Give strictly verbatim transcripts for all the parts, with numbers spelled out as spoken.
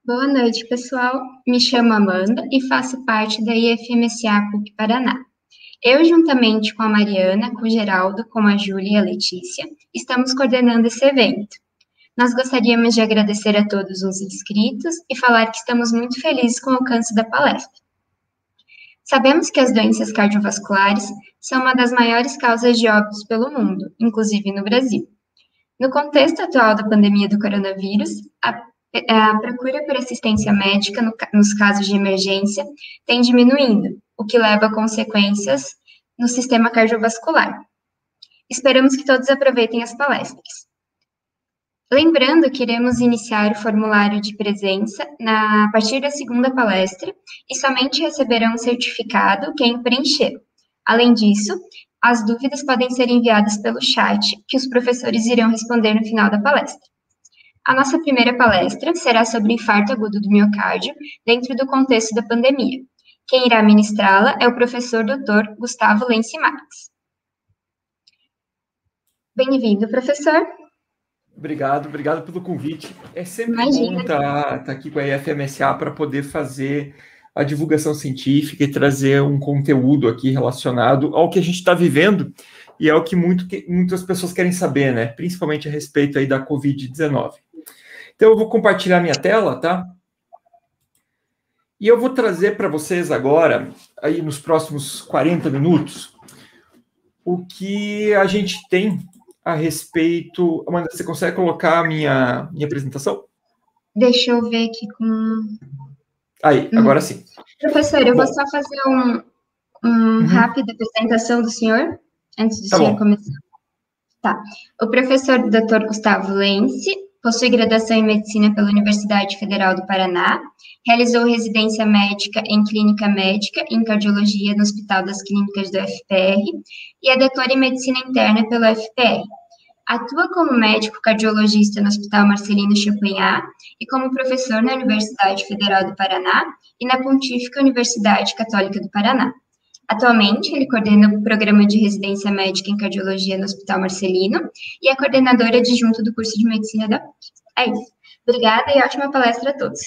Boa noite, pessoal. Me chamo Amanda e faço parte da I F M S A PUC Paraná. Eu, juntamente com a Mariana, com o Geraldo, com a Júlia e a Letícia, estamos coordenando esse evento. Nós gostaríamos de agradecer a todos os inscritos e falar que estamos muito felizes com o alcance da palestra. Sabemos que as doenças cardiovasculares são uma das maiores causas de óbitos pelo mundo, inclusive no Brasil. No contexto atual da pandemia do coronavírus, a A procura por assistência médica no, nos casos de emergência tem diminuindo, o que leva a consequências no sistema cardiovascular. Esperamos que todos aproveitem as palestras. Lembrando que iremos iniciar o formulário de presença na, a partir da segunda palestra e somente receberão um certificado quem preencher. Além disso, as dúvidas podem ser enviadas pelo chat, que os professores irão responder no final da palestra. A nossa primeira palestra será sobre infarto agudo do miocárdio dentro do contexto da pandemia. Quem irá ministrá-la é o professor doutor Gustavo Lenci Marques. Bem-vindo, professor. Obrigado, obrigado pelo convite. É sempre Imagina. bom estar, estar aqui com a I F M S A para poder fazer a divulgação científica e trazer um conteúdo aqui relacionado ao que a gente está vivendo e é o que, muito, que muitas pessoas querem saber, né? Principalmente a respeito aí da covid dezenove. Então, eu vou compartilhar minha tela, tá? E eu vou trazer para vocês agora, aí nos próximos quarenta minutos, o que a gente tem a respeito... Amanda, você consegue colocar a minha, minha apresentação? Deixa eu ver aqui com... Aí, agora sim. Professor, eu Bom, vou só fazer um, um uhum. rápida apresentação do senhor, antes do tá senhor bom. começar. Tá. O professor doutor Gustavo Lenci possui graduação em Medicina pela Universidade Federal do Paraná, realizou residência médica em Clínica Médica e em Cardiologia no Hospital das Clínicas do F P R e é doutor em Medicina Interna pelo F P R. Atua como médico cardiologista no Hospital Marcelino Champagnat e como professor na Universidade Federal do Paraná e na Pontífica Universidade Católica do Paraná. Atualmente, ele coordena o programa de residência médica em cardiologia no Hospital Marcelino e é coordenadora adjunta do curso de medicina da P U C. É isso. Obrigada e ótima palestra a todos.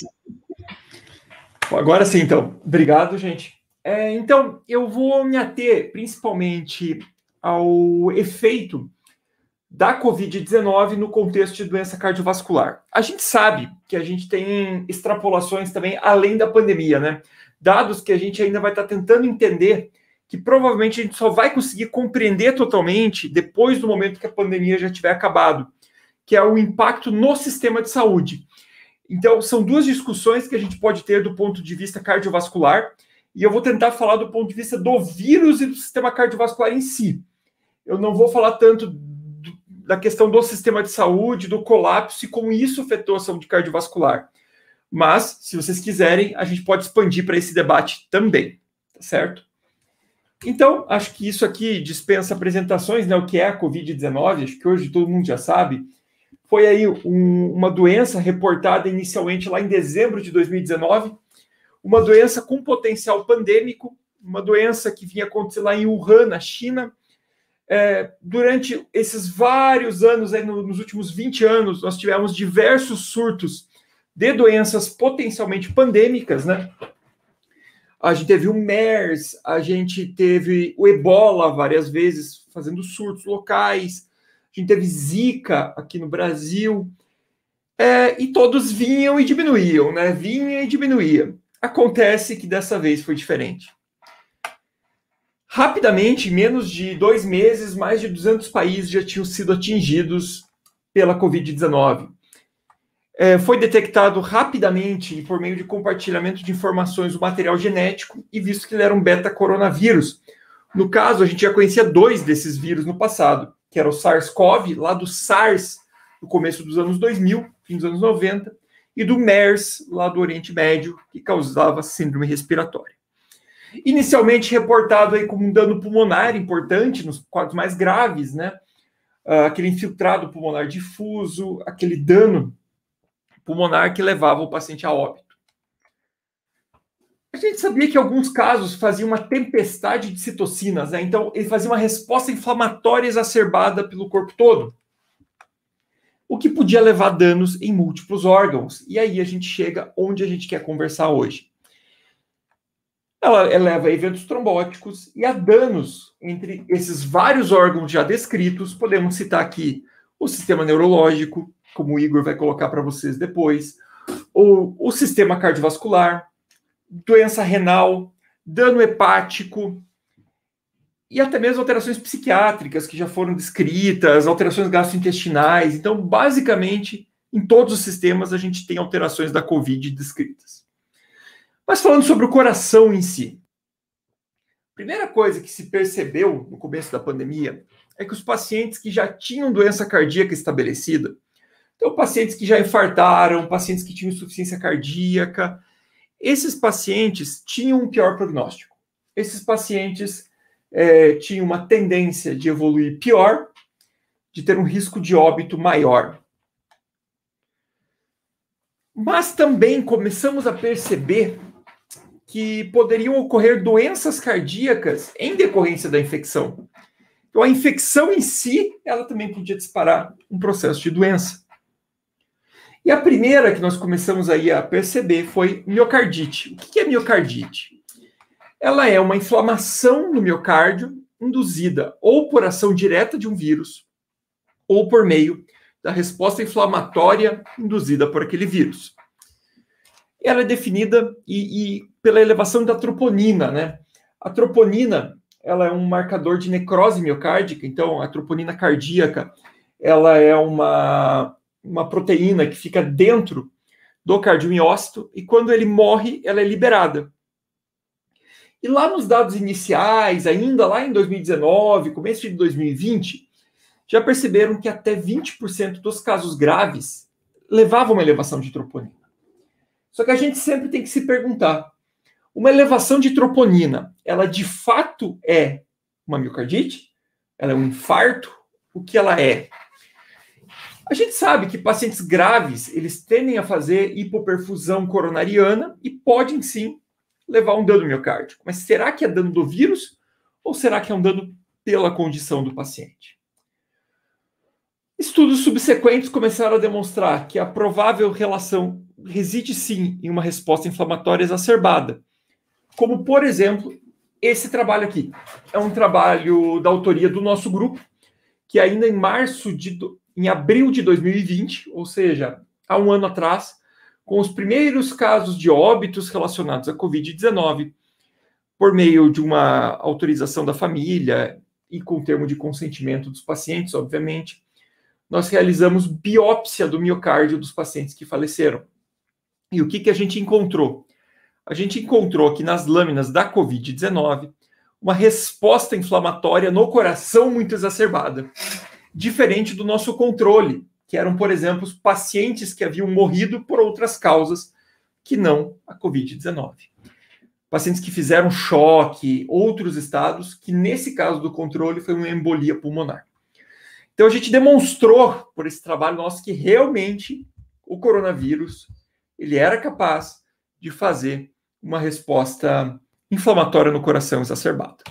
Agora sim, então. Obrigado, gente. É, então, eu vou me ater principalmente ao efeito da covid dezenove no contexto de doença cardiovascular. A gente sabe que a gente tem extrapolações também além da pandemia, né? Dados que a gente ainda vai estar tentando entender, que provavelmente a gente só vai conseguir compreender totalmente depois do momento que a pandemia já tiver acabado, que é o impacto no sistema de saúde. Então, são duas discussões que a gente pode ter do ponto de vista cardiovascular, e eu vou tentar falar do ponto de vista do vírus e do sistema cardiovascular em si. Eu não vou falar tanto do, da questão do sistema de saúde, do colapso e como isso afetou a saúde cardiovascular. Mas, se vocês quiserem, a gente pode expandir para esse debate também, tá certo? Então, acho que isso aqui dispensa apresentações, né? O que é a covid dezenove, acho que hoje todo mundo já sabe. Foi aí um, uma doença reportada inicialmente lá em dezembro de dois mil e dezenove, uma doença com potencial pandêmico, uma doença que vinha acontecer lá em Wuhan, na China. É, durante esses vários anos, aí, no, nos últimos vinte anos, nós tivemos diversos surtos de doenças potencialmente pandêmicas, né? A gente teve o MERS, a gente teve o Ebola várias vezes fazendo surtos locais, a gente teve Zika aqui no Brasil, é, e todos vinham e diminuíam, né? Vinha e diminuía. Acontece que dessa vez foi diferente. Rapidamente, em menos de dois meses, mais de duzentos países já tinham sido atingidos pela covid dezenove. É, foi detectado rapidamente, por meio de compartilhamento de informações, o material genético, e visto que ele era um beta-coronavírus. No caso, a gente já conhecia dois desses vírus no passado, que era o SARS-CoV, lá do SARS, no começo dos anos dois mil, fim dos anos noventa, e do MERS, lá do Oriente Médio, que causava síndrome respiratória. Inicialmente reportado aí como um dano pulmonar importante, nos quadros mais graves, né? Uh, aquele infiltrado pulmonar difuso, aquele dano pulmonar que levava o paciente a óbito. A gente sabia que alguns casos faziam uma tempestade de citocinas, né? Então ele fazia uma resposta inflamatória exacerbada pelo corpo todo. o que podia levar a danos em múltiplos órgãos. E aí a gente chega onde a gente quer conversar hoje. Ela leva a eventos trombóticos e a danos entre esses vários órgãos já descritos. Podemos citar aqui o sistema neurológico, como o Igor vai colocar para vocês depois, o, o sistema cardiovascular, doença renal, dano hepático e até mesmo alterações psiquiátricas que já foram descritas, alterações gastrointestinais. Então, basicamente, em todos os sistemas a gente tem alterações da COVID descritas. Mas falando sobre o coração em si, a primeira coisa que se percebeu no começo da pandemia é que os pacientes que já tinham doença cardíaca estabelecida, então pacientes que já infartaram, pacientes que tinham insuficiência cardíaca, esses pacientes tinham um pior prognóstico. Esses pacientes é, tinham uma tendência de evoluir pior, de ter um risco de óbito maior. Mas também começamos a perceber que poderiam ocorrer doenças cardíacas em decorrência da infecção. Então, a infecção em si, ela também podia disparar um processo de doença. E a primeira que nós começamos aí a perceber foi miocardite. O que é miocardite? Ela é uma inflamação no miocárdio induzida ou por ação direta de um vírus ou por meio da resposta inflamatória induzida por aquele vírus. Ela é definida e, e pela elevação da troponina, né? A troponina, ela é um marcador de necrose miocárdica, então a troponina cardíaca, ela é uma, uma proteína que fica dentro do cardiomiócito e quando ele morre, ela é liberada. E lá nos dados iniciais, ainda lá em dois mil e dezenove, começo de dois mil e vinte, já perceberam que até vinte por cento dos casos graves levavam uma elevação de troponina. Só que a gente sempre tem que se perguntar, uma elevação de troponina, ela de fato é uma miocardite? Ela é um infarto? O que ela é? A gente sabe que pacientes graves, eles tendem a fazer hipoperfusão coronariana e podem sim levar um dano miocárdico. Mas será que é dano do vírus ou será que é um dano pela condição do paciente? Estudos subsequentes começaram a demonstrar que a provável relação reside sim em uma resposta inflamatória exacerbada, como, por exemplo, esse trabalho aqui. É um trabalho da autoria do nosso grupo, que ainda em março de, em abril de dois mil e vinte, ou seja, há um ano atrás, com os primeiros casos de óbitos relacionados à covid dezenove, por meio de uma autorização da família e com termo de consentimento dos pacientes, obviamente, nós realizamos biópsia do miocárdio dos pacientes que faleceram. E o que, que a gente encontrou? A gente encontrou aqui nas lâminas da covid dezenove uma resposta inflamatória no coração muito exacerbada, diferente do nosso controle, que eram, por exemplo, os pacientes que haviam morrido por outras causas que não a covid dezenove. Pacientes que fizeram choque, outros estados, que nesse caso do controle foi uma embolia pulmonar. Então a gente demonstrou, por esse trabalho nosso, que realmente o coronavírus ele era capaz de fazer uma resposta inflamatória no coração exacerbada.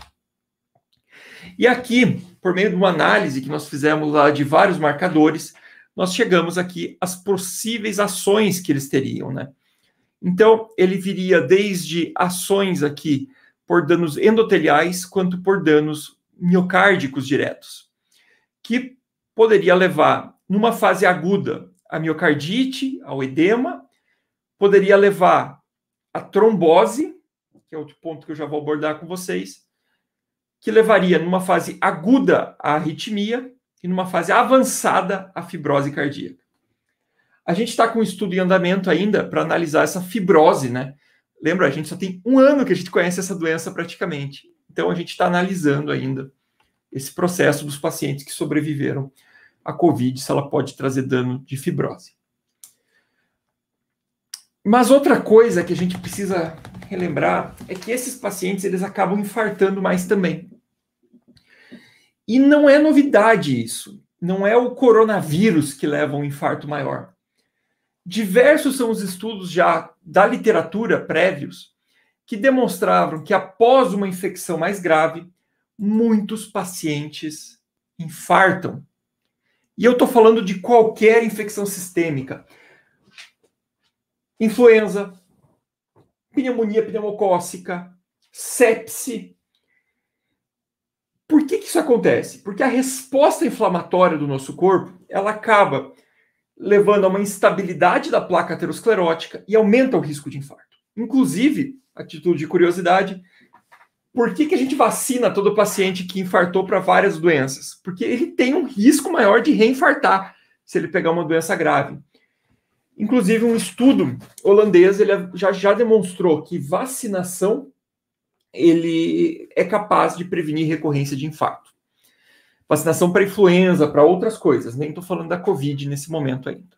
E aqui, por meio de uma análise que nós fizemos lá de vários marcadores, nós chegamos aqui às possíveis ações que eles teriam, né? Então, ele viria desde ações aqui por danos endoteliais, quanto por danos miocárdicos diretos, que poderia levar, numa fase aguda, a miocardite, ao edema, poderia levar a trombose, que é outro ponto que eu já vou abordar com vocês, que levaria, numa fase aguda, a arritmia e numa fase avançada, a fibrose cardíaca. A gente está com um estudo em andamento ainda para analisar essa fibrose, né? Lembra, a gente só tem um ano que a gente conhece essa doença praticamente. Então, a gente está analisando ainda esse processo dos pacientes que sobreviveram à COVID, se ela pode trazer dano de fibrose. Mas outra coisa que a gente precisa relembrar é que esses pacientes eles acabam infartando mais também. E não é novidade isso. Não é o coronavírus que leva a um infarto maior. Diversos são os estudos já da literatura prévios que demonstravam que após uma infecção mais grave, muitos pacientes infartam. E eu estou falando de qualquer infecção sistêmica. Influenza, pneumonia pneumocócica, sepse. Por que que isso acontece? Porque a resposta inflamatória do nosso corpo, ela acaba levando a uma instabilidade da placa aterosclerótica e aumenta o risco de infarto. Inclusive, a título de curiosidade, por que que a gente vacina todo paciente que infartou para várias doenças? Porque ele tem um risco maior de reinfartar se ele pegar uma doença grave. Inclusive, um estudo holandês ele já, já demonstrou que vacinação ele é capaz de prevenir recorrência de infarto. Vacinação para influenza, para outras coisas. Nem estou falando da Covid nesse momento ainda.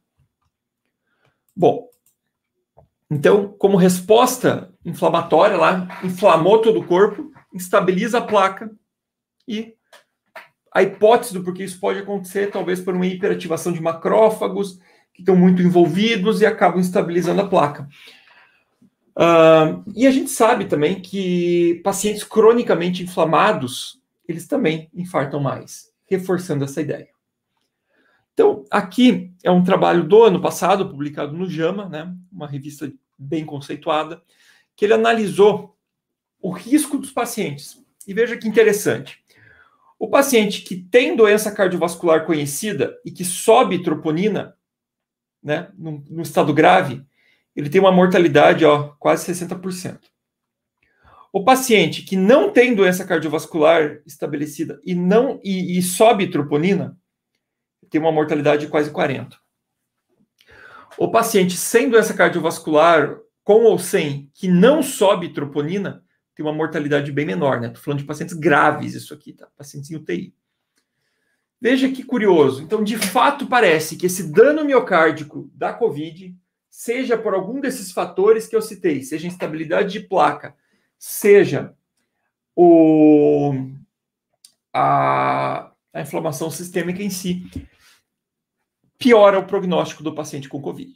Bom, então, como resposta inflamatória lá, inflamou todo o corpo, instabiliza a placa e a hipótese do porquê isso pode acontecer, talvez por uma hiperativação de macrófagos que estão muito envolvidos e acabam estabilizando a placa. Uh, e a gente sabe também que pacientes cronicamente inflamados, eles também infartam mais, reforçando essa ideia. Então, aqui é um trabalho do ano passado, publicado no JAMA, né, uma revista bem conceituada, que ele analisou o risco dos pacientes. E veja que interessante. O paciente que tem doença cardiovascular conhecida e que sobe troponina, né, no, no estado grave, ele tem uma mortalidade, ó, quase sessenta por cento. O paciente que não tem doença cardiovascular estabelecida e, não, e, e sobe troponina, tem uma mortalidade de quase quarenta por cento. O paciente sem doença cardiovascular, com ou sem, que não sobe troponina, tem uma mortalidade bem menor, né? Estou falando de pacientes graves, isso aqui, tá? Pacientes em U T I. Veja que curioso. Então, de fato, parece que esse dano miocárdico da COVID, seja por algum desses fatores que eu citei, seja instabilidade de placa, seja o, a, a inflamação sistêmica em si, piora o prognóstico do paciente com COVID.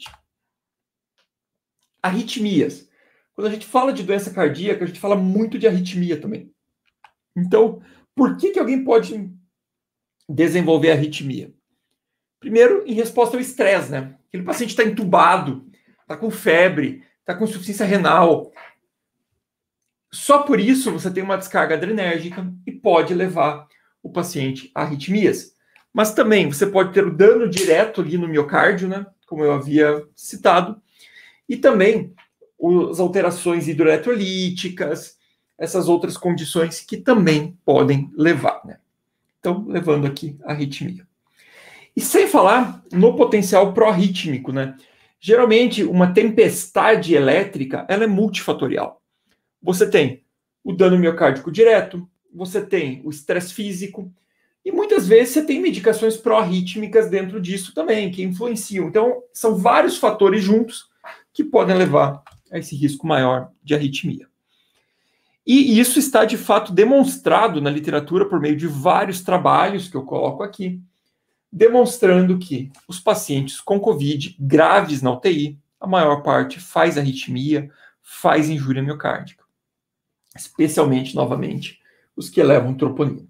Arritmias. Quando a gente fala de doença cardíaca, a gente fala muito de arritmia também. Então, por que que alguém pode desenvolver arritmia? Primeiro, em resposta ao estresse, né? Aquele paciente está entubado, está com febre, está com insuficiência renal. Só por isso você tem uma descarga adrenérgica e pode levar o paciente a arritmias. Mas também você pode ter o dano direto ali no miocárdio, né? Como eu havia citado. E também as alterações hidroeletrolíticas, essas outras condições que também podem levar, né? Então, levando aqui a arritmia. E sem falar no potencial pró-arrítmico, né? Geralmente, uma tempestade elétrica, ela é multifatorial. Você tem o dano miocárdico direto, você tem o estresse físico, e muitas vezes você tem medicações pró-arrítmicas dentro disso também, que influenciam. Então, são vários fatores juntos que podem levar a esse risco maior de arritmia. E isso está, de fato, demonstrado na literatura por meio de vários trabalhos que eu coloco aqui, demonstrando que os pacientes com COVID graves na U T I, a maior parte faz arritmia, faz injúria miocárdica. Especialmente, novamente, os que elevam troponina.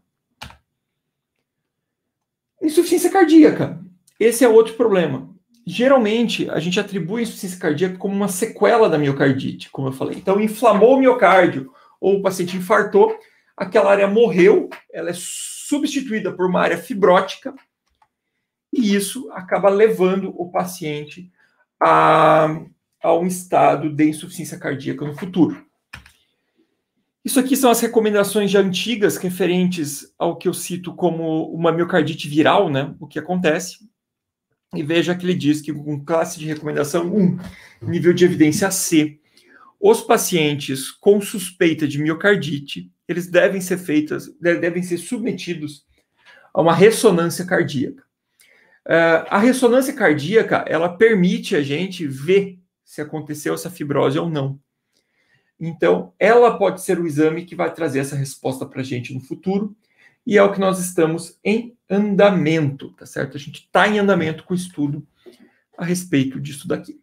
Insuficiência cardíaca. Esse é outro problema. Geralmente, a gente atribui a insuficiência cardíaca como uma sequela da miocardite, como eu falei. Então, inflamou o miocárdio, ou o paciente infartou, aquela área morreu, ela é substituída por uma área fibrótica, e isso acaba levando o paciente a, a um estado de insuficiência cardíaca no futuro. Isso aqui são as recomendações já antigas referentes ao que eu cito como uma miocardite viral, né? O que acontece. E veja que ele diz que com classe de recomendação um, nível de evidência C, os pacientes com suspeita de miocardite, eles devem ser feitas, devem ser submetidos a uma ressonância cardíaca. Uh, a ressonância cardíaca, ela permite a gente ver se aconteceu essa fibrose ou não. Então, ela pode ser o exame que vai trazer essa resposta para a gente no futuro, e é o que nós estamos em andamento, tá certo? A gente está em andamento com o estudo a respeito disso daqui.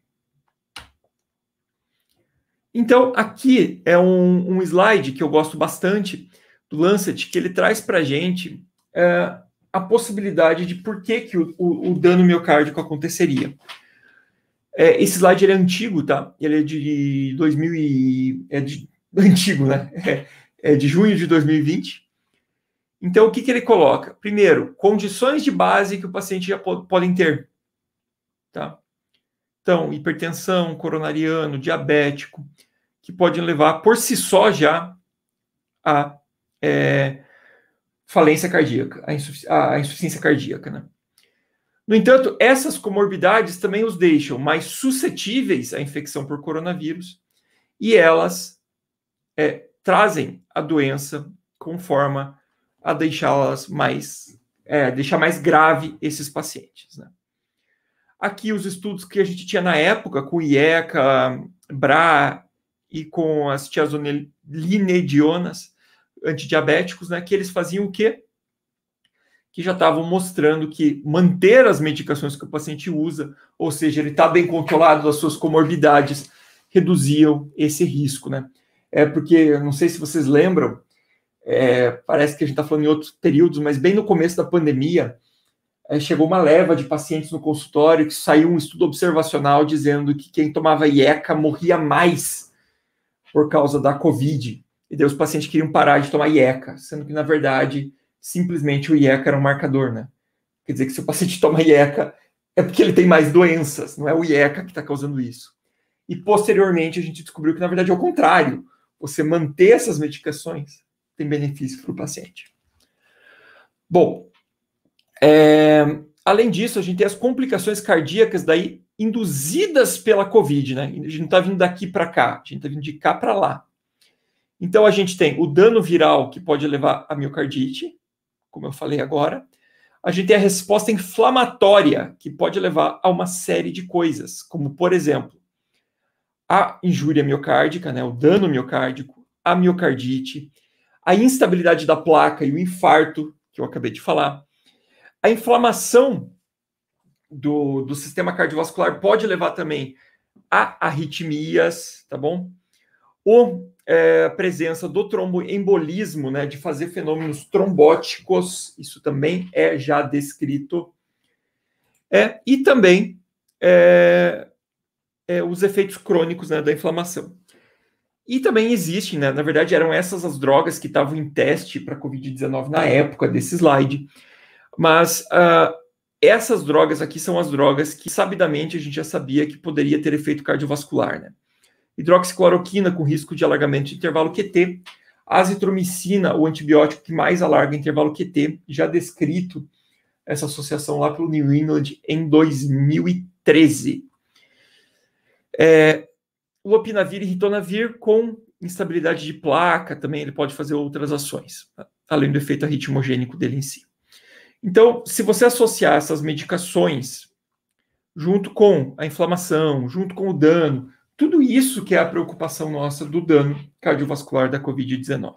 Então, aqui é um, um slide que eu gosto bastante, do Lancet, que ele traz para a gente uh, a possibilidade de por que, que o, o, o dano miocárdico aconteceria. É, esse slide ele é antigo, tá? Ele é de dois mil e... É de, antigo, né? É, é de junho de dois mil e vinte. Então, o que, que ele coloca? Primeiro, condições de base que o paciente já pode, podem ter. Tá? Então, hipertensão, coronariano, diabético, que podem levar por si só já a é, falência cardíaca, a, insufici a insuficiência cardíaca. Né? No entanto, essas comorbidades também os deixam mais suscetíveis à infecção por coronavírus e elas é, trazem a doença com forma a deixá-las mais, é, deixar mais grave esses pacientes. Né? Aqui os estudos que a gente tinha na época com I E C A, B R A e com as tiazolinedionas antidiabéticos, né, que eles faziam o quê? Que já estavam mostrando que manter as medicações que o paciente usa, ou seja, ele está bem controlado das suas comorbidades, reduziam esse risco, né? É porque, não sei se vocês lembram, é, parece que a gente está falando em outros períodos, mas bem no começo da pandemia, é, chegou uma leva de pacientes no consultório que saiu um estudo observacional dizendo que quem tomava I E C A morria mais por causa da Covid. E daí os pacientes queriam parar de tomar I E C A, sendo que, na verdade, simplesmente o I E C A era um marcador, né? Quer dizer que se o paciente toma I E C A, é porque ele tem mais doenças, não é o I E C A que está causando isso. E, posteriormente, a gente descobriu que, na verdade, é o contrário. Você manter essas medicações tem benefício para o paciente. Bom, é, além disso, a gente tem as complicações cardíacas daí induzidas pela Covid, né? A gente não está vindo daqui para cá, a gente está vindo de cá para lá. Então, a gente tem o dano viral, que pode levar a miocardite, como eu falei agora. A gente tem a resposta inflamatória, que pode levar a uma série de coisas, como, por exemplo, a injúria miocárdica, né, o dano miocárdico, a miocardite, a instabilidade da placa e o infarto, que eu acabei de falar. A inflamação do, do sistema cardiovascular pode levar também a arritmias, tá bom? Ou é, a presença do tromboembolismo, né, de fazer fenômenos trombóticos, isso também é já descrito. É, e também é, é, os efeitos crônicos, né, da inflamação. E também existem, né, na verdade eram essas as drogas que estavam em teste para a covid dezenove na época desse slide, mas uh, essas drogas aqui são as drogas que sabidamente a gente já sabia que poderia ter efeito cardiovascular, né? Hidroxicloroquina com risco de alargamento de intervalo Q T, azitromicina, o antibiótico que mais alarga intervalo Q T, já descrito essa associação lá pelo New England em dois mil e treze. É, lopinavir e ritonavir com instabilidade de placa, também ele pode fazer outras ações, além do efeito arritmogênico dele em si. Então, se você associar essas medicações junto com a inflamação, junto com o dano, tudo isso que é a preocupação nossa do dano cardiovascular da covid dezenove.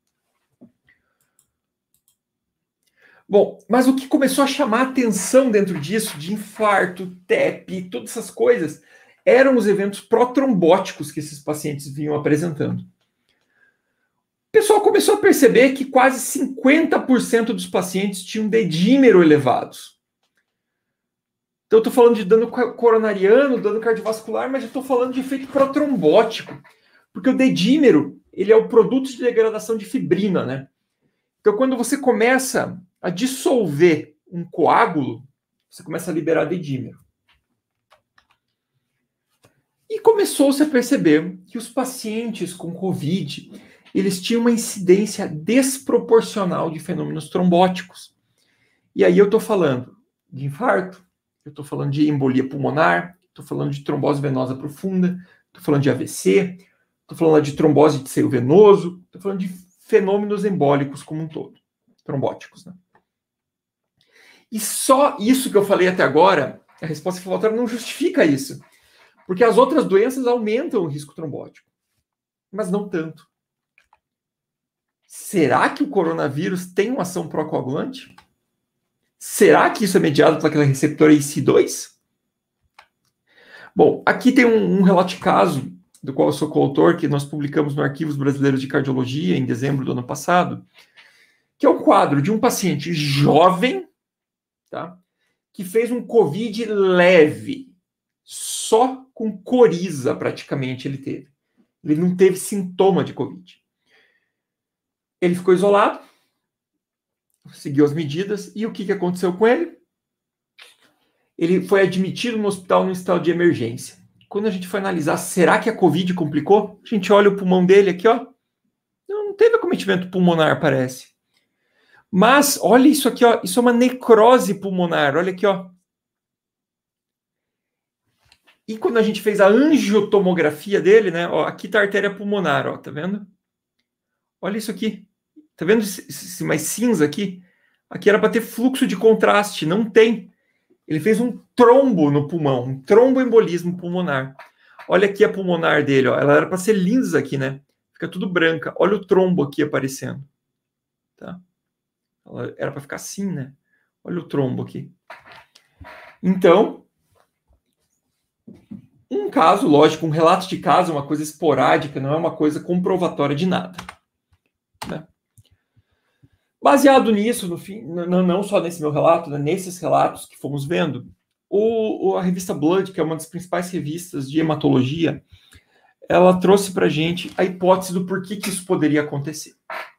Bom, mas o que começou a chamar a atenção dentro disso, de infarto, T E P, todas essas coisas, eram os eventos protrombóticos que esses pacientes vinham apresentando. O pessoal começou a perceber que quase cinquenta por cento dos pacientes tinham dedímero elevados. Então, eu estou falando de dano coronariano, dano cardiovascular, mas eu estou falando de efeito protrombótico, porque o dedímero, ele é o produto de degradação de fibrina, né? Então, quando você começa a dissolver um coágulo, você começa a liberar dedímero. E começou-se a perceber que os pacientes com Covid, eles tinham uma incidência desproporcional de fenômenos trombóticos. E aí eu estou falando de infarto, eu estou falando de embolia pulmonar, estou falando de trombose venosa profunda, estou falando de A V C, estou falando de trombose de seio venoso, estou falando de fenômenos embólicos como um todo, trombóticos, né? E só isso que eu falei até agora, a resposta inflamatória não justifica isso, porque as outras doenças aumentam o risco trombótico, mas não tanto. Será que o coronavírus tem uma ação procoagulante? Será que isso é mediado por aquele receptor A C E dois? Bom, aqui tem um, um relato de caso, do qual eu sou coautor, que nós publicamos no Arquivos Brasileiros de Cardiologia, em dezembro do ano passado, que é o quadro de um paciente jovem, tá? Que fez um Covid leve, só com coriza praticamente ele teve. Ele não teve sintoma de Covid. Ele ficou isolado, seguiu as medidas, e o que, que aconteceu com ele? Ele foi admitido no hospital no estado de emergência. Quando a gente foi analisar, será que a Covid complicou? A gente olha o pulmão dele aqui, ó. Não, não teve acometimento pulmonar, parece. Mas, olha isso aqui, ó. Isso é uma necrose pulmonar. Olha aqui, ó. E quando a gente fez a angiotomografia dele, né? Ó, aqui tá a artéria pulmonar, ó. Tá vendo? Olha isso aqui. Tá vendo esse, esse mais cinza aqui? Aqui era para ter fluxo de contraste. Não tem. Ele fez um trombo no pulmão. Um tromboembolismo pulmonar. Olha aqui a pulmonar dele, ó. Ela era para ser lisa aqui, né? Fica tudo branca. Olha o trombo aqui aparecendo. Tá? Ela era para ficar assim, né? Olha o trombo aqui. Então, um caso, lógico, um relato de caso é uma coisa esporádica, não é uma coisa comprovatória de nada. Né? Baseado nisso, no fim, não, não só nesse meu relato, né, nesses relatos que fomos vendo, o, o, a revista Blood, que é uma das principais revistas de hematologia, ela trouxe para a gente a hipótese do porquê que isso poderia acontecer.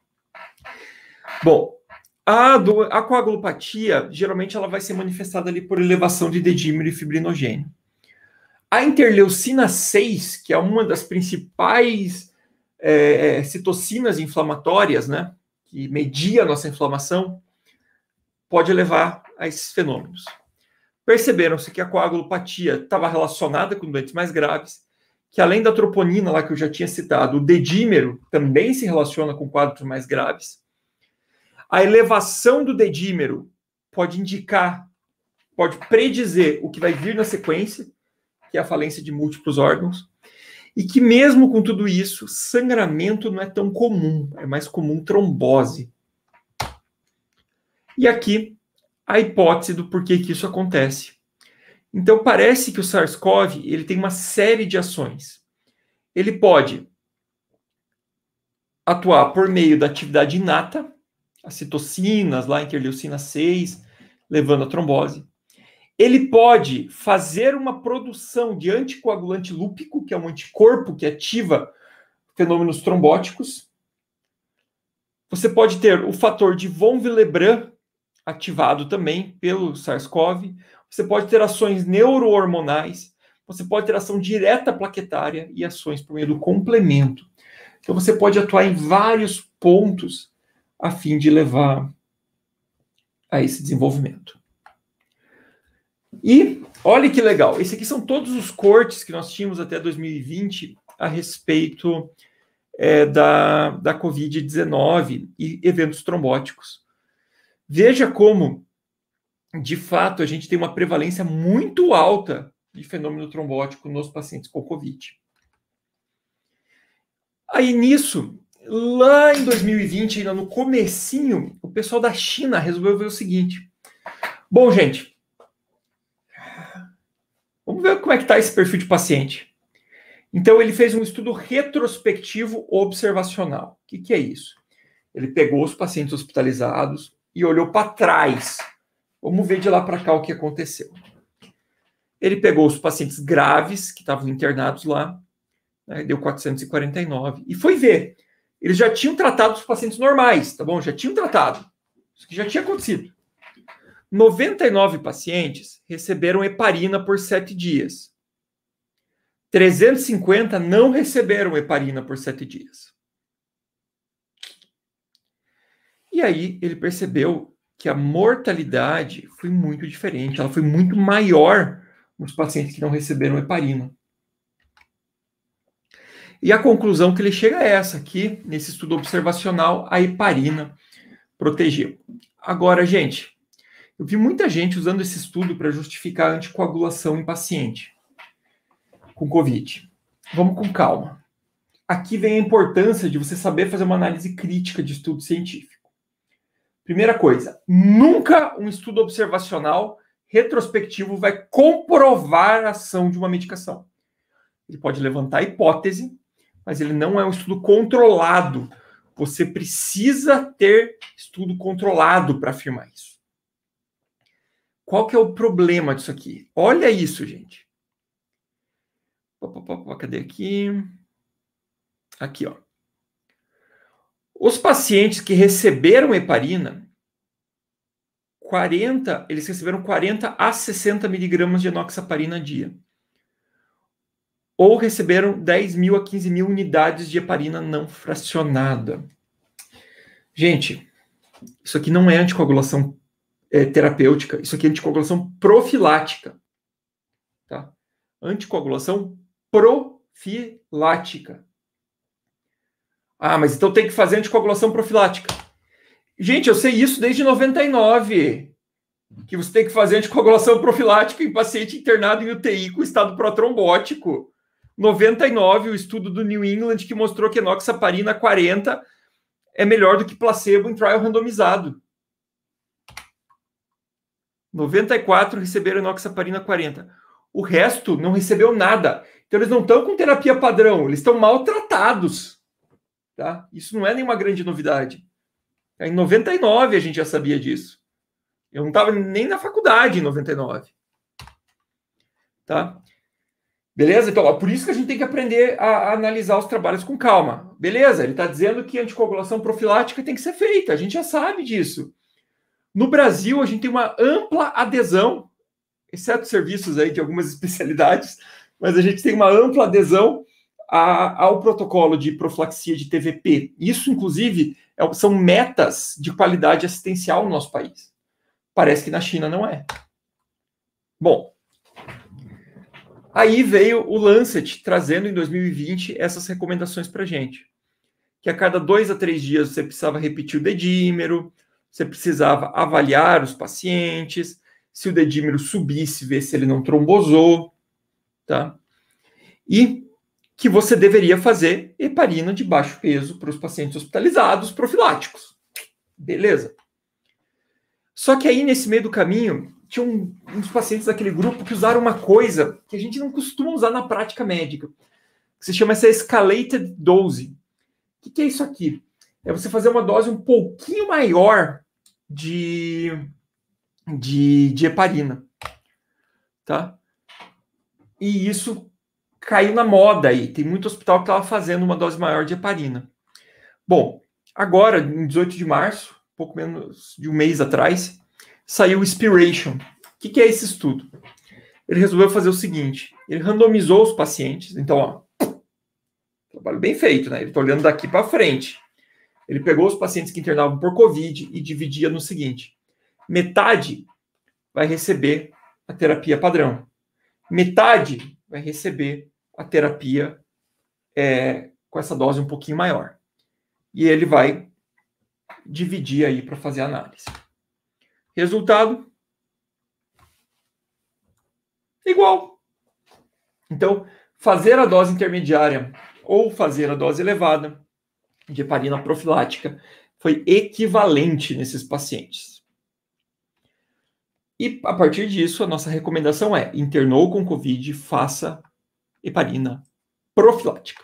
Bom, a, do, a coagulopatia, geralmente ela vai ser manifestada ali por elevação de dedímero e fibrinogênio. A interleucina seis, que é uma das principais é, citocinas inflamatórias, né, que media a nossa inflamação, pode levar a esses fenômenos. Perceberam-se que a coagulopatia estava relacionada com doentes mais graves, que além da troponina lá que eu já tinha citado, o dedímero também se relaciona com quadros mais graves. A elevação do dedímero pode indicar, pode predizer o que vai vir na sequência, que é a falência de múltiplos órgãos, e que mesmo com tudo isso, sangramento não é tão comum, é mais comum trombose. E aqui, a hipótese do porquê que isso acontece. Então, parece que o SARS-CoV ele tem uma série de ações. Ele pode atuar por meio da atividade inata, as citocinas, lá, interleucina seis, levando a trombose. Ele pode fazer uma produção de anticoagulante lúpico, que é um anticorpo que ativa fenômenos trombóticos. Você pode ter o fator de von Willebrand ativado também pelo SARS-CoV. Você pode ter ações neurohormonais. Você pode ter ação direta plaquetária e ações por meio do complemento. Então você pode atuar em vários pontos a fim de levar a esse desenvolvimento. E olha que legal, esse aqui são todos os cortes que nós tínhamos até dois mil e vinte a respeito é, da, da covid dezenove e eventos trombóticos. Veja como, de fato, a gente tem uma prevalência muito alta de fenômeno trombótico nos pacientes com Covid. Aí nisso, lá em dois mil e vinte, ainda no comecinho, o pessoal da China resolveu ver o seguinte. Bom, gente, vamos ver como é que está esse perfil de paciente. Então, ele fez um estudo retrospectivo observacional. O que, que é isso? Ele pegou os pacientes hospitalizados e olhou para trás. Vamos ver de lá para cá o que aconteceu. Ele pegou os pacientes graves, que estavam internados lá, né, deu quatrocentos e quarenta e nove, e foi ver. Eles já tinham tratado os pacientes normais, tá bom? Já tinham tratado. Isso que já tinha acontecido. noventa e nove pacientes receberam heparina por sete dias. trezentos e cinquenta não receberam heparina por sete dias. E aí ele percebeu que a mortalidade foi muito diferente. Ela foi muito maior nos pacientes que não receberam heparina. E a conclusão que ele chega é essa aqui, nesse estudo observacional, a heparina protegeu. Agora, gente, eu vi muita gente usando esse estudo para justificar a anticoagulação em paciente com Covid. Vamos com calma. Aqui vem a importância de você saber fazer uma análise crítica de estudo científico. Primeira coisa, nunca um estudo observacional retrospectivo vai comprovar a ação de uma medicação. Ele pode levantar a hipótese, mas ele não é um estudo controlado Você precisa ter estudo controlado para afirmar isso. Qual que é o problema disso aqui? Olha isso, gente. Cadê aqui? Aqui, ó. Os pacientes que receberam heparina, quarenta, eles receberam quarenta a sessenta miligramas de enoxaparina a dia. Ou receberam dez mil a quinze mil unidades de heparina não fracionada. Gente, isso aqui não é anticoagulação é, terapêutica, isso aqui é anticoagulação profilática. Tá? Anticoagulação profilática. Ah, mas então tem que fazer anticoagulação profilática. Gente, eu sei isso desde noventa e nove, que você tem que fazer anticoagulação profilática em paciente internado em U T I com estado protrombótico. noventa e nove, o estudo do New England que mostrou que enoxaparina quarenta é melhor do que placebo em trial randomizado. noventa e quatro receberam enoxaparina quarenta. O resto não recebeu nada. Então eles não estão com terapia padrão, eles estão maltratados. Tá? Isso não é nenhuma grande novidade. Em noventa e nove a gente já sabia disso. Eu não estava nem na faculdade em noventa e nove. Tá? Beleza? Então, ó, por isso que a gente tem que aprender a, a analisar os trabalhos com calma. Beleza? Ele está dizendo que a anticoagulação profilática tem que ser feita. A gente já sabe disso. No Brasil, a gente tem uma ampla adesão, exceto serviços aí de algumas especialidades, mas a gente tem uma ampla adesão a, ao protocolo de profilaxia de T V P. Isso, inclusive, é, são metas de qualidade assistencial no nosso país. Parece que na China não é. Bom, aí veio o Lancet trazendo em dois mil e vinte essas recomendações para a gente. Que a cada dois a três dias você precisava repetir o dedímero, você precisava avaliar os pacientes, se o dedímero subisse, ver se ele não trombosou, tá? E que você deveria fazer heparina de baixo peso para os pacientes hospitalizados profiláticos. Beleza. Só que aí, nesse meio do caminho, tinha um, uns pacientes daquele grupo que usaram uma coisa que a gente não costuma usar na prática médica, que se chama essa escalated dose. O que, que é isso aqui? É você fazer uma dose um pouquinho maior de, de, de heparina. Tá? E isso caiu na moda aí. Tem muito hospital que estava fazendo uma dose maior de heparina. Bom, agora, em dezoito de março, pouco menos de um mês atrás, saiu o Inspiration. O que, que é esse estudo? Ele resolveu fazer o seguinte, ele randomizou os pacientes, então, ó, trabalho bem feito, né? Ele está olhando daqui para frente. Ele pegou os pacientes que internavam por Covid e dividia no seguinte, metade vai receber a terapia padrão, metade vai receber a terapia é, com essa dose um pouquinho maior. E ele vai dividir aí para fazer a análise. Resultado? Igual. Então, fazer a dose intermediária ou fazer a dose elevada de heparina profilática foi equivalente nesses pacientes. E, a partir disso, a nossa recomendação é, internou com Covid, faça heparina profilática.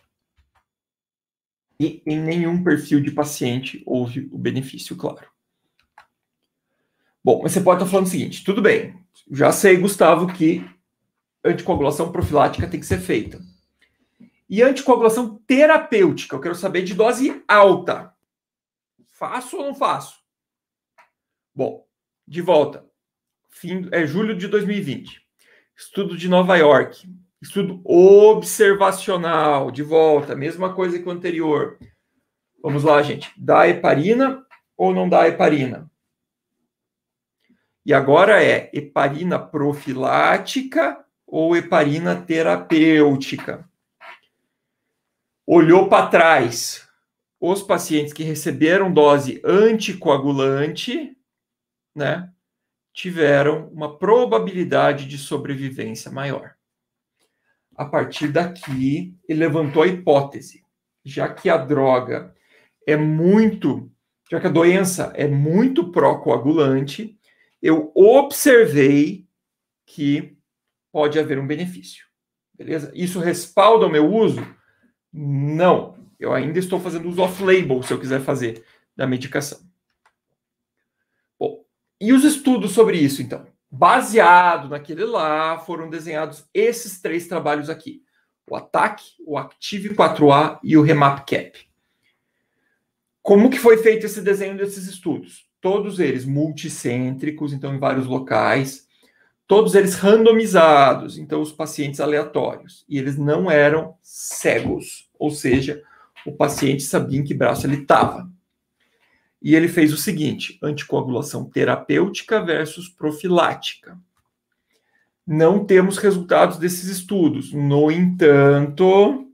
E em nenhum perfil de paciente houve o benefício, claro. Bom, mas você pode estar falando o seguinte, tudo bem, já sei, Gustavo, que anticoagulação profilática tem que ser feita. E anticoagulação terapêutica, eu quero saber de dose alta. Faço ou não faço? Bom, de volta. Fim, é julho de dois mil e vinte. Estudo de Nova York. Estudo observacional, de volta, mesma coisa que o anterior. Vamos lá, gente. Dá heparina ou não dá heparina? E agora é heparina profilática ou heparina terapêutica? Olhou para trás. Os pacientes que receberam dose anticoagulante, né, tiveram uma probabilidade de sobrevivência maior. A partir daqui, ele levantou a hipótese, já que a droga é muito, já que a doença é muito pró-coagulante, eu observei que pode haver um benefício. Beleza? Isso respalda o meu uso? Não. Eu ainda estou fazendo uso off-label, se eu quiser fazer, da medicação. Bom, e os estudos sobre isso, então? Baseado naquele lá, foram desenhados esses três trabalhos aqui. O ATTAC, o Active quatro A e o REMAP-CAP. Como que foi feito esse desenho desses estudos? Todos eles multicêntricos, então em vários locais. Todos eles randomizados, então os pacientes aleatórios. E eles não eram cegos, ou seja, o paciente sabia em que braço ele estava. E ele fez o seguinte, anticoagulação terapêutica versus profilática. Não temos resultados desses estudos. No entanto,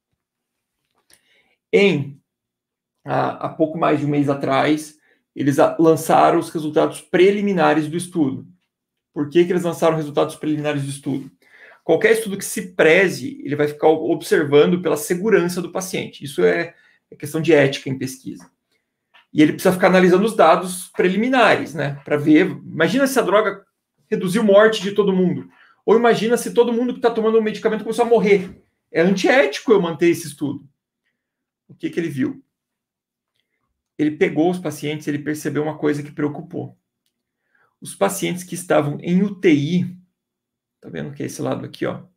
em há, há pouco mais de um mês atrás, eles lançaram os resultados preliminares do estudo. Por que que eles lançaram resultados preliminares do estudo? Qualquer estudo que se preze, ele vai ficar observando pela segurança do paciente. Isso é, é questão de ética em pesquisa. E ele precisa ficar analisando os dados preliminares, né? Para ver. Imagina se a droga reduziu morte de todo mundo. Ou imagina se todo mundo que está tomando o medicamento começou a morrer. É antiético eu manter esse estudo. O que que ele viu? Ele pegou os pacientes, ele percebeu uma coisa que preocupou. Os pacientes que estavam em U T I, tá vendo que é esse lado aqui, ó?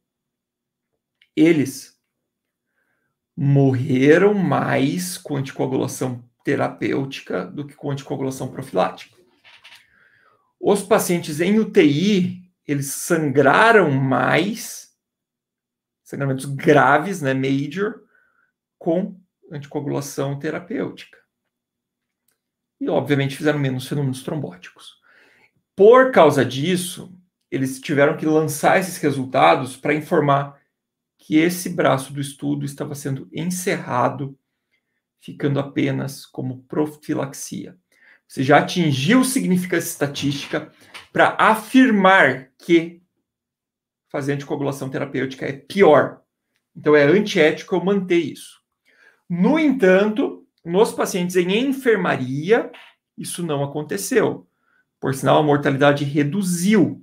Eles morreram mais com anticoagulação terapêutica do que com anticoagulação profilática. Os pacientes em U T I, eles sangraram mais, sangramentos graves, né, major, com anticoagulação terapêutica. E, obviamente, fizeram menos fenômenos trombóticos. Por causa disso, eles tiveram que lançar esses resultados para informar que esse braço do estudo estava sendo encerrado, ficando apenas como profilaxia. Você já atingiu significância estatística para afirmar que fazer anticoagulação terapêutica é pior. Então, é antiético eu manter isso. No entanto, nos pacientes em enfermaria, isso não aconteceu. Por sinal, a mortalidade reduziu.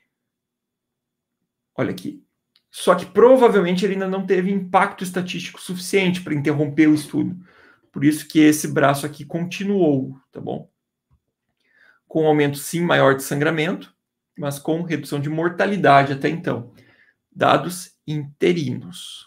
Olha aqui. Só que provavelmente ele ainda não teve impacto estatístico suficiente para interromper o estudo. Por isso que esse braço aqui continuou, tá bom? Com aumento, sim, maior de sangramento, mas com redução de mortalidade até então. Dados interinos.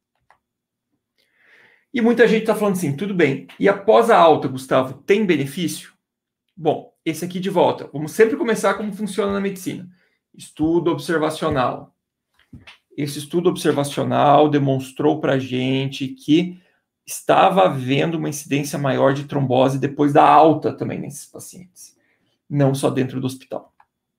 E muita gente está falando assim, tudo bem, e após a alta, Gustavo, tem benefício? Bom, esse aqui de volta. Vamos sempre começar como funciona na medicina. Estudo observacional. Esse estudo observacional demonstrou para a gente que estava havendo uma incidência maior de trombose depois da alta também nesses pacientes. Não só dentro do hospital.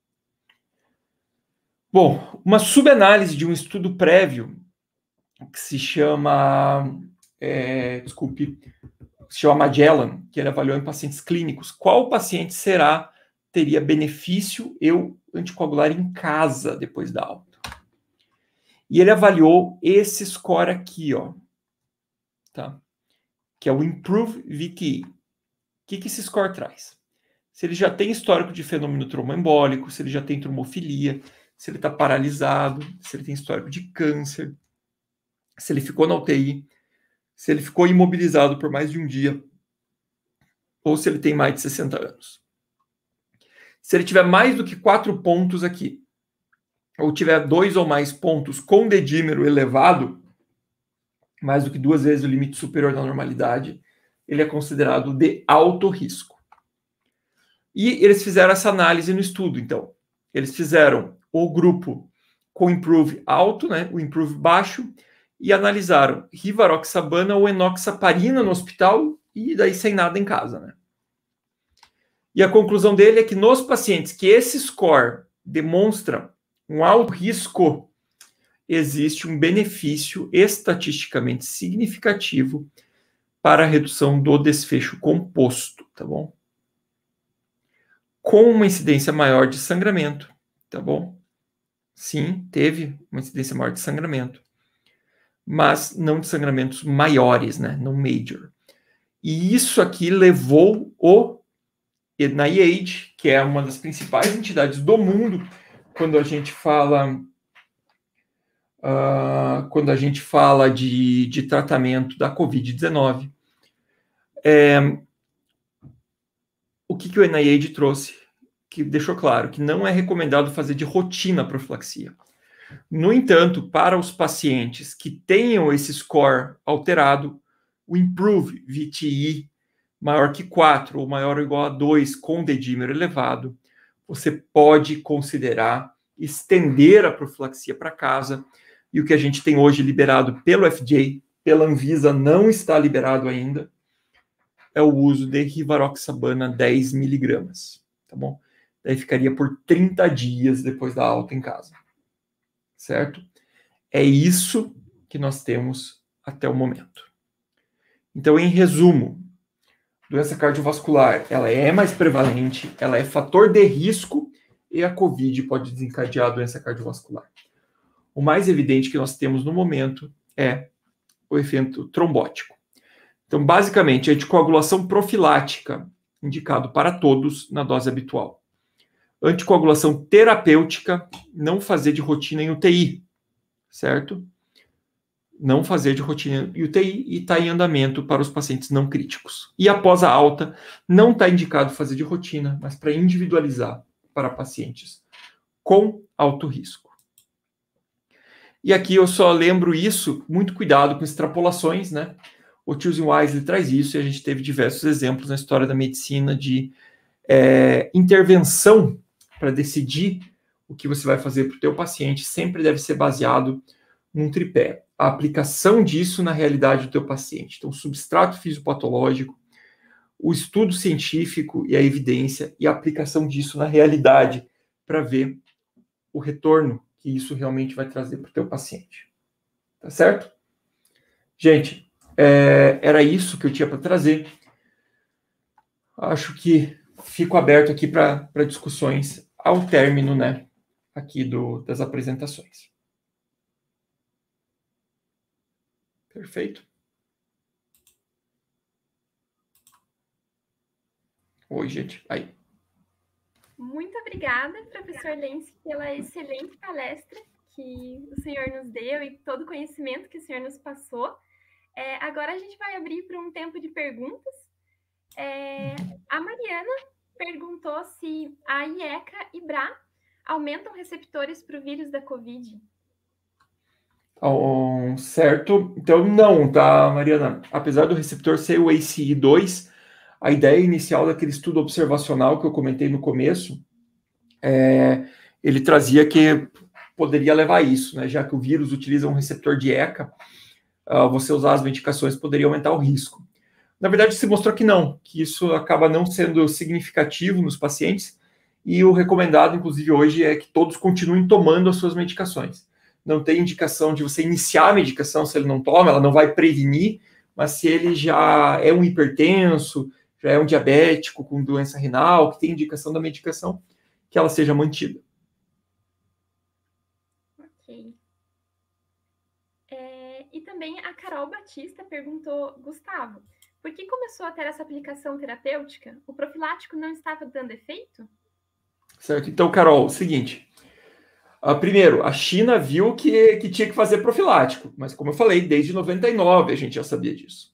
Bom, uma subanálise de um estudo prévio que se chama... É, desculpe... se chama Magellan, que ele avaliou em pacientes clínicos. Qual paciente será, teria benefício eu anticoagular em casa depois da alta? E ele avaliou esse score aqui, ó, tá? Que é o Improve V T E. O que, que esse score traz? Se ele já tem histórico de fenômeno tromboembólico, se ele já tem tromofilia, se ele está paralisado, se ele tem histórico de câncer, se ele ficou na U T I, se ele ficou imobilizado por mais de um dia, ou se ele tem mais de sessenta anos. Se ele tiver mais do que quatro pontos aqui, ou tiver dois ou mais pontos com dedímero elevado, mais do que duas vezes o limite superior da normalidade, ele é considerado de alto risco. E eles fizeram essa análise no estudo, então. Eles fizeram o grupo com Improve alto, né, o Improve baixo, e analisaram rivaroxabana ou enoxaparina no hospital e daí sem nada em casa, né? E a conclusão dele é que nos pacientes que esse score demonstra um alto risco, existe um benefício estatisticamente significativo para a redução do desfecho composto, tá bom? Com uma incidência maior de sangramento, tá bom? Sim, teve uma incidência maior de sangramento, mas não de sangramentos maiores, né? Não major. E isso aqui levou o N I H, que é uma das principais entidades do mundo, quando a gente fala, uh, quando quando a gente fala de, de tratamento da covid dezenove. É, o que, que o N I H trouxe? Que deixou claro que não é recomendado fazer de rotina a profilaxia. No entanto, para os pacientes que tenham esse score alterado, o IMPROVE V T I maior que quatro ou maior ou igual a dois com dedímero elevado, você pode considerar estender a profilaxia para casa, e o que a gente tem hoje liberado pelo F D A, pela Anvisa, não está liberado ainda, é o uso de rivaroxabana dez miligramas, tá bom? Daí ficaria por trinta dias depois da alta em casa, certo? É isso que nós temos até o momento. Então, em resumo, doença cardiovascular, ela é mais prevalente, ela é fator de risco e a COVID pode desencadear a doença cardiovascular. O mais evidente que nós temos no momento é o efeito trombótico. Então, basicamente, anticoagulação profilática, indicado para todos na dose habitual. Anticoagulação terapêutica, não fazer de rotina em U T I, certo? Não fazer de rotina em U T I e está em andamento para os pacientes não críticos. E após a alta, não está indicado fazer de rotina, mas para individualizar para pacientes com alto risco. E aqui eu só lembro isso, muito cuidado com extrapolações, né? O Tilson Wisely traz isso e a gente teve diversos exemplos na história da medicina de é, intervenção para decidir o que você vai fazer para o teu paciente, sempre deve ser baseado num tripé. A aplicação disso na realidade do teu paciente. Então, o substrato fisiopatológico, o estudo científico e a evidência e a aplicação disso na realidade para ver o retorno que isso realmente vai trazer para o teu paciente. Tá certo? Gente, é, era isso que eu tinha para trazer. Acho que fico aberto aqui para discussões ao término, né, aqui do, das apresentações. Perfeito. Oi, gente. Aí. Muito obrigada, professor Lenz, pela excelente palestra que o senhor nos deu e todo o conhecimento que o senhor nos passou. É, agora a gente vai abrir para um tempo de perguntas. É, a Mariana perguntou se a I E C A e B R A aumentam receptores para o vírus da COVID. Um, certo. Então, não, tá, Mariana? Apesar do receptor ser o A C E dois, a ideia inicial daquele estudo observacional que eu comentei no começo, é, ele trazia que poderia levar a isso, né? Já que o vírus utiliza um receptor de E C A, uh, você usar as medicações poderia aumentar o risco. Na verdade, se mostrou que não, que isso acaba não sendo significativo nos pacientes, e o recomendado, inclusive, hoje é que todos continuem tomando as suas medicações. Não tem indicação de você iniciar a medicação se ele não toma, ela não vai prevenir, mas se ele já é um hipertenso, já é um diabético com doença renal, que tem indicação da medicação, que ela seja mantida. Ok. É, e também a Carol Batista perguntou, Gustavo, por que começou a ter essa aplicação terapêutica? O profilático não estava dando efeito? Certo. Então, Carol, o seguinte... Uh, primeiro, a China viu que, que tinha que fazer profilático, mas como eu falei, desde noventa e nove a gente já sabia disso.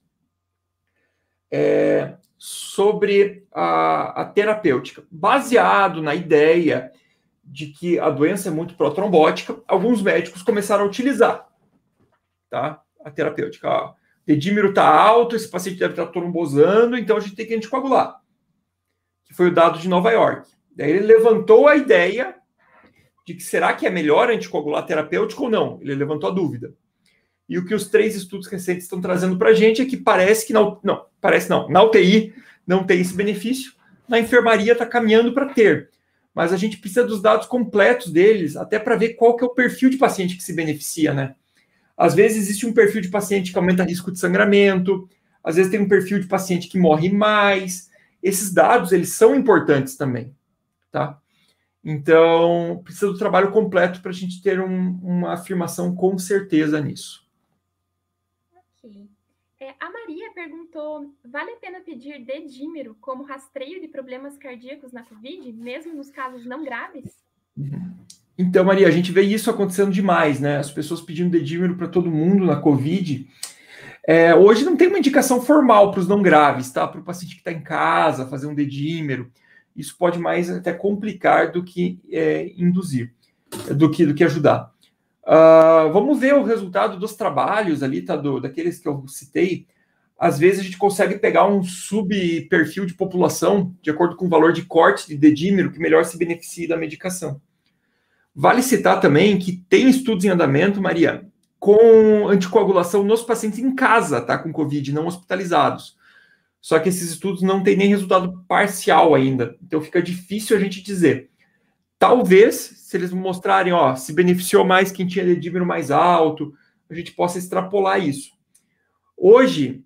É, sobre a, a terapêutica, baseado na ideia de que a doença é muito protrombótica, alguns médicos começaram a utilizar, tá, a terapêutica. Ó, o dedímero está alto, esse paciente deve estar trombosando, então a gente tem que anticoagular. Que foi o dado de Nova York. Daí ele levantou a ideia de que será que é melhor anticoagular terapêutico ou não? Ele levantou a dúvida. E o que os três estudos recentes estão trazendo para a gente é que parece que não, não, parece não, na U T I não tem esse benefício, na enfermaria está caminhando para ter. Mas a gente precisa dos dados completos deles, até para ver qual que é o perfil de paciente que se beneficia, né? Às vezes existe um perfil de paciente que aumenta o risco de sangramento, às vezes tem um perfil de paciente que morre mais. Esses dados, eles são importantes também, tá? Então, precisa do trabalho completo para a gente ter um, uma afirmação com certeza nisso. Ok. É, a Maria perguntou, vale a pena pedir dedímero como rastreio de problemas cardíacos na COVID, mesmo nos casos não graves? Uhum. Então, Maria, a gente vê isso acontecendo demais, né? As pessoas pedindo dedímero para todo mundo na Covid. É, hoje não tem uma indicação formal para os não graves, tá? Para o paciente que está em casa, fazer um dedímero. Isso pode mais até complicar do que é, induzir, do que, do que ajudar. Uh, vamos ver o resultado dos trabalhos ali, tá? Do, daqueles que eu citei. Às vezes a gente consegue pegar um subperfil de população, de acordo com o valor de corte de dedímero, que melhor se beneficie da medicação. Vale citar também que tem estudos em andamento, Maria, com anticoagulação nos pacientes em casa, tá? Com Covid, não hospitalizados. Só que esses estudos não têm nem resultado parcial ainda. Então fica difícil a gente dizer. Talvez, se eles mostrarem, ó, se beneficiou mais quem tinha dedímero mais alto, a gente possa extrapolar isso. Hoje,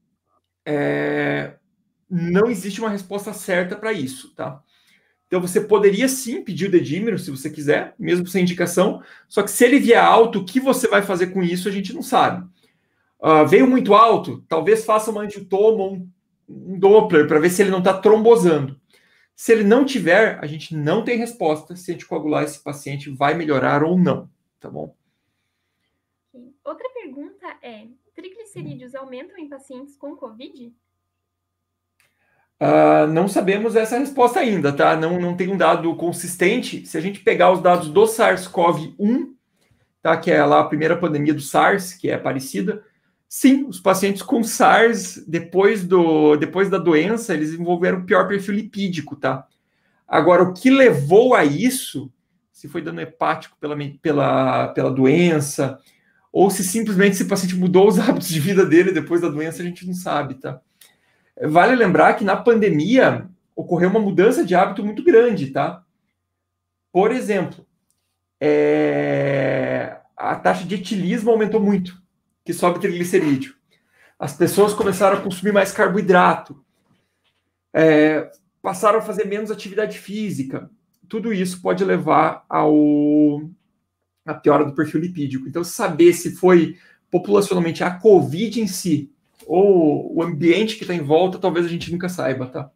é, não existe uma resposta certa para isso, tá? Então, você poderia sim pedir o dedímero, se você quiser, mesmo sem indicação, só que se ele vier alto, o que você vai fazer com isso, a gente não sabe. Uh, veio muito alto, talvez faça uma angiotoma, um, um Doppler, para ver se ele não está trombosando. Se ele não tiver, a gente não tem resposta se anticoagular esse paciente vai melhorar ou não, tá bom? Outra pergunta é, triglicerídeos aumentam em pacientes com Covid? Uh, não sabemos essa resposta ainda, tá? Não, não tem um dado consistente. Se a gente pegar os dados do SARS-CoV um, tá? Que é lá a primeira pandemia do SARS, que é parecida, sim, os pacientes com SARS, depois, do, depois da doença, eles desenvolveram um pior perfil lipídico, tá? Agora, o que levou a isso, se foi dano hepático pela, pela, pela doença, ou se simplesmente esse paciente mudou os hábitos de vida dele depois da doença, a gente não sabe, tá? Vale lembrar que na pandemia ocorreu uma mudança de hábito muito grande, tá? Por exemplo, é... a taxa de etilismo aumentou muito, que sobe triglicerídeo. As pessoas começaram a consumir mais carboidrato, é... passaram a fazer menos atividade física. Tudo isso pode levar ao... à piora do perfil lipídico. Então, saber se foi populacionalmente a Covid em si ou o ambiente que está em volta, talvez a gente nunca saiba, tá?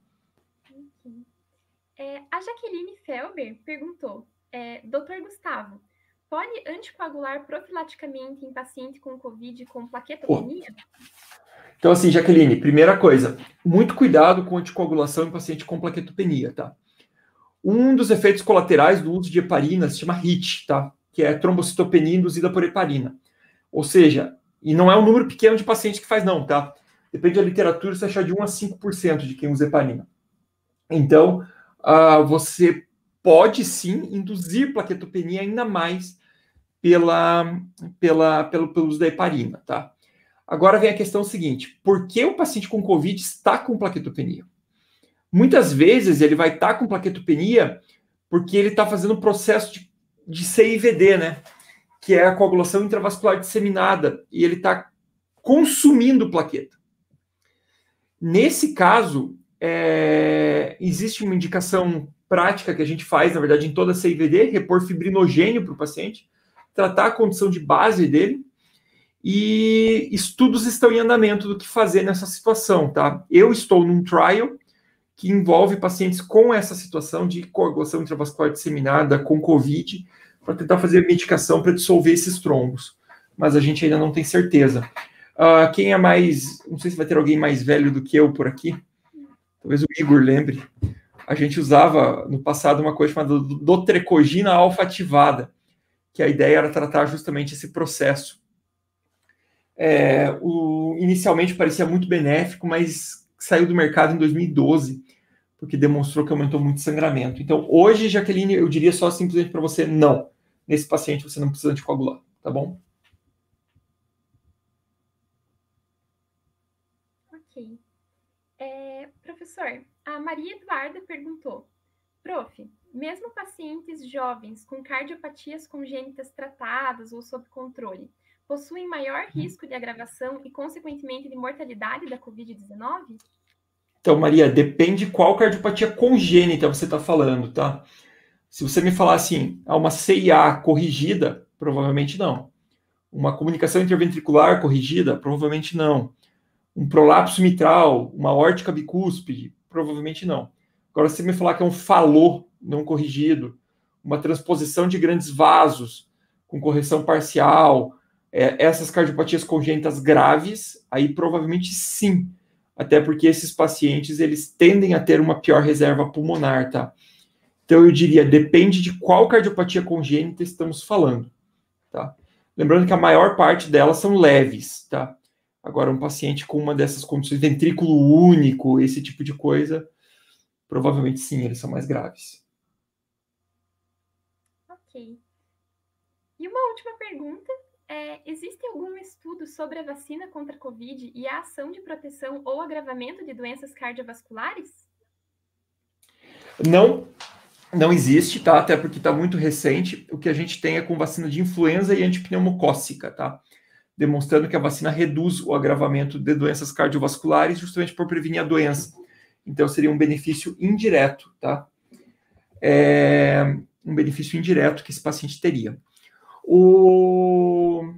É, a Jaqueline Felber perguntou, é, doutor Gustavo, pode anticoagular profilaticamente em paciente com Covid com plaquetopenia? Oh. Então, assim, Jaqueline, primeira coisa, muito cuidado com anticoagulação em paciente com plaquetopenia, tá? Um dos efeitos colaterais do uso de heparina se chama H I T, tá? Que é trombocitopenia induzida por heparina. Ou seja, e não é um número pequeno de pacientes que faz, não, tá? Depende da literatura, você achar de um a cinco por cento de quem usa heparina. Então, uh, você pode, sim, induzir plaquetopenia ainda mais pela, pela, pelo, pelo uso da heparina, tá? Agora vem a questão seguinte, por que o paciente com Covid está com plaquetopenia? Muitas vezes ele vai estar com plaquetopenia porque ele está fazendo um processo de, de C I V D, né? Que é a coagulação intravascular disseminada, e ele está consumindo plaqueta. Nesse caso, é, existe uma indicação prática que a gente faz, na verdade, em toda a C I V D, repor fibrinogênio para o paciente, tratar a condição de base dele, e estudos estão em andamento do que fazer nessa situação, tá? Eu estou num trial que envolve pacientes com essa situação de coagulação intravascular disseminada com Covid, para tentar fazer medicação para dissolver esses trombos. Mas a gente ainda não tem certeza. Uh, quem é mais... Não sei se vai ter alguém mais velho do que eu por aqui. Talvez o Igor lembre. A gente usava, no passado, uma coisa chamada dotrecogina alfa-ativada, que a ideia era tratar justamente esse processo. É, o, inicialmente parecia muito benéfico, mas saiu do mercado em dois mil e doze, porque demonstrou que aumentou muito sangramento. Então, hoje, Jaqueline, eu diria só simplesmente para você, não. Nesse paciente, você não precisa anticoagular, tá bom? Ok. É, professor, a Maria Eduarda perguntou, prof, mesmo pacientes jovens com cardiopatias congênitas tratadas ou sob controle, possuem maior risco de agravação e, consequentemente, de mortalidade da covid dezenove? Então, Maria, depende qual cardiopatia congênita você está falando, tá? Se você me falar assim, há uma C I A corrigida, provavelmente não. Uma comunicação interventricular corrigida, provavelmente não. Um prolapso mitral, uma aórtica bicúspide, provavelmente não. Agora, se você me falar que é um falô não corrigido, uma transposição de grandes vasos com correção parcial, é, essas cardiopatias congênitas graves, aí provavelmente sim, até porque esses pacientes, eles tendem a ter uma pior reserva pulmonar, tá? Então, eu diria, depende de qual cardiopatia congênita estamos falando, tá? Lembrando que a maior parte delas são leves, tá? Agora, um paciente com uma dessas condições, ventrículo único, esse tipo de coisa, provavelmente sim, eles são mais graves. Ok. E uma última pergunta. É, existe algum estudo sobre a vacina contra a Covid e a ação de proteção ou agravamento de doenças cardiovasculares? Não, não existe, tá? Até porque está muito recente. O que a gente tem é com vacina de influenza e antipneumocócica, tá? Demonstrando que a vacina reduz o agravamento de doenças cardiovasculares justamente por prevenir a doença. Então, seria um benefício indireto, tá? É um benefício indireto que esse paciente teria. O,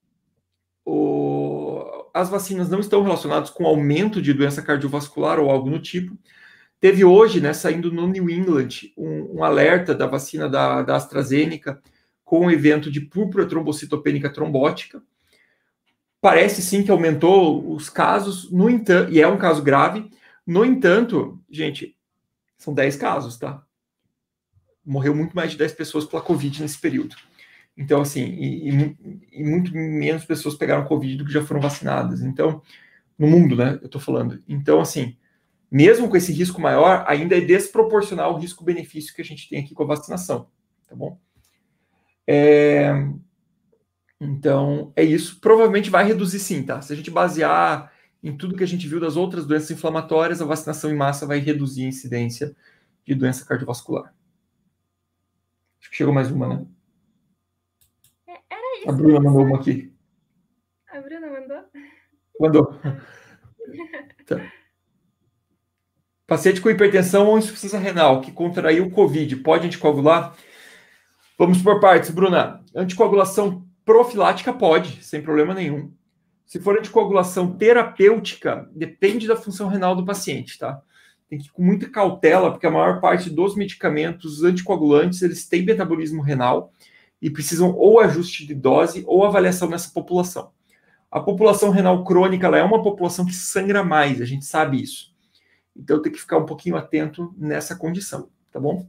o, as vacinas não estão relacionadas com aumento de doença cardiovascular ou algo no tipo. Teve hoje, né, saindo no New England, um, um alerta da vacina da, da AstraZeneca com o evento de púrpura trombocitopênica trombótica. Parece sim que aumentou os casos, no entanto, e é um caso grave. No entanto, gente, são dez casos, tá? Morreu muito mais de dez pessoas pela Covid nesse período. Então, assim, e, e, e muito menos pessoas pegaram Covid do que já foram vacinadas. Então, no mundo, né, eu tô falando. Então, assim, mesmo com esse risco maior, ainda é desproporcional o risco-benefício que a gente tem aqui com a vacinação, tá bom? É... Então, é isso. Provavelmente vai reduzir sim, tá? Se a gente basear em tudo que a gente viu das outras doenças inflamatórias, a vacinação em massa vai reduzir a incidência de doença cardiovascular. Acho que chegou mais uma, né? É, era isso, A Bruna professor. mandou uma aqui. A Bruna mandou? Mandou. Tá. Paciente com hipertensão ou insuficiência renal que contraiu o Covid, pode anticoagular? Vamos por partes, Bruna. Anticoagulação profilática pode, sem problema nenhum. Se for anticoagulação terapêutica, depende da função renal do paciente, tá? Tem que ir com muita cautela, porque a maior parte dos medicamentos anticoagulantes, eles têm metabolismo renal e precisam ou ajuste de dose ou avaliação nessa população. A população renal crônica, ela é uma população que sangra mais, a gente sabe isso. Então tem que ficar um pouquinho atento nessa condição, tá bom?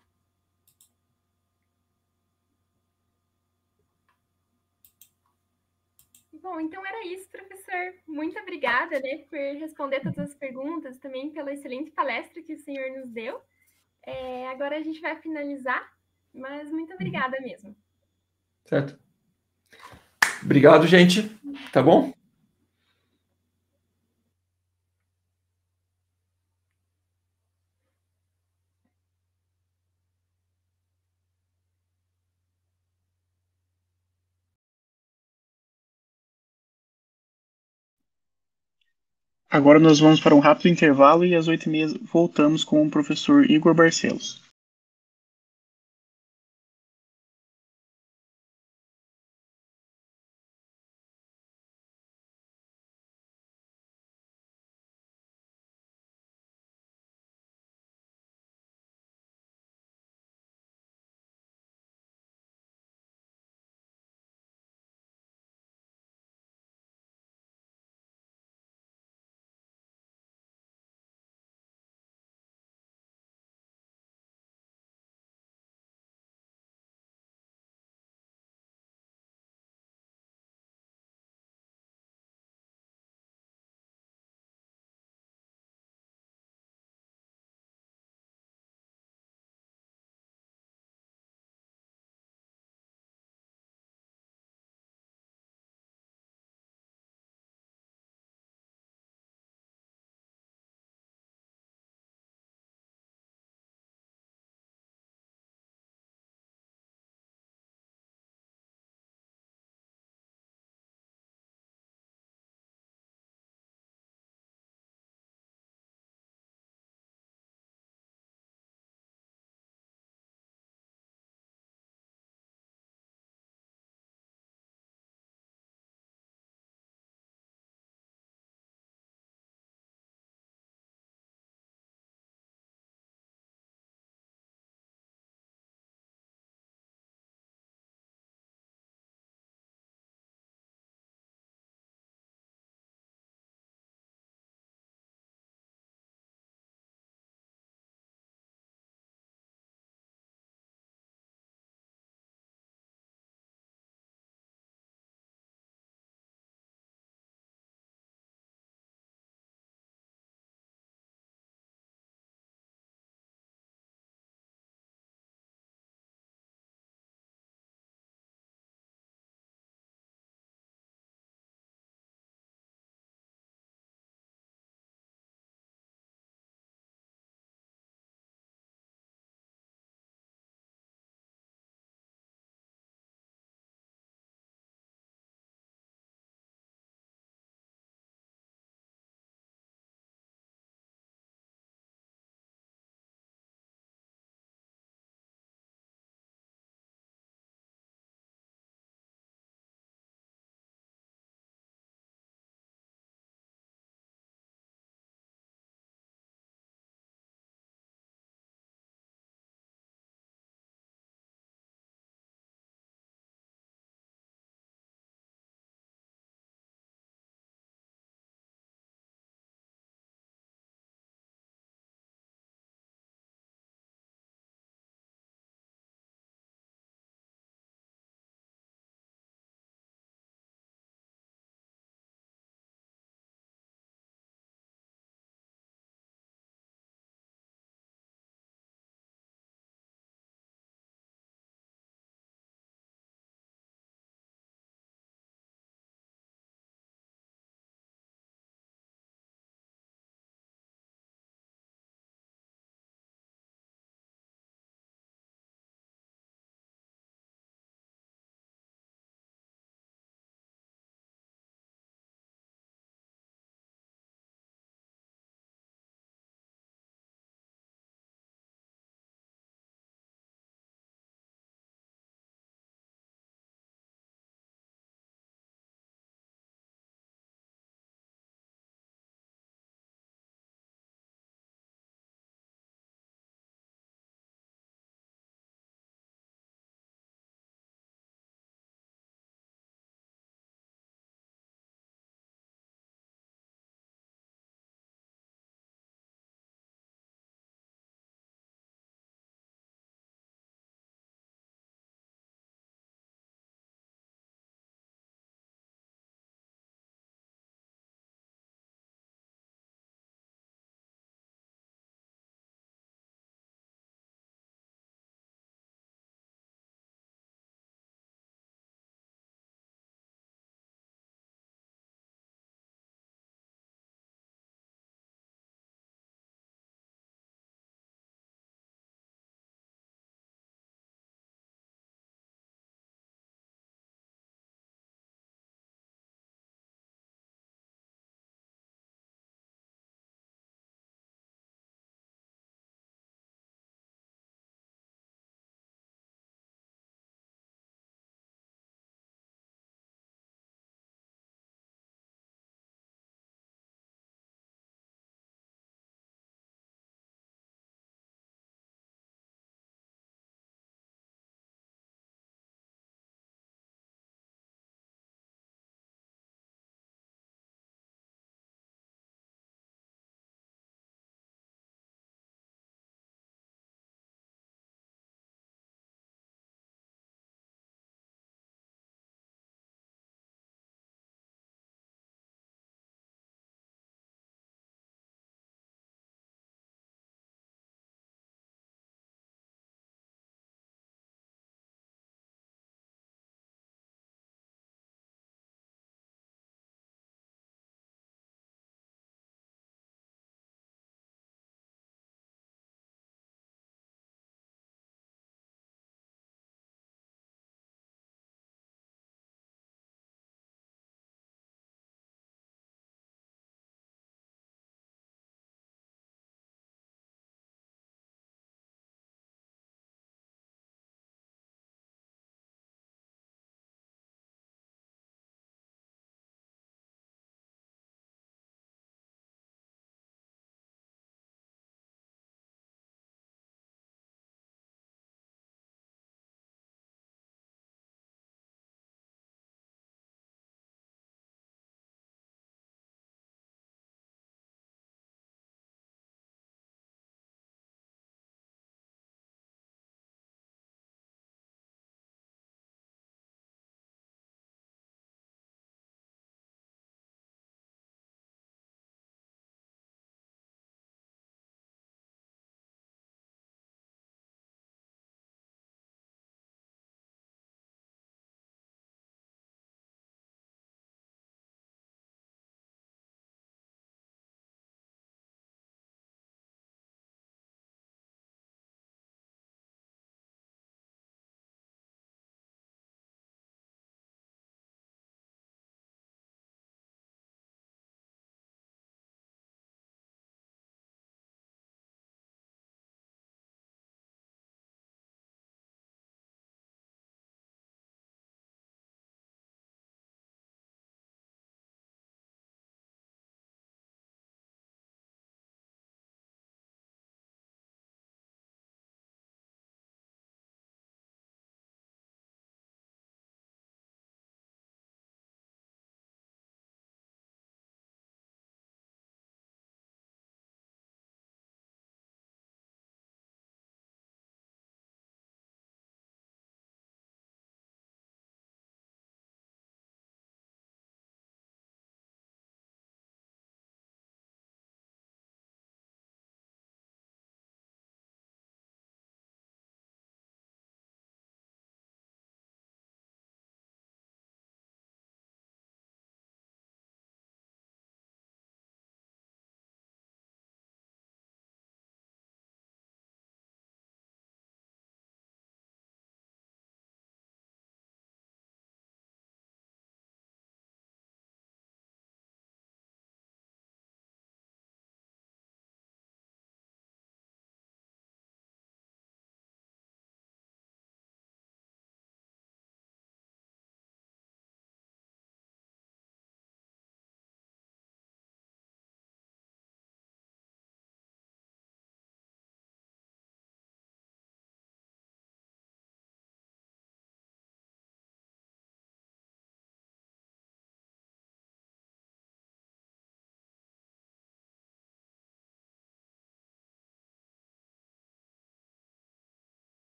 Bom, então era isso, professor. Muito obrigada, né, por responder todas as perguntas, também pela excelente palestra que o senhor nos deu. É, agora a gente vai finalizar, mas muito obrigada mesmo. Certo. Obrigado, gente. Tá bom? Agora nós vamos para um rápido intervalo e às oito e meia voltamos com o professor Igor Barcelos.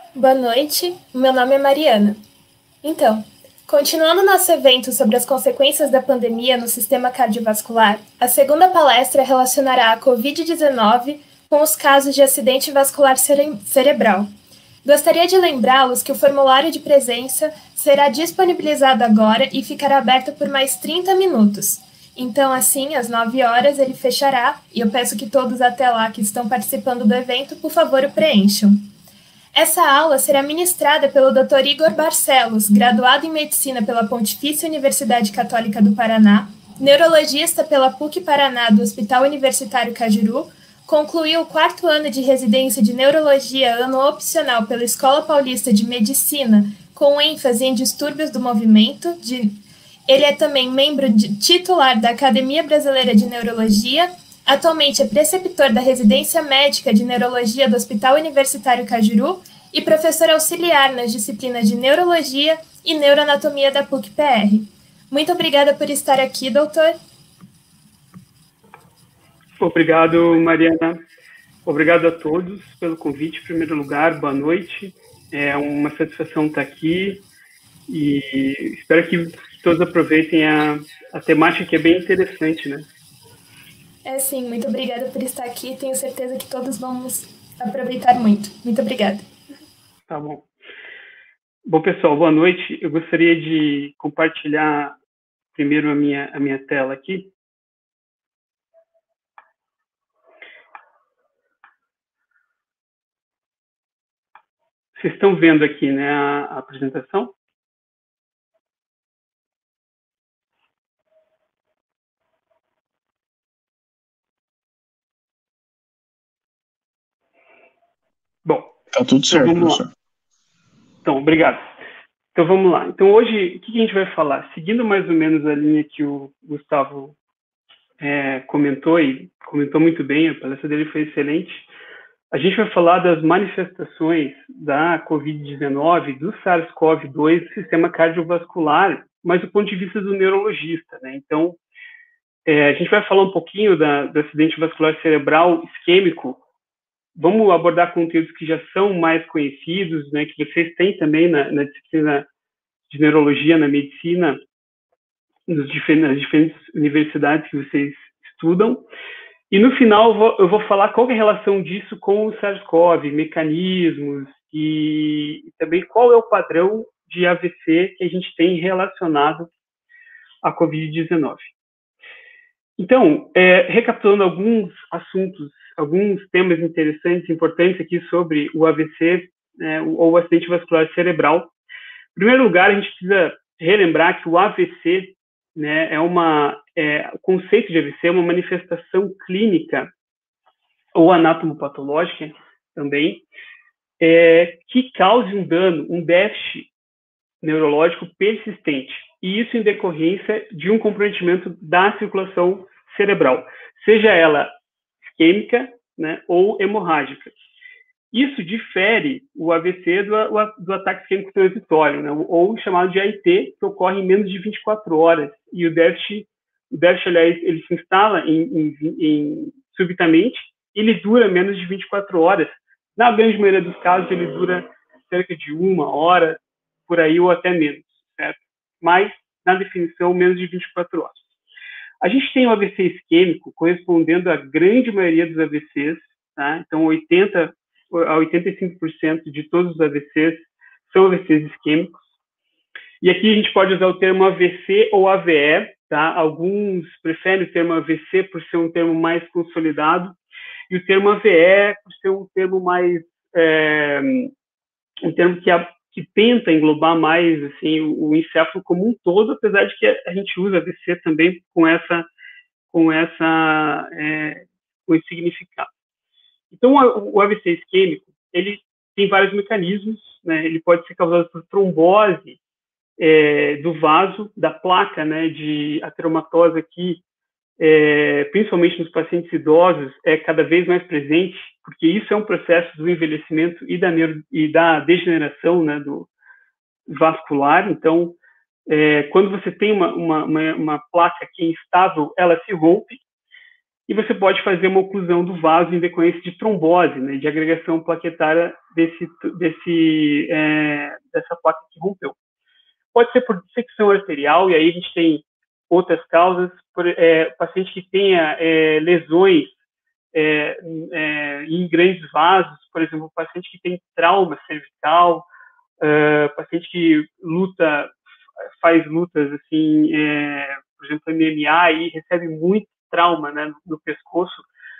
Boa noite, meu nome é Mariana. Então, continuando nosso evento sobre as consequências da pandemia no sistema cardiovascular, a segunda palestra relacionará a covid dezenove com os casos de acidente vascular cere- cerebral. Gostaria de lembrá-los que o formulário de presença será disponibilizado agora e ficará aberto por mais trinta minutos. Então, assim, às nove horas ele fechará e eu peço que todos até lá que estão participando do evento, por favor, o preencham. Essa aula será ministrada pelo doutor Igor Barcelos, graduado em Medicina pela Pontifícia Universidade Católica do Paraná, neurologista pela P U C Paraná do Hospital Universitário Cajuru, concluiu o quarto ano de residência de Neurologia ano opcional pela Escola Paulista de Medicina, com ênfase em distúrbios do movimento. De... Ele é também membro de... titular da Academia Brasileira de Neurologia. Atualmente é preceptor da Residência Médica de Neurologia do Hospital Universitário Cajuru e professor auxiliar nas disciplinas de Neurologia e Neuroanatomia da P U C-P R. Muito obrigada por estar aqui, doutor. Obrigado, Mariana. Obrigado a todos pelo convite. Em primeiro lugar, boa noite. É uma satisfação estar aqui e espero que todos aproveitem a, a temática, que é bem interessante, né? É sim, muito obrigada por estar aqui. Tenho certeza que todos vamos aproveitar muito. Muito obrigada. Tá bom. Bom, pessoal, boa noite. Eu gostaria de compartilhar primeiro a minha, a minha tela aqui. Vocês estão vendo aqui, né, a, a apresentação? Bom, tá tudo certo, então vamos professor. Lá. Então, obrigado. Então, vamos lá. Então, hoje, o que a gente vai falar? Seguindo mais ou menos a linha que o Gustavo é, comentou, e comentou muito bem, a palestra dele foi excelente, a gente vai falar das manifestações da covid dezenove, do SARS-CoV dois, do sistema cardiovascular, mas do ponto de vista do neurologista, né? Então, é, a gente vai falar um pouquinho da, do acidente vascular cerebral isquêmico. Vamos abordar conteúdos que já são mais conhecidos, né, que vocês têm também na, na disciplina de neurologia, na medicina, nos diferentes, nas diferentes universidades que vocês estudam. E no final eu vou, eu vou falar qual é a relação disso com o SARS-CoV, mecanismos e, e também qual é o padrão de A V C que a gente tem relacionado à covid dezenove. Então, é, recapitulando alguns assuntos, alguns temas interessantes, importantes aqui sobre o A V C, né, ou o acidente vascular cerebral. Em primeiro lugar, a gente precisa relembrar que o A V C, né, é uma, é, o conceito de A V C é uma manifestação clínica ou anatomopatológica também, é, que cause um dano, um déficit neurológico persistente. E isso em decorrência de um comprometimento da circulação cerebral, seja ela isquêmica, né, ou hemorrágica. Isso difere o A V C do, do ataque isquêmico transitório, né, ou chamado de A I T, que ocorre em menos de vinte e quatro horas. E o déficit, o déficit aliás, ele se instala em, em, em, subitamente, e ele dura menos de vinte e quatro horas. Na grande maioria dos casos, ele dura cerca de uma hora, por aí, ou até menos, certo? Mas, na definição, menos de vinte e quatro horas. A gente tem o A V C isquêmico correspondendo à grande maioria dos A V Cs, tá? Então, oitenta a oitenta e cinco por cento de todos os A V Cs são A V Cs isquêmicos. E aqui a gente pode usar o termo A V C ou A V E, tá? Alguns preferem o termo A V C por ser um termo mais consolidado, e o termo A V E por ser um termo mais... É, um termo que a que tenta englobar mais assim, o, o encéfalo como um todo, apesar de que a gente usa A V C também com, essa, com, essa, é, com esse significado. Então, o, o A V C isquêmico, ele tem vários mecanismos, né? Ele pode ser causado por trombose é, do vaso, da placa, né, de ateromatose aqui, é, principalmente nos pacientes idosos, é cada vez mais presente, porque isso é um processo do envelhecimento e da, neuro, e da degeneração, né, do vascular. Então, é, quando você tem uma, uma, uma, uma placa que é instável, ela se rompe, e você pode fazer uma oclusão do vaso em decorrência de trombose, né, de agregação plaquetária desse, desse, é, dessa placa que rompeu. Pode ser por dissecção arterial, e aí a gente tem outras causas, por é, paciente que tenha é, lesões é, é, em grandes vasos, por exemplo, paciente que tem trauma cervical, é, paciente que luta, faz lutas, assim, é, por exemplo, M M A, e recebe muito trauma, né, no pescoço.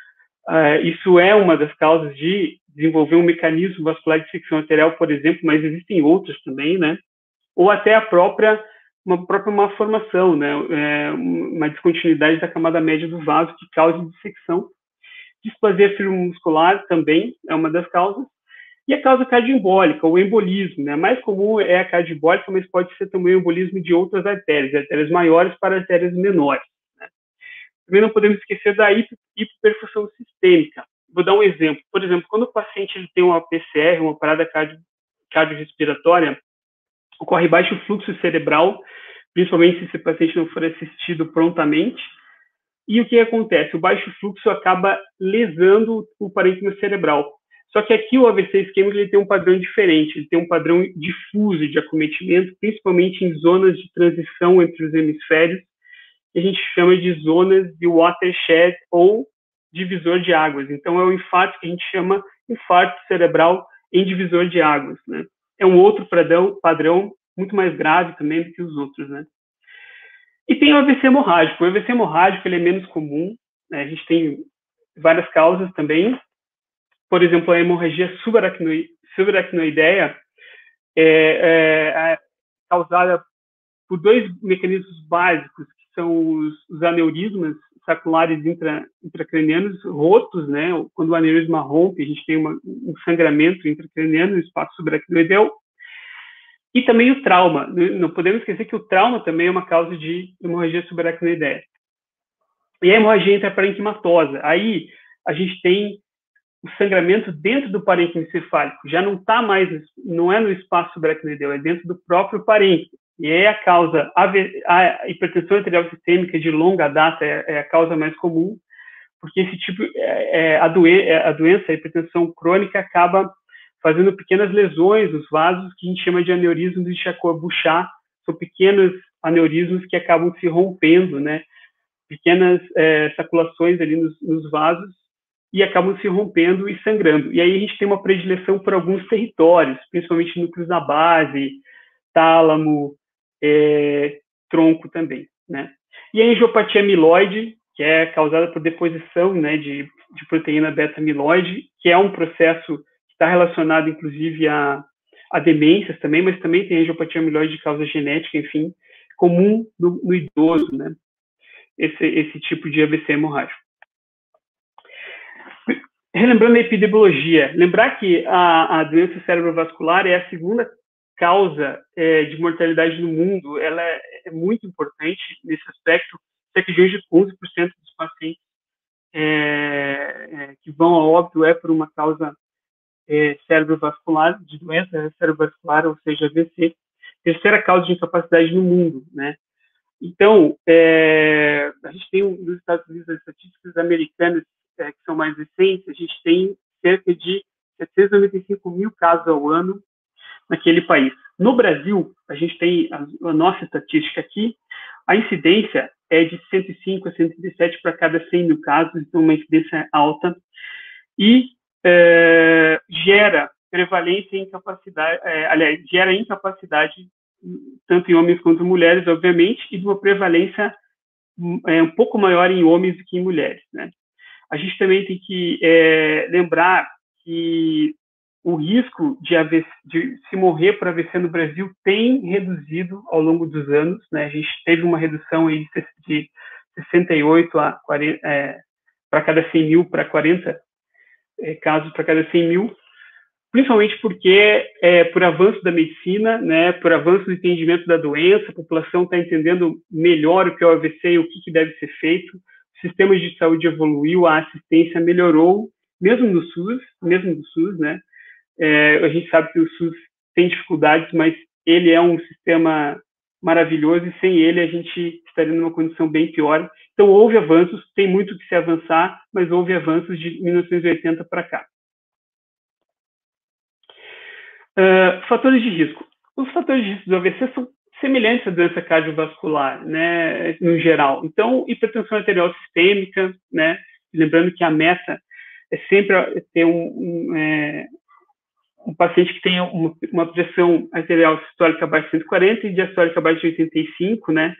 Uh, isso é uma das causas de desenvolver um mecanismo vascular de dissecção arterial, por exemplo, mas existem outras também, né? Ou até a própria, uma própria malformação, né? É, uma descontinuidade da camada média do vaso que causa dissecção. Displasia fibromuscular também é uma das causas. E a causa cardioembólica, o embolismo, né? A mais comum é a cardioembólica, mas pode ser também o embolismo de outras artérias, artérias maiores para artérias menores. Também não podemos esquecer da hipoperfusão sistêmica. Vou dar um exemplo. Por exemplo, quando o paciente ele tem uma P C R, uma parada cardio, cardiorrespiratória, ocorre baixo fluxo cerebral, principalmente se esse paciente não for assistido prontamente. E o que acontece? O baixo fluxo acaba lesando o parênquima cerebral. Só que aqui o A V C isquêmico ele tem um padrão diferente, ele tem um padrão difuso de acometimento, principalmente em zonas de transição entre os hemisférios, que a gente chama de zonas de watershed ou divisor de águas. Então, é o infarto que a gente chama infarto cerebral em divisor de águas, né? É um outro padrão, padrão muito mais grave também do que os outros, né? E tem o A V C hemorrágico. O A V C hemorrágico ele é menos comum, né? A gente tem várias causas também. Por exemplo, a hemorragia subaracnoideia é, é, é causada por dois mecanismos básicos, são os, os aneurismas saculares intra, intracranianos rotos, né? Quando o aneurisma rompe, a gente tem uma, um sangramento intracraniano no espaço subaracnoideu. E também o trauma. Não podemos esquecer que o trauma também é uma causa de hemorragia subaracnoideia. E a hemorragia intraparenquimatosa. Aí a gente tem o sangramento dentro do parênquima encefálico. Já não está mais, não é no espaço subaracnoideu, é dentro do próprio parênquima. E aí a causa, a hipertensão arterial sistêmica de longa data é, é a causa mais comum, porque esse tipo, é, é, a, doen a doença, a hipertensão crônica, acaba fazendo pequenas lesões nos vasos, que a gente chama de aneurismos de Charcot-Bouchard. São pequenos aneurismos que acabam se rompendo, né? Pequenas é, saculações ali nos, nos vasos, e acabam se rompendo e sangrando. E aí a gente tem uma predileção por alguns territórios, principalmente núcleos da base, tálamo, É, tronco também, né? E a angiopatia amiloide, que é causada por deposição, né, de, de proteína beta-amiloide, que é um processo que está relacionado, inclusive, a, a demências também, mas também tem angiopatia amiloide de causa genética, enfim, comum no, no idoso, né? Esse, esse tipo de A V C hemorrágico. Relembrando a epidemiologia, lembrar que a, a doença cerebrovascular é a segunda causa é, de mortalidade no mundo, ela é, é muito importante nesse aspecto. Cerca de hoje onze por cento dos pacientes é, é, que vão a óbito é por uma causa é, cerebrovascular, de doença cerebrovascular, ou seja, A V C. Terceira causa de incapacidade no mundo, né? Então, é, a gente tem nos Estados Unidos as estatísticas americanas é, que são mais recentes, a gente tem cerca de setecentos e noventa e cinco mil casos ao ano naquele país. No Brasil, a gente tem a, a nossa estatística aqui, a incidência é de cento e cinco a cento e dezessete para cada cem mil casos, então uma incidência alta, e é, gera prevalência e incapacidade, é, aliás, gera incapacidade tanto em homens quanto em mulheres, obviamente, e de uma prevalência é, um pouco maior em homens do que em mulheres, né? A gente também tem que é, lembrar que o risco de, A V C, de se morrer por A V C no Brasil tem reduzido ao longo dos anos, né? A gente teve uma redução aí de sessenta e oito a quarenta, é, para cada cem mil, para quarenta é, casos para cada cem mil, principalmente porque, é, por avanço da medicina, né, por avanço do entendimento da doença, a população está entendendo melhor o que é o A V C e o que, que deve ser feito, o sistema de saúde evoluiu, a assistência melhorou, mesmo no SUS, mesmo no SUS, né? É, a gente sabe que o SUS tem dificuldades, mas ele é um sistema maravilhoso, e sem ele a gente estaria numa condição bem pior. Então, houve avanços, tem muito que se avançar, mas houve avanços de mil novecentos e oitenta para cá. Uh, fatores de risco. Os fatores de risco do A V C são semelhantes à doença cardiovascular, né, no geral. Então, hipertensão arterial sistêmica, né, lembrando que a meta é sempre ter um, um, é, um paciente que tenha uma, uma pressão arterial sistólica abaixo de cento e quarenta e diastólica abaixo de oitenta e cinco, né,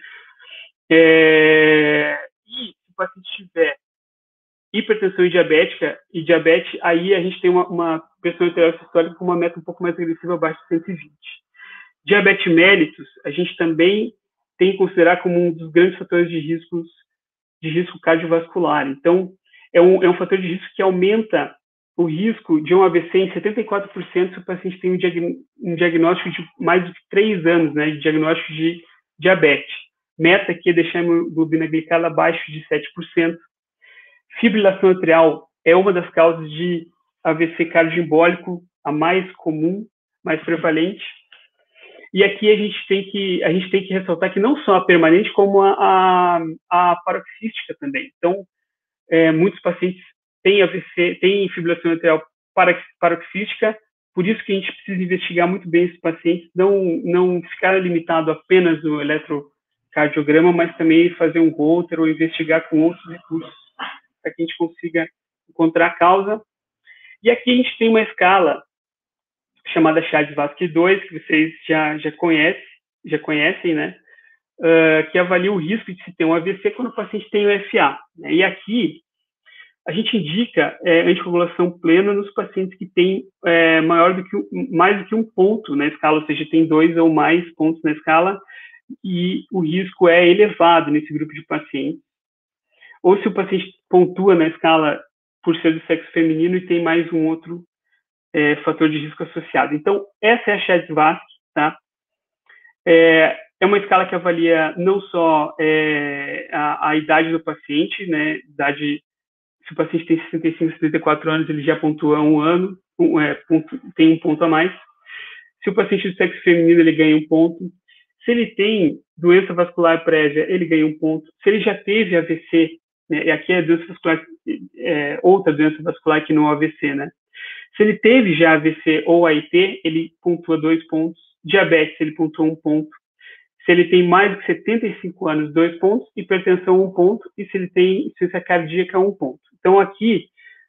é, e se o paciente tiver hipertensão e diabética, e diabetes, aí a gente tem uma, uma pressão arterial sistólica com uma meta um pouco mais agressiva abaixo de cento e vinte. Diabetes mellitus, a gente também tem que considerar como um dos grandes fatores de, riscos, de risco cardiovascular. Então, é um, é um fator de risco que aumenta o risco de um A V C em setenta e quatro por cento se o paciente tem um, diag, um diagnóstico de mais de três anos, né, de diagnóstico de diabetes. Meta aqui é deixar a hemoglobina glicada abaixo de sete por cento. Fibrilação atrial é uma das causas de A V C cardioembólico, a mais comum, mais prevalente. E aqui a gente tem que, a gente tem que ressaltar que não só a permanente, como a, a, a paroxística também. Então, é, muitos pacientes têm A V C, têm fibrilação atrial paroxística, por isso que a gente precisa investigar muito bem esses pacientes, não, não ficar limitado apenas no eletrocardiograma, mas também fazer um Holter ou investigar com outros recursos, para que a gente consiga encontrar a causa. E aqui a gente tem uma escala chamada Chade-Vasque dois, que vocês já, já, conhecem, já conhecem, né? Uh, que avalia o risco de se ter um A V C quando o paciente tem o F A. Né? E aqui a gente indica é, anticoagulação plena nos pacientes que têm é, maior do que um, mais do que um ponto na escala, ou seja, tem dois ou mais pontos na escala, e o risco é elevado nesse grupo de pacientes. Ou se o paciente pontua na escala por ser do sexo feminino e tem mais um outro é, fator de risco associado. Então, essa é a Chade-Vasque, tá? É, é uma escala que avalia não só é, a, a idade do paciente, né? Idade, se o paciente tem sessenta e cinco, setenta e quatro anos, ele já pontua um ano, um, é, ponto, tem um ponto a mais. Se o paciente do sexo feminino, ele ganha um ponto. Se ele tem doença vascular prévia, ele ganha um ponto. Se ele já teve A V C, né, e aqui é doença vascular, é, outra doença vascular que não é A V C, né? Se ele teve já A V C ou A I T, ele pontua dois pontos. Diabetes, ele pontua um ponto. Se ele tem mais de setenta e cinco anos, dois pontos. Hipertensão, um ponto. E se ele tem insuficiência cardíaca, um ponto. Então, aqui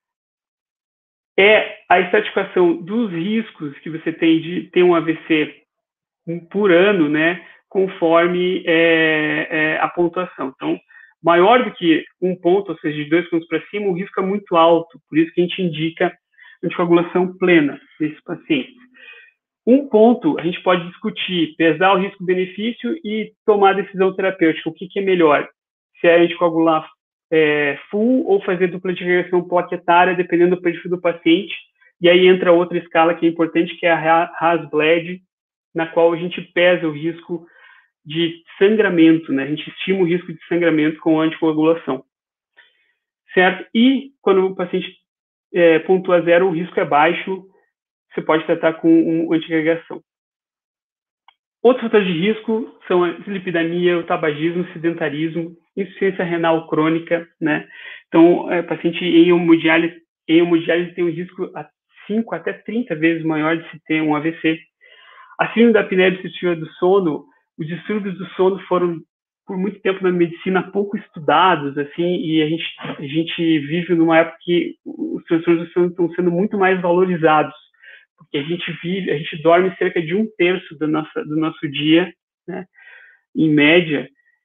é a estratificação dos riscos que você tem de ter um A V C por ano, né, conforme é, é, a pontuação. Então, maior do que um ponto, ou seja, de dois pontos para cima, o risco é muito alto. Por isso que a gente indica anticoagulação plena nesses pacientes. Um ponto, a gente pode discutir, pesar o risco-benefício e tomar a decisão terapêutica. O que, que é melhor? Se é anticoagular é, full ou fazer dupla de regressão plaquetária, dependendo do perfil do paciente. E aí entra outra escala que é importante, que é a Hasbled, na qual a gente pesa o risco de sangramento, né? A gente estima o risco de sangramento com anticoagulação. Certo? E quando o paciente é, pontua zero, o risco é baixo, você pode tratar com um antiagregação. Outros fatores de risco são a dislipidemia, o tabagismo, o sedentarismo, insuficiência renal crônica, né? Então, é, paciente em hemodiálise, em hemodiálise tem um risco a cinco até trinta vezes maior de se ter um A V C. A síndrome da apneia obstrutiva do sono, os distúrbios do sono foram, por muito tempo na medicina, pouco estudados, assim, e a gente, a gente vive numa época que os transtornos do sono estão sendo muito mais valorizados, porque a gente vive, a gente dorme cerca de um terço do nosso, do nosso dia, né, em média,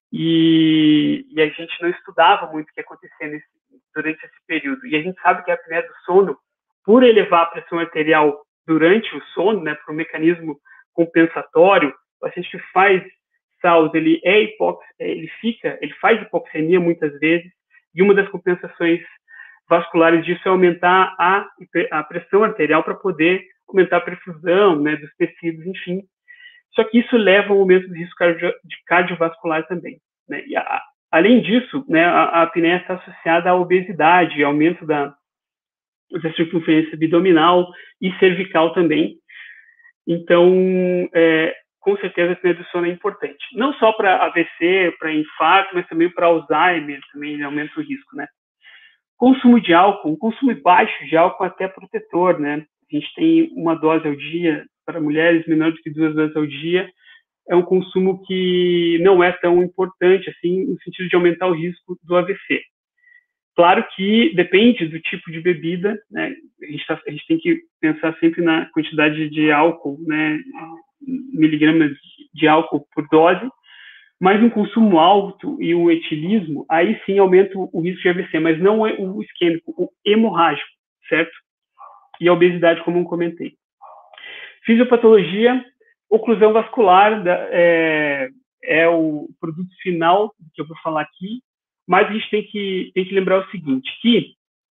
e, e a gente não estudava muito o que acontecia nesse, durante esse período. E a gente sabe que a apneia do sono, por elevar a pressão arterial durante o sono, né, por um mecanismo compensatório, o paciente que faz S A U S, ele é hipox, ele fica, ele faz hipoxemia muitas vezes, e uma das compensações vasculares disso é aumentar a, a pressão arterial para poder aumentar a perfusão, né, dos tecidos, enfim. Só que isso leva a um aumento do risco cardio, de cardiovascular também, né? E a, além disso, né, a, a apneia está associada à obesidade, aumento da, da circunferência abdominal e cervical também. Então, é, com certeza a apneia do sono é importante. Não só para A V C, para infarto, mas também para Alzheimer, também aumenta o risco, né? Consumo de álcool, um consumo baixo de álcool até protetor, né? A gente tem uma dose ao dia, para mulheres menores do que duas doses ao dia, é um consumo que não é tão importante, assim, no sentido de aumentar o risco do A V C. Claro que depende do tipo de bebida, né? A gente, tá, a gente tem que pensar sempre na quantidade de álcool, né? Miligramas de álcool por dose, mas um consumo alto e o etilismo, aí sim aumenta o risco de A V C, mas não é o isquêmico, o hemorrágico, certo? E a obesidade, como eu comentei. Fisiopatologia, oclusão vascular é, é o produto final que eu vou falar aqui, mas a gente tem que, tem que lembrar o seguinte, que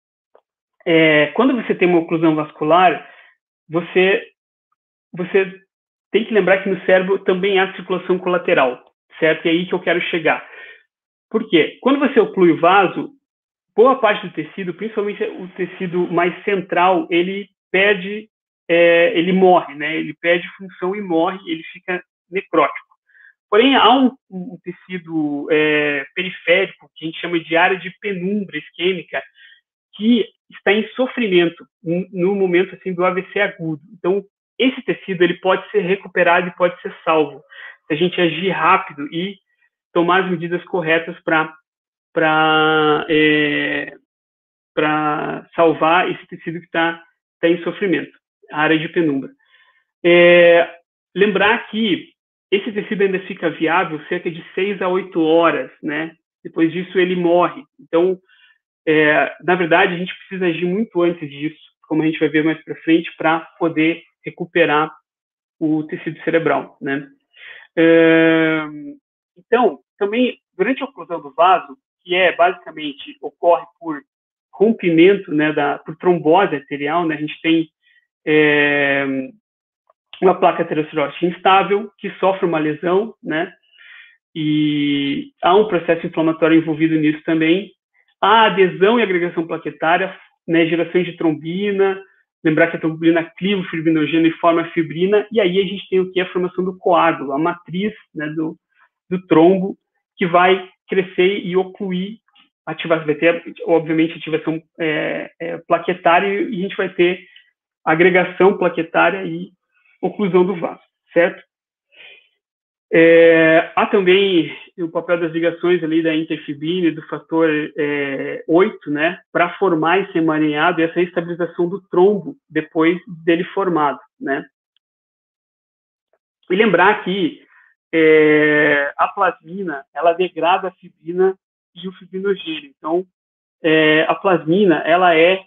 é, quando você tem uma oclusão vascular, você, você tem que lembrar que no cérebro também há circulação colateral, certo? E é aí que eu quero chegar. Por quê? Quando você oclui o vaso, boa parte do tecido, principalmente o tecido mais central, ele perde, é, ele morre, né? Ele perde função e morre, ele fica necrótico. Porém, há um, um tecido é, periférico, que a gente chama de área de penumbra isquêmica, que está em sofrimento no momento assim, do A V C agudo. Então, esse tecido ele pode ser recuperado e pode ser salvo, se a gente agir rápido e tomar as medidas corretas para para é, para salvar esse tecido que está tá em sofrimento, a área de penumbra. É, lembrar que esse tecido ainda fica viável cerca de seis a oito horas, né? Depois disso ele morre. Então, é, na verdade, a gente precisa agir muito antes disso, como a gente vai ver mais para frente, para poder recuperar o tecido cerebral, né? É, então, também, durante a oclusão do vaso, que é, basicamente, ocorre por rompimento, né, da, por trombose arterial, né, a gente tem é, uma placa aterosclerótica instável, que sofre uma lesão, né, e há um processo inflamatório envolvido nisso também. Há adesão e agregação plaquetária, né, geração de trombina, lembrar que a trombina cliva o fibrinogênio e forma a fibrina, e aí a gente tem o que? A formação do coágulo, a matriz, né, do, do trombo, que vai crescer e ocluir, ativar, vai ter, obviamente, ativação é, é, plaquetária, e a gente vai ter agregação plaquetária e oclusão do vaso, certo? É, há também o papel das ligações ali da interfibrina e do fator é, oito, né, para formar esse emaranhado e essa estabilização do trombo depois dele formado, né. E lembrar que é, a plasmina, ela degrada a fibrina e o fibrinogênio. Então, é, a plasmina, ela é,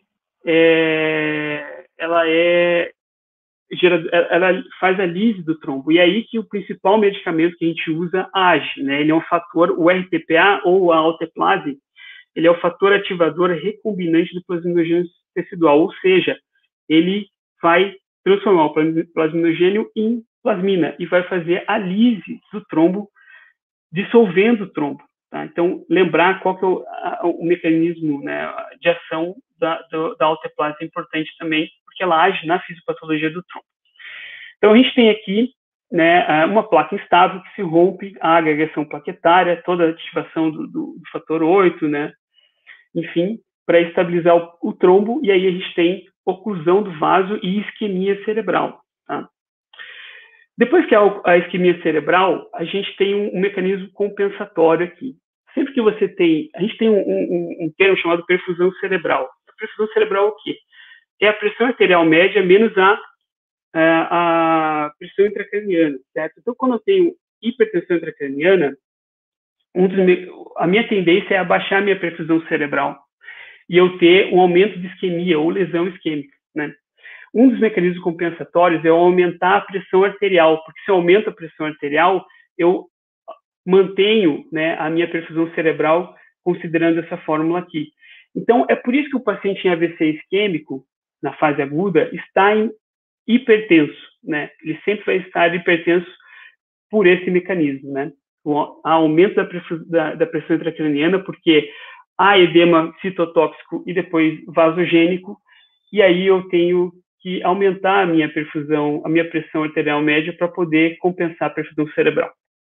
é ela é ela faz a lise do trombo, e é aí que o principal medicamento que a gente usa age, né? Ele é um fator, o R T P A ou a alteplase, ele é o fator ativador recombinante do plasminogênio tecidual, ou seja, ele vai transformar o plasminogênio em plasmina e vai fazer a lise do trombo, dissolvendo o trombo, tá? Então, lembrar qual que é o, a, o mecanismo, né, de ação da, do, da alteplase é importante também, porque ela age na fisiopatologia do trombo. Então, a gente tem aqui, né, uma placa instável que se rompe a agregação plaquetária, toda a ativação do, do, do fator oito, né, enfim, para estabilizar o, o trombo, e aí a gente tem oclusão do vaso e isquemia cerebral, tá? Depois que há a isquemia cerebral, a gente tem um, um mecanismo compensatório aqui. Sempre que você tem... A gente tem um, um, um termo chamado perfusão cerebral. A perfusão cerebral é o quê? É a pressão arterial média menos a, a, a pressão intracraniana, certo? Então, quando eu tenho hipertensão intracraniana, um dos me... a minha tendência é abaixar a minha perfusão cerebral e eu ter um aumento de isquemia ou lesão isquêmica, né? Um dos mecanismos compensatórios é aumentar a pressão arterial, porque se eu aumento a pressão arterial, eu mantenho, né, a minha perfusão cerebral considerando essa fórmula aqui. Então, é por isso que o paciente em A V C isquêmico, na fase aguda, está em hipertenso, né? Ele sempre vai estar hipertenso por esse mecanismo, né? O aumento da pressão, da, da pressão intracraniana, porque há edema citotóxico e depois vasogênico, e aí eu tenho que aumentar a minha perfusão, a minha pressão arterial média para poder compensar a perfusão cerebral.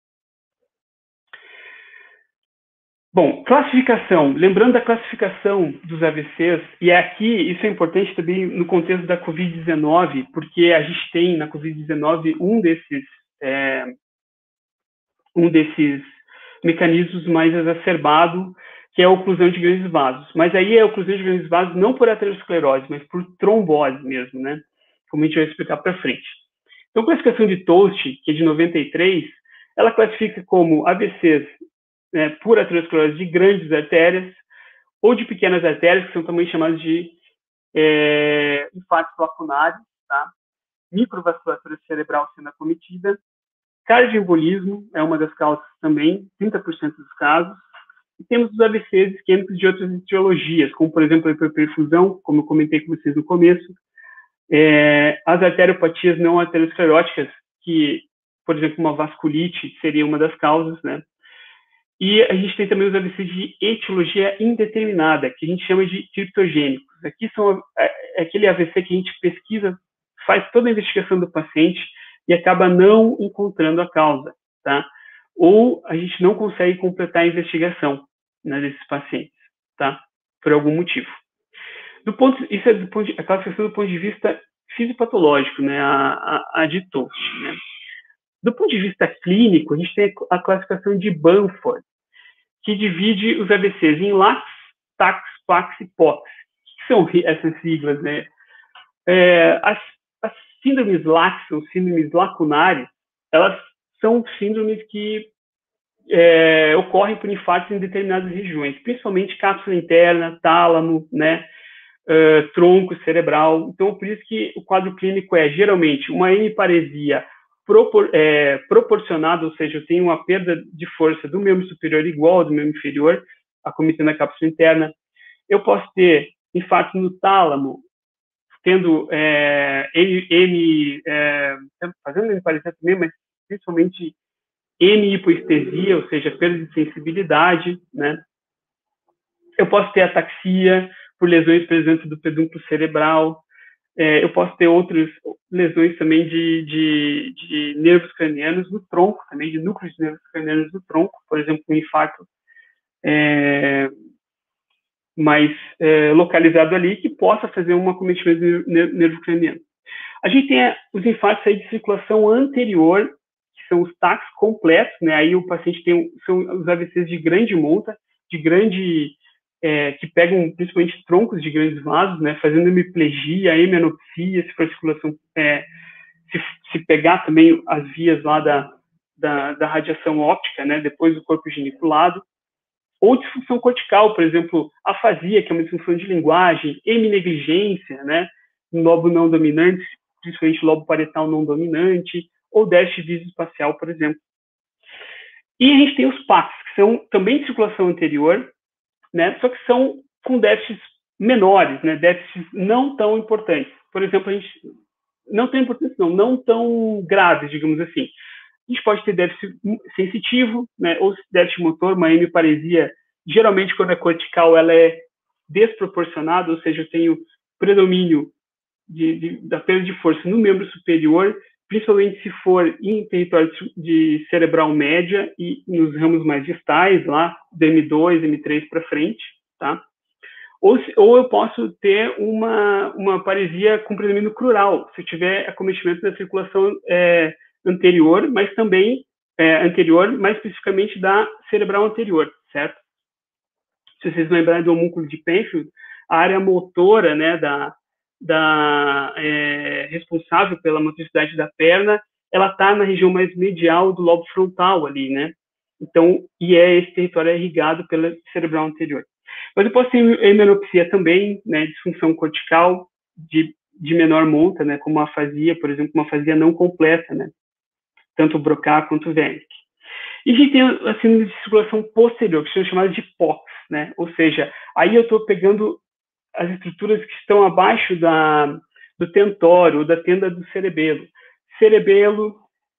Bom, classificação. Lembrando da classificação dos A V Cs, e aqui isso é importante também no contexto da covid dezenove, porque a gente tem na covid dezenove um desses, é, um desses mecanismos mais exacerbado, que é a oclusão de grandes vasos. Mas aí é a oclusão de grandes vasos não por aterosclerose, mas por trombose mesmo, né? Como a gente vai explicar para frente. Então, a classificação de Toast, que é de noventa e três, ela classifica como A V Cs né, por aterosclerose de grandes artérias ou de pequenas artérias, que são também chamadas de é, infartos lacunares, tá? Microvasculatura cerebral sendo acometida, cardioembolismo é uma das causas também, trinta por cento dos casos, e temos os A V Cs isquêmicos de outras etiologias, como, por exemplo, a hiperperfusão, como eu comentei com vocês no começo, é, as arteriopatias não ateroscleróticas, que, por exemplo, uma vasculite seria uma das causas, né? E a gente tem também os A V Cs de etiologia indeterminada, que a gente chama de criptogênicos. Aqui são é, aquele A V C que a gente pesquisa, faz toda a investigação do paciente e acaba não encontrando a causa, tá? Ou a gente não consegue completar a investigação, né, desses pacientes, tá? Por algum motivo. Do ponto, isso é do ponto de, a classificação do ponto de vista fisiopatológico, né, a, a, a de Toast, né? Do ponto de vista clínico, a gente tem a classificação de Bamford, que divide os A V Cs em L A C, T A C, P A C e P O X. O que são essas siglas, né? É, as, as síndromes L A C, ou síndromes lacunares, elas são síndromes que é, ocorrem por infartos em determinadas regiões, principalmente cápsula interna, tálamo, né, uh, tronco cerebral. Então, por isso que o quadro clínico é, geralmente, uma hemiparesia propor, é, proporcionada, ou seja, eu tenho uma perda de força do membro superior igual ao do membro inferior, acometendo a cápsula interna. Eu posso ter infarto no tálamo, tendo é, M, M é, fazendo hemiparesia também, mas principalmente hemihipoestesia, ou seja, perda de sensibilidade, né? Eu posso ter ataxia por lesões presentes do pedúnculo cerebral, é, eu posso ter outras lesões também de, de, de nervos cranianos no tronco, também de núcleos de nervos cranianos no tronco, por exemplo, um infarto é, mais é, localizado ali, que possa fazer um acometimento do nervo craniano. A gente tem é, os infartos aí de circulação anterior, que são os T A Cs completos, né? Aí o paciente tem são os A V Cs de grande monta, de grande é, que pegam principalmente troncos de grandes vasos, né? Fazendo hemiplegia, hemianopsia, se for circulação, é, se, se pegar também as vias lá da, da, da radiação óptica, né? Depois do corpo geniculado, ou disfunção cortical, por exemplo, afasia, que é uma disfunção de linguagem, heminegligência, né? No lobo não dominante, principalmente lobo parietal não dominante, ou déficit visoespacial, por exemplo. E a gente tem os P A Cs, que são também de circulação anterior, né, só que são com déficits menores, né, déficits não tão importantes. Por exemplo, a gente não tão importantes, não, não tão graves, digamos assim. A gente pode ter déficit sensitivo, né, ou déficit motor, uma hemiparesia, geralmente quando é cortical, ela é desproporcionada, ou seja, eu tenho predomínio de, de, da perda de força no membro superior, principalmente se for em território de cerebral média e nos ramos mais distais, lá, do M dois, M três para frente, tá? Ou, se, ou eu posso ter uma, uma paresia com predomínio crural, se eu tiver acometimento da circulação é, anterior, mas também é, anterior, mais especificamente da cerebral anterior, certo? Se vocês lembrarem do homúnculo de Penfield, a área motora, né, da da é, responsável pela motricidade da perna, ela está na região mais medial do lobo frontal ali, né? Então, e é esse território é irrigado pela cerebral anterior. Mas eu posso ter hemianopsia também, né? Disfunção cortical de, de menor monta, né? Como a afasia, por exemplo, uma afasia não completa, né? Tanto o Broca quanto o Wernicke. E a gente tem a síndrome de circulação posterior, que são chamadas de P O X, né? Ou seja, aí eu estou pegando as estruturas que estão abaixo da, do tentório, ou da tenda do cerebelo. Cerebelo,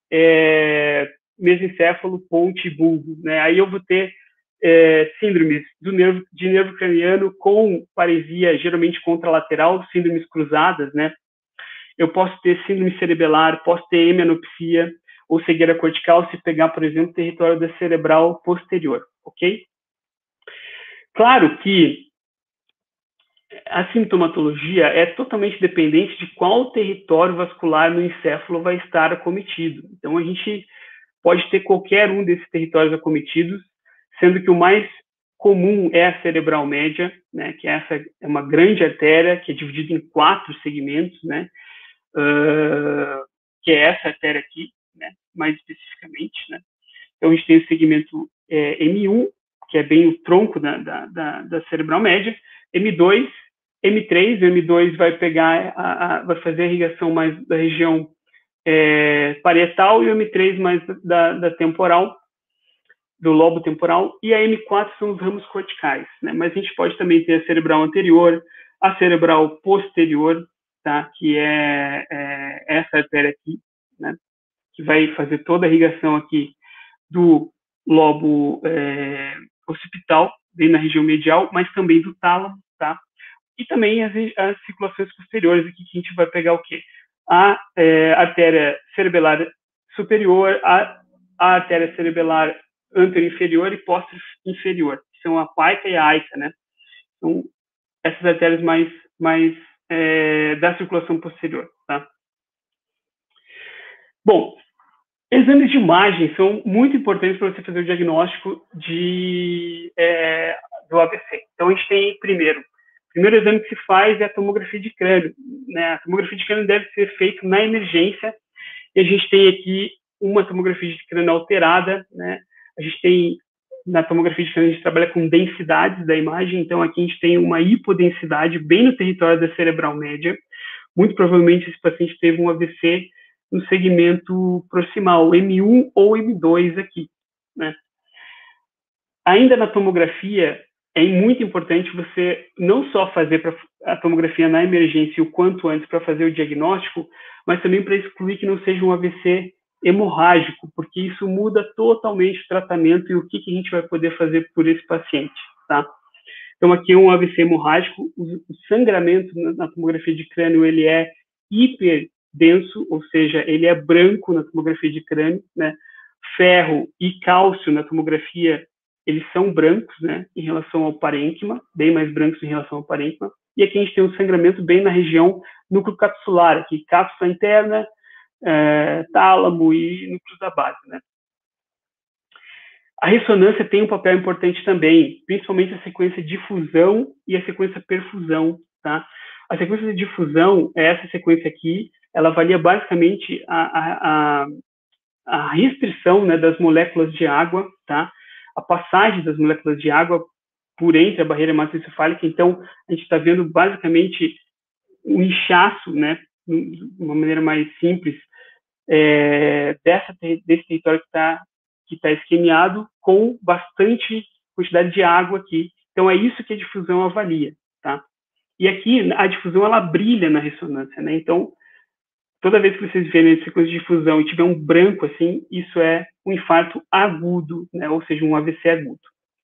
é, mesencéfalo, ponte e bulbo, né? Aí eu vou ter é, síndromes do nervo, de nervo craniano com paresia geralmente contralateral, síndromes cruzadas, né? eu posso ter síndrome cerebelar, posso ter hemianopsia ou cegueira cortical se pegar, por exemplo, o território da cerebral posterior, ok? Claro que a sintomatologia é totalmente dependente de qual território vascular no encéfalo vai estar acometido. Então, a gente pode ter qualquer um desses territórios acometidos, sendo que o mais comum é a cerebral média, né, que essa é uma grande artéria, que é dividida em quatro segmentos, né, uh, que é essa artéria aqui, né, mais especificamente. Né. Então, a gente tem o segmento é, M um, que é bem o tronco da, da, da, da cerebral média, M dois, M três, o M dois vai pegar, a, a, vai fazer a irrigação mais da região é, parietal, e o M três mais da, da temporal, do lobo temporal, e a M quatro são os ramos corticais, né? Mas a gente pode também ter a cerebral anterior, a cerebral posterior, tá? Que é, é essa artéria aqui, né? Que vai fazer toda a irrigação aqui do lobo é, occipital, bem na região medial, mas também do tálamo, tá? E também as, as circulações posteriores, aqui que a gente vai pegar o quê? A é, artéria cerebelar superior, a, a artéria cerebelar anterior-inferior e posterior-inferior, que são a paica e a aica, né? São essas artérias mais, mais é, da circulação posterior, tá? Bom, exames de imagem são muito importantes para você fazer o diagnóstico de, é, do A V C. Então, a gente tem, primeiro, o primeiro exame que se faz é a tomografia de crânio, né? A tomografia de crânio deve ser feita na emergência, e a gente tem aqui uma tomografia de crânio alterada, né? A gente tem, na tomografia de crânio, a gente trabalha com densidades da imagem, então aqui a gente tem uma hipodensidade bem no território da cerebral média. Muito provavelmente esse paciente teve um A V C no segmento proximal, M um ou M dois aqui, né? Ainda na tomografia, é muito importante você não só fazer a tomografia na emergência o quanto antes para fazer o diagnóstico, mas também para excluir que não seja um A V C hemorrágico, porque isso muda totalmente o tratamento e o que, que a gente vai poder fazer por esse paciente, tá? Então, aqui é um A V C hemorrágico, o sangramento na tomografia de crânio, ele é hiperdenso, ou seja, ele é branco na tomografia de crânio, né? Ferro e cálcio na tomografia, eles são brancos, né, em relação ao parênquima, bem mais brancos em relação ao parênquima, e aqui a gente tem um sangramento bem na região núcleo capsular, aqui cápsula interna, É, tálamo e núcleos da base, né? A ressonância tem um papel importante também, principalmente a sequência difusão e a sequência perfusão, tá? A sequência de difusão é essa sequência aqui, ela avalia basicamente a, a, a restrição, né, das moléculas de água, tá? A passagem das moléculas de água por entre a barreira hematoencefálica. Então, a gente está vendo basicamente um inchaço, né, de uma maneira mais simples, é, dessa, desse território que está que tá esquemiado, com bastante quantidade de água aqui. Então, é isso que a difusão avalia, tá? E aqui, a difusão, ela brilha na ressonância, né? Então, toda vez que vocês verem a sequência de difusão e tiver um branco assim, isso é um infarto agudo, né? Ou seja, um A V C agudo.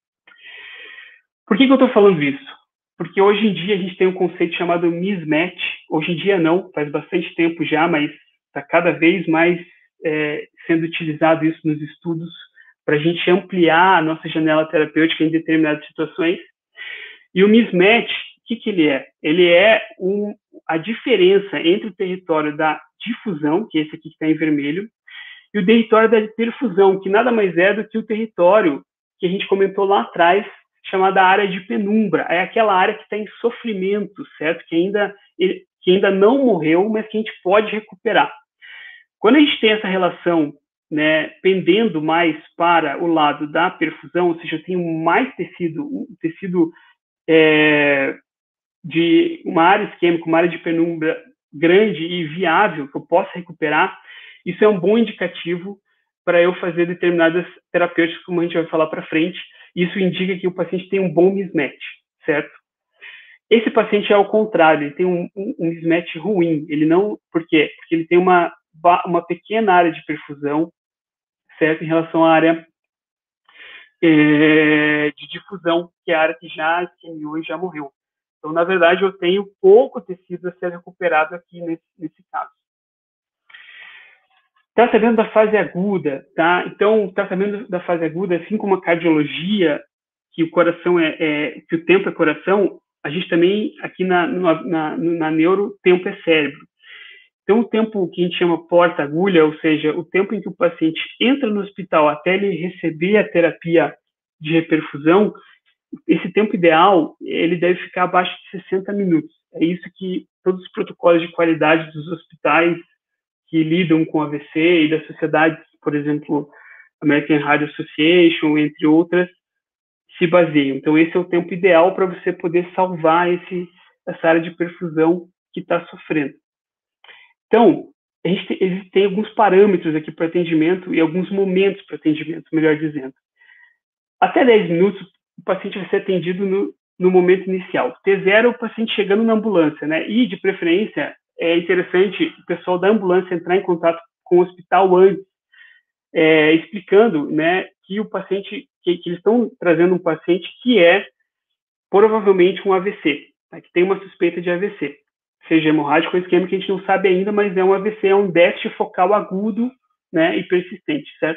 Por que que eu estou falando isso? Porque hoje em dia a gente tem um conceito chamado mismatch. Hoje em dia não, faz bastante tempo já, mas está cada vez mais é, sendo utilizado isso nos estudos para a gente ampliar a nossa janela terapêutica em determinadas situações. E o mismatch, o que, que ele é? Ele é um, a diferença entre o território da difusão, que é esse aqui que está em vermelho, e o território da perfusão, que nada mais é do que o território que a gente comentou lá atrás, chamada área de penumbra. É aquela área que está em sofrimento, certo? Que ainda, que ainda não morreu, mas que a gente pode recuperar. Quando a gente tem essa relação, né, pendendo mais para o lado da perfusão, ou seja, eu tenho mais tecido, um tecido é, de uma área isquêmica, uma área de penumbra grande e viável, que eu possa recuperar, isso é um bom indicativo para eu fazer determinadas terapêuticas, como a gente vai falar para frente. Isso indica que o paciente tem um bom mismatch, certo? Esse paciente é ao contrário, ele tem um, um, um mismatch ruim. Ele não, por quê? Porque ele tem uma, uma pequena área de perfusão, certo? Em relação à área é, de difusão, que é a área que já esquemiou e já morreu. Então, na verdade, eu tenho pouco tecido a ser recuperado aqui nesse, nesse caso. Tratamento da fase aguda, tá? Então, o tratamento da fase aguda, assim como a cardiologia, que o coração é, é que o tempo é coração, a gente também, aqui na, na, na, na neuro, o tempo é cérebro. Então, o tempo que a gente chama porta-agulha, ou seja, o tempo em que o paciente entra no hospital até ele receber a terapia de reperfusão, esse tempo ideal, ele deve ficar abaixo de sessenta minutos. É isso que todos os protocolos de qualidade dos hospitais que lidam com A V C e das sociedades, por exemplo, American Heart Association, entre outras, se baseiam. Então, esse é o tempo ideal para você poder salvar esse, essa área de perfusão que está sofrendo. Então, a gente tem, tem alguns parâmetros aqui para atendimento e alguns momentos para atendimento, melhor dizendo. Até dez minutos, o paciente vai ser atendido no, no momento inicial. T zero é o paciente chegando na ambulância, né? E, de preferência, é interessante o pessoal da ambulância entrar em contato com o hospital antes, é, explicando, né, que o paciente, que, que eles estão trazendo um paciente que é provavelmente um A V C, tá? Que tem uma suspeita de A V C, seja hemorrágico ou isquêmico, que a gente não sabe ainda, mas é um A V C, é um déficit focal agudo, né, e persistente, certo?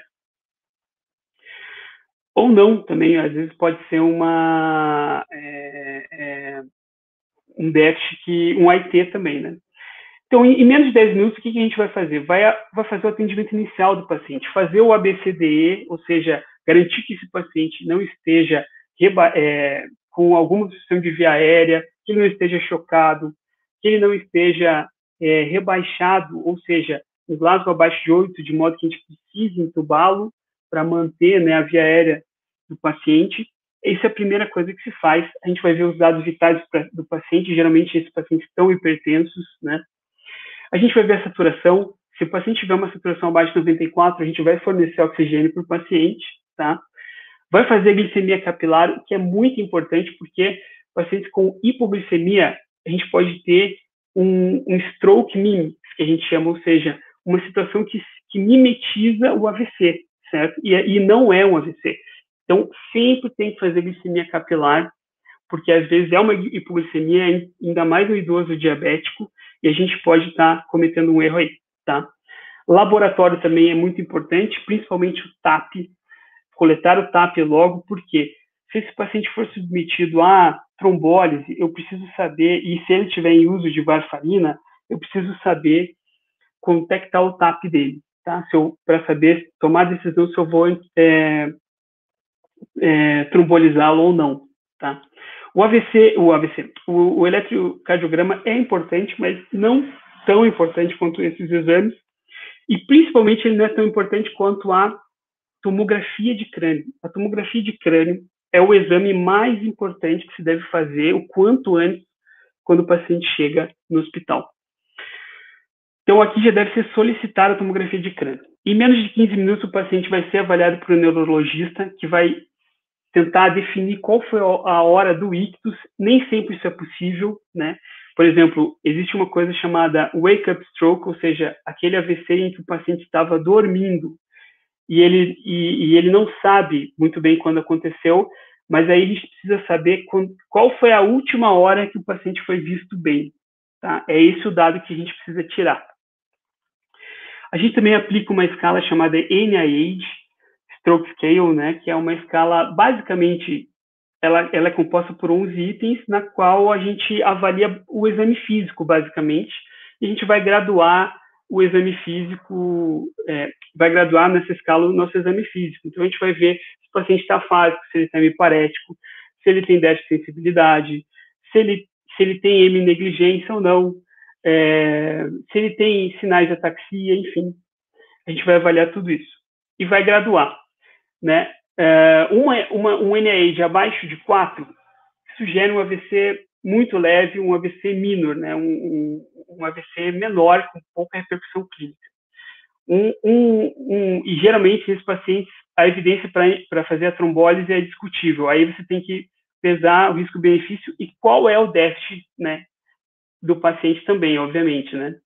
Ou não, também, às vezes pode ser uma, é, é, um déficit, que, um A I T também, né? Então, em, em menos de dez minutos, o que, que a gente vai fazer? Vai, vai fazer o atendimento inicial do paciente, fazer o A B C D E, ou seja, garantir que esse paciente não esteja reba, é, com alguma obstrução de via aérea, que ele não esteja chocado, que ele não esteja é, rebaixado, ou seja, um Glasgow abaixo de oito, de modo que a gente precise entubá-lo para manter, né, a via aérea do paciente. Essa é a primeira coisa que se faz. A gente vai ver os dados vitais do paciente, geralmente esses pacientes estão hipertensos, né? A gente vai ver a saturação. Se o paciente tiver uma saturação abaixo de noventa e quatro, a gente vai fornecer oxigênio para o paciente, tá? Vai fazer a glicemia capilar, o que é muito importante, porque pacientes com hipoglicemia, a gente pode ter um, um stroke mimics, que a gente chama, ou seja, uma situação que, que mimetiza o A V C, certo? E, e não é um A V C. Então, sempre tem que fazer glicemia capilar, porque às vezes é uma hipoglicemia, ainda mais no idoso diabético, e a gente pode estar tá cometendo um erro aí, tá? Laboratório também é muito importante, principalmente o T A P, coletar o T A P logo, porque se esse paciente for submetido a trombólise, eu preciso saber, e se ele tiver em uso de varfarina, eu preciso saber quanto é que está o T A P dele, tá? Para saber, tomar a decisão se eu vou é, é, trombolizá-lo ou não, tá? O A V C, o A V C, o, o eletrocardiograma é importante, mas não tão importante quanto esses exames, e principalmente ele não é tão importante quanto a tomografia de crânio. A tomografia de crânio é o exame mais importante que se deve fazer o quanto antes, quando o paciente chega no hospital. Então, aqui já deve ser solicitada a tomografia de crânio. Em menos de quinze minutos, o paciente vai ser avaliado por um neurologista, que vai tentar definir qual foi a hora do ictus. Nem sempre isso é possível, né? Por exemplo, existe uma coisa chamada wake-up stroke, ou seja, aquele A V C em que o paciente estava dormindo e ele, e, e ele não sabe muito bem quando aconteceu, mas aí a gente precisa saber quando, qual foi a última hora que o paciente foi visto bem, tá? É esse o dado que a gente precisa tirar. A gente também aplica uma escala chamada N I H, Stroke Scale, né, que é uma escala, basicamente, ela, ela é composta por onze itens, na qual a gente avalia o exame físico, basicamente, e a gente vai graduar o exame físico, é, vai graduar nessa escala o nosso exame físico. Então, a gente vai ver se o paciente está afásico, se ele está hemiparético, se ele tem déficit de sensibilidade, se ele, se ele tem heminegligência ou não, é, se ele tem sinais de ataxia, enfim. A gente vai avaliar tudo isso. E vai graduar, né? É, uma, uma, um N I H abaixo de quatro sugere um A V C muito leve, um A V C minor, né? um, um, um A V C menor, com pouca repercussão clínica. Um, um, um, e geralmente, nesses pacientes, a evidência para fazer a trombólise é discutível. Aí você tem que pesar o risco-benefício e qual é o déficit, né, do paciente também, obviamente, né?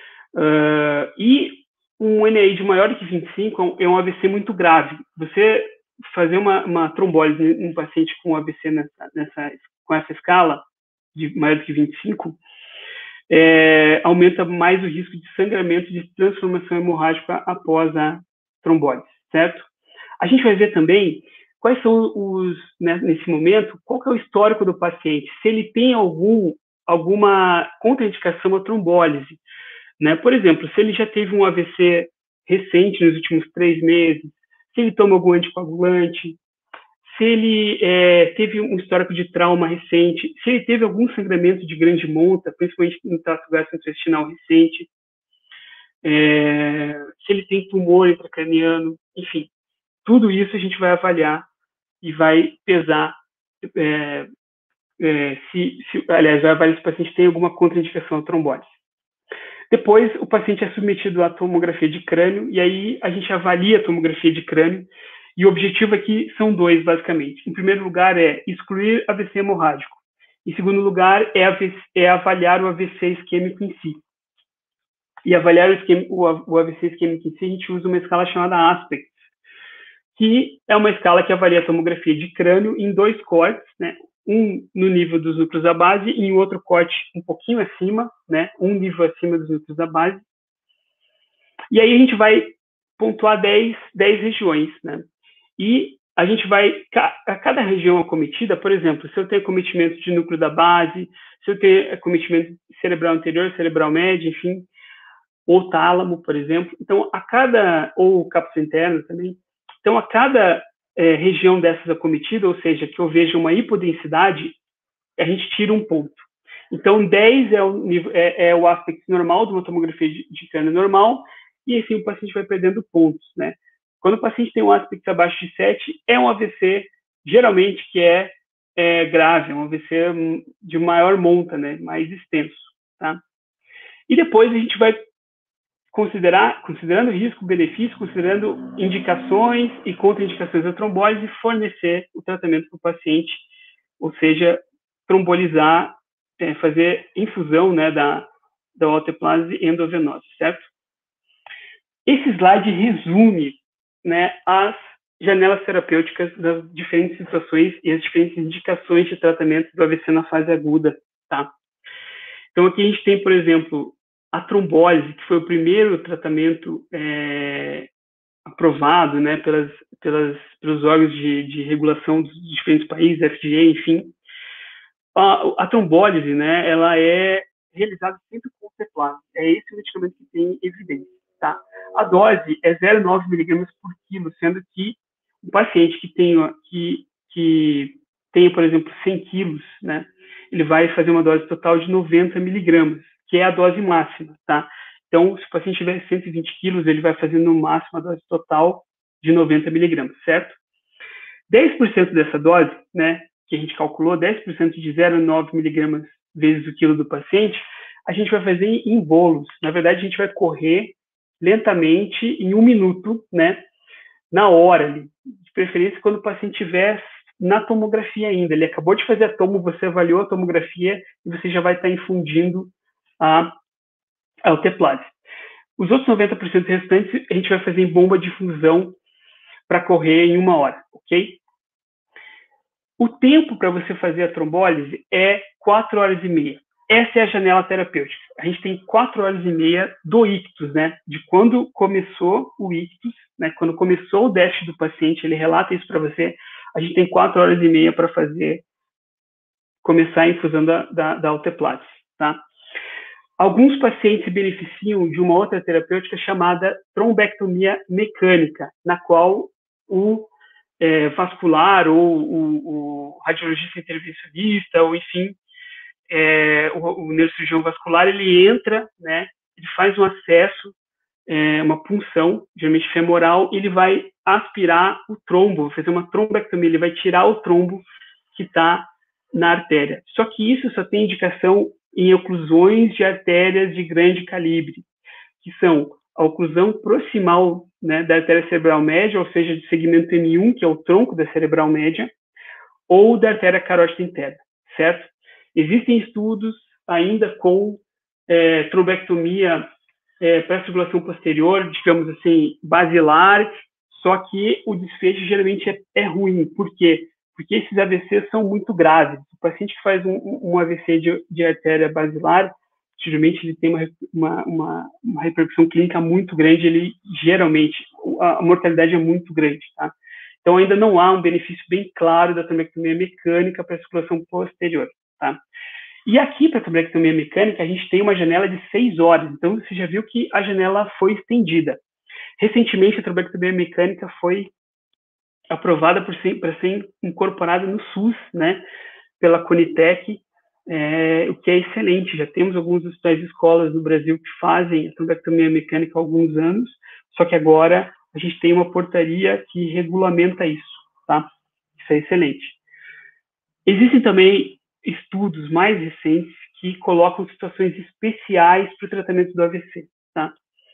Uh, e um N I H maior que vinte e cinco é um A V C muito grave. Você fazer uma, uma trombólise em um paciente com A V C nessa, nessa, com essa escala de maior do que vinte e cinco, é, aumenta mais o risco de sangramento e de transformação hemorrágica após a trombólise, certo? A gente vai ver também quais são os, né, nesse momento, qual que é o histórico do paciente, se ele tem algum, alguma contraindicação à trombólise, né? Por exemplo, se ele já teve um A V C recente nos últimos três meses, se ele toma algum anticoagulante, se ele é, teve um histórico de trauma recente, se ele teve algum sangramento de grande monta, principalmente no trato gastrointestinal recente, é, se ele tem tumor intracraniano, enfim, tudo isso a gente vai avaliar e vai pesar, é, é, se, se, aliás, vai avaliar se o paciente tem alguma contraindicação à trombólise. Depois, o paciente é submetido à tomografia de crânio, e aí a gente avalia a tomografia de crânio, e o objetivo aqui são dois, basicamente. Em primeiro lugar, é excluir A V C hemorrágico. Em segundo lugar, é, é avaliar o A V C isquêmico em si. E avaliar o, esquema, o A V C isquêmico em si, a gente usa uma escala chamada ASPECT, que é uma escala que avalia a tomografia de crânio em dois cortes, né? Um no nível dos núcleos da base e em outro corte um pouquinho acima, né? Um nível acima dos núcleos da base. E aí a gente vai pontuar dez, dez regiões, né? E a gente vai, a cada região acometida, por exemplo, se eu tenho acometimento de núcleo da base, se eu tenho acometimento cerebral anterior, cerebral médio, enfim, ou tálamo, por exemplo. Então, a cada, ou cápsula interna também. Então, a cada é, região dessas acometidas, ou seja, que eu veja uma hipodensidade, a gente tira um ponto. Então, dez é o, nível, é, é o aspecto normal de uma tomografia de, de crânio normal, e assim o paciente vai perdendo pontos, né? Quando o paciente tem um aspecto abaixo de sete, é um A V C, geralmente, que é, é grave, é um A V C de maior monta, né? Mais extenso, tá? E depois a gente vai considerar, considerando risco, benefício, considerando indicações e contraindicações da trombólise, fornecer o tratamento para o paciente, ou seja, trombolizar, é, fazer infusão, né, da, da alteplase endovenosa, certo? Esse slide resume, né, as janelas terapêuticas das diferentes situações e as diferentes indicações de tratamento do A V C na fase aguda, tá? Então, aqui a gente tem, por exemplo, a trombólise, que foi o primeiro tratamento é, aprovado, né, pelas, pelas, pelos órgãos de, de regulação dos diferentes países, F D A, enfim. A, a trombólise, né, ela é realizada sempre com alteplase. É esse o medicamento que tem evidência, tá? A dose é zero vírgula nove miligramas por quilo, sendo que o paciente que tenha, que, que tenha, por exemplo, cem quilos, né, ele vai fazer uma dose total de noventa miligramas, que é a dose máxima, tá? Então, se o paciente tiver cento e vinte quilos, ele vai fazer no máximo a dose total de noventa miligramas, certo? dez por cento dessa dose, né, que a gente calculou, dez por cento de zero vírgula nove miligramas vezes o quilo do paciente, a gente vai fazer em bolos. Na verdade, a gente vai correr lentamente em um minuto, né, na hora, ali, de preferência quando o paciente estiver na tomografia ainda. Ele acabou de fazer a tomo, você avaliou a tomografia e você já vai estar infundindo a alteplase. Os outros noventa por cento restantes a gente vai fazer em bomba de infusão para correr em uma hora, ok? O tempo para você fazer a trombólise é quatro horas e meia. Essa é a janela terapêutica. A gente tem quatro horas e meia do ictus, né? De quando começou o ictus, né? Quando começou o déficit do paciente, ele relata isso para você. A gente tem quatro horas e meia para fazer, começar a infusão da, da, da alteplase, tá? Alguns pacientes se beneficiam de uma outra terapêutica chamada trombectomia mecânica, na qual o é, vascular ou o, o radiologista intervencionista, ou enfim, é, o, o neurocirurgião vascular, ele entra, né, ele faz um acesso, é, uma punção, geralmente femoral, e ele vai aspirar o trombo, fazer uma trombectomia, ele vai tirar o trombo que está na artéria. Só que isso só tem indicação em oclusões de artérias de grande calibre, que são a oclusão proximal, né, da artéria cerebral média, ou seja, de segmento M um, que é o tronco da cerebral média, ou da artéria carótida interna, certo? Existem estudos ainda com é, trombectomia é, para circulação posterior, digamos assim, basilar, só que o desfecho geralmente é, é ruim. Por quê? porque esses A V Cs são muito graves. O paciente que faz um, um A V C de, de artéria basilar, geralmente ele tem uma, uma, uma, uma repercussão clínica muito grande, ele geralmente, a, a mortalidade é muito grande, tá? Então ainda não há um benefício bem claro da trombectomia mecânica para a circulação posterior, tá? E aqui, para a trombectomia mecânica, a gente tem uma janela de seis horas. Então, você já viu que a janela foi estendida. Recentemente, a trombectomia mecânica foi aprovada para ser incorporada no SUS, né, pela Conitec, é, o que é excelente. Já temos alguns hospitais e escolas no Brasil que fazem a trombectomia mecânica há alguns anos, só que agora a gente tem uma portaria que regulamenta isso, tá? Isso é excelente. Existem também estudos mais recentes que colocam situações especiais para o tratamento do A V C, tá?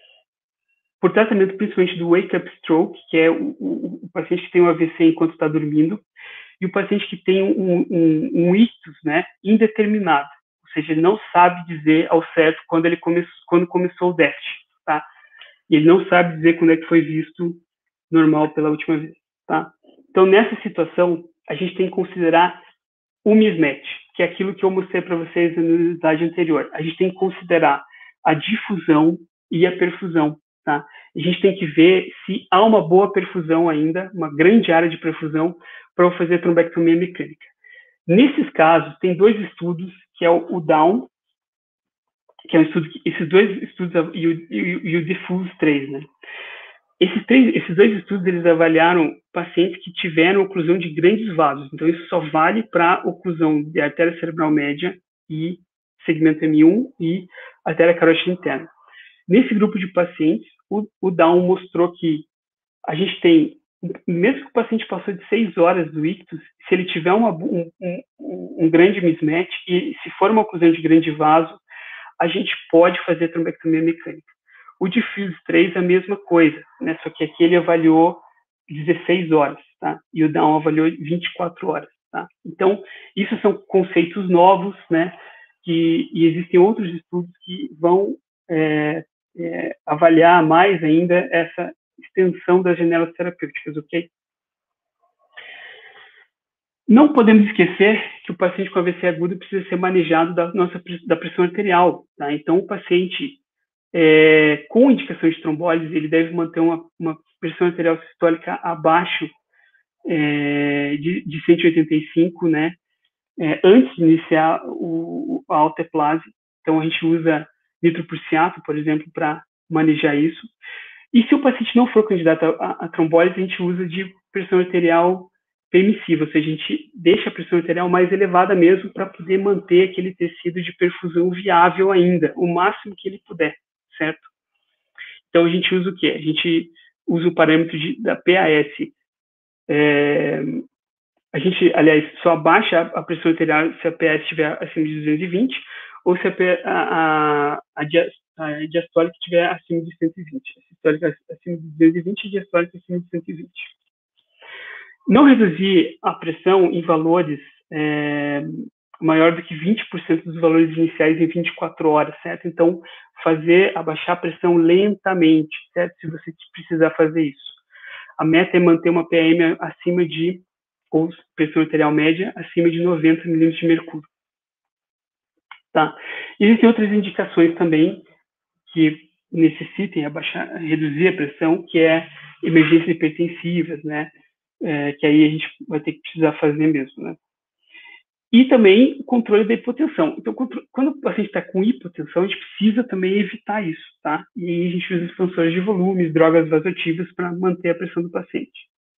Por tratamento principalmente do wake-up stroke, que é o, o, o paciente que tem um A V C enquanto está dormindo, e o paciente que tem um, um, um ictus, né, indeterminado, ou seja, ele não sabe dizer ao certo quando ele come, quando começou o déficit, tá? E ele não sabe dizer quando é que foi visto normal pela última vez, tá? Então, nessa situação, a gente tem que considerar o mismatch, que é aquilo que eu mostrei para vocês na slide anterior. A gente tem que considerar a difusão e a perfusão, tá? A gente tem que ver se há uma boa perfusão ainda, uma grande área de perfusão, para eu fazer trombectomia mecânica. Nesses casos, tem dois estudos, que é o, o Down, que é um estudo, que, esses dois estudos, e o, e o, e o Diffuse três, né? Esses, três, esses dois estudos, eles avaliaram pacientes que tiveram oclusão de grandes vasos. Então, isso só vale para oclusão de artéria cerebral média e segmento M um e artéria carótida interna. Nesse grupo de pacientes, o, o Down mostrou que a gente tem, mesmo que o paciente passou de seis horas do ictus, se ele tiver uma, um, um, um grande mismatch e se for uma oclusão de grande vaso, a gente pode fazer trombectomia mecânica. O Diffuse três é a mesma coisa, né? Só que aqui ele avaliou dezesseis horas, tá? E o Down avaliou vinte e quatro horas, tá? Então, isso são conceitos novos, né? Que, e existem outros estudos que vão é, é, avaliar mais ainda essa extensão das janelas terapêuticas, ok? Não podemos esquecer que o paciente com A V C agudo precisa ser manejado da nossa da pressão arterial, tá? Então, o paciente É, com indicação de trombólise, ele deve manter uma, uma pressão arterial sistólica abaixo é, de, de cento e oitenta e cinco, né, é, antes de iniciar o, a alteplase. Então, a gente usa nitroprusiato, por exemplo, para manejar isso. E se o paciente não for candidato a, a trombólise, a gente usa de pressão arterial permissiva, ou seja, a gente deixa a pressão arterial mais elevada mesmo para poder manter aquele tecido de perfusão viável ainda, o máximo que ele puder. Certo? Então, a gente usa o quê? A gente usa o parâmetro de, da P A S. É, a gente, aliás, só abaixa a pressão arterial se a P A S estiver acima de duzentos e vinte ou se a, a, a, a diastólica estiver acima de cento e vinte. A sistólica acima de duzentos e vinte e a diastólica acima de cento e vinte. Não reduzir a pressão em valores é, maior do que vinte por cento dos valores iniciais em vinte e quatro horas, certo? Então, fazer, abaixar a pressão lentamente, certo? Se você precisar fazer isso. A meta é manter uma P M acima de, ou pressão arterial média, acima de noventa milímetros de mercúrio. Tá? Existem outras indicações também que necessitem abaixar, reduzir a pressão, que é emergências hipertensivas, né? É, que aí a gente vai ter que precisar fazer mesmo, né? E também o controle da hipotensão. Então, quando o paciente está com hipotensão, a gente precisa também evitar isso, tá? E aí a gente usa expansores de volumes, drogas vasoativas para manter a pressão do paciente.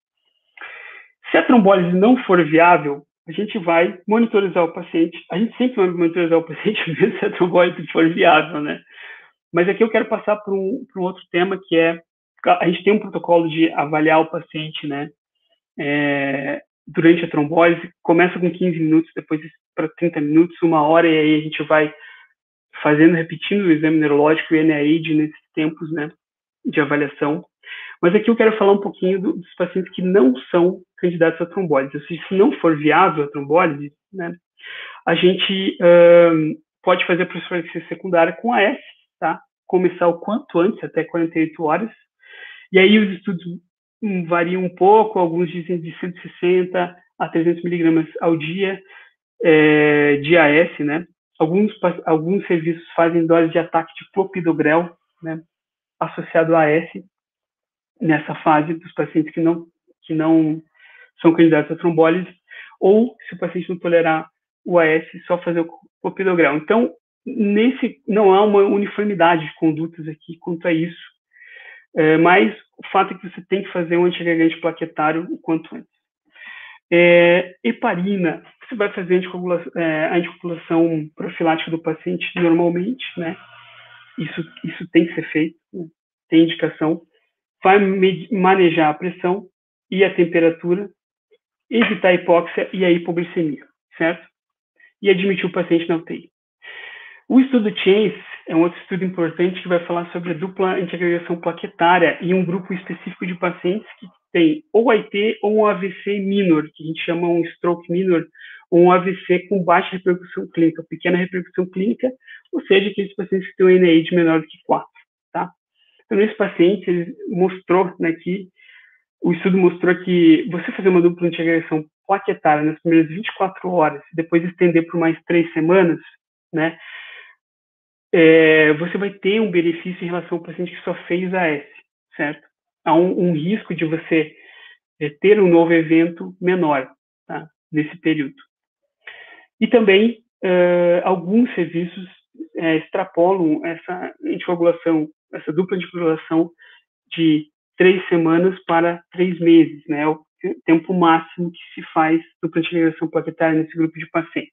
Se a trombólise não for viável, a gente vai monitorizar o paciente. A gente sempre vai monitorizar o paciente mesmo se a trombólise for viável, né? Mas aqui eu quero passar para um, para um outro tema, que é, a gente tem um protocolo de avaliar o paciente, né? É, durante a trombólise, começa com quinze minutos, depois para trinta minutos, uma hora, e aí a gente vai fazendo, repetindo o exame neurológico e N A I D nesses tempos, né, de avaliação. Mas aqui eu quero falar um pouquinho do, dos pacientes que não são candidatos à trombólise. Se não for viável a trombólise, né, a gente uh, pode fazer a profilaxia secundária com A S, tá? Começar o quanto antes, até quarenta e oito horas. E aí os estudos variam um pouco, alguns dizem de cento e sessenta a trezentos miligramas ao dia é, de A S, né? Alguns, alguns serviços fazem dose de ataque de clopidogrel, né, associado a A S, nessa fase dos pacientes que não, que não são candidatos a trombólise, ou se o paciente não tolerar o A S, só fazer o clopidogrel. Então, nesse, não há uma uniformidade de condutas aqui quanto a isso, é, mas o fato é que você tem que fazer um antiagregante plaquetário o quanto antes. É, heparina, você vai fazer a anticoagulação, é, a anticoagulação profilática do paciente normalmente, né? Isso, isso tem que ser feito, né? Tem indicação. Vai manejar a pressão e a temperatura, evitar a hipóxia e a hipoglicemia, certo? E admitir o paciente na U T I. O estudo CHANCE é um outro estudo importante que vai falar sobre a dupla antiagregação plaquetária em um grupo específico de pacientes que tem ou A I T ou um A V C minor, que a gente chama um stroke minor, ou um A V C com baixa repercussão clínica, pequena repercussão clínica, ou seja, aqueles pacientes que têm um N I de menor do que quatro, tá? Então, nesse paciente, ele mostrou, né, que o estudo mostrou que você fazer uma dupla antiagregação plaquetária nas primeiras vinte e quatro horas, depois estender por mais três semanas, né, é, você vai ter um benefício em relação ao paciente que só fez A S, certo? Há um, um risco de você é, ter um novo evento menor, tá, nesse período. E também, é, alguns serviços é, extrapolam essa anticoagulação, essa dupla anticoagulação de três semanas para três meses, né? É o tempo máximo que se faz dupla antiagregação plaquetária nesse grupo de pacientes.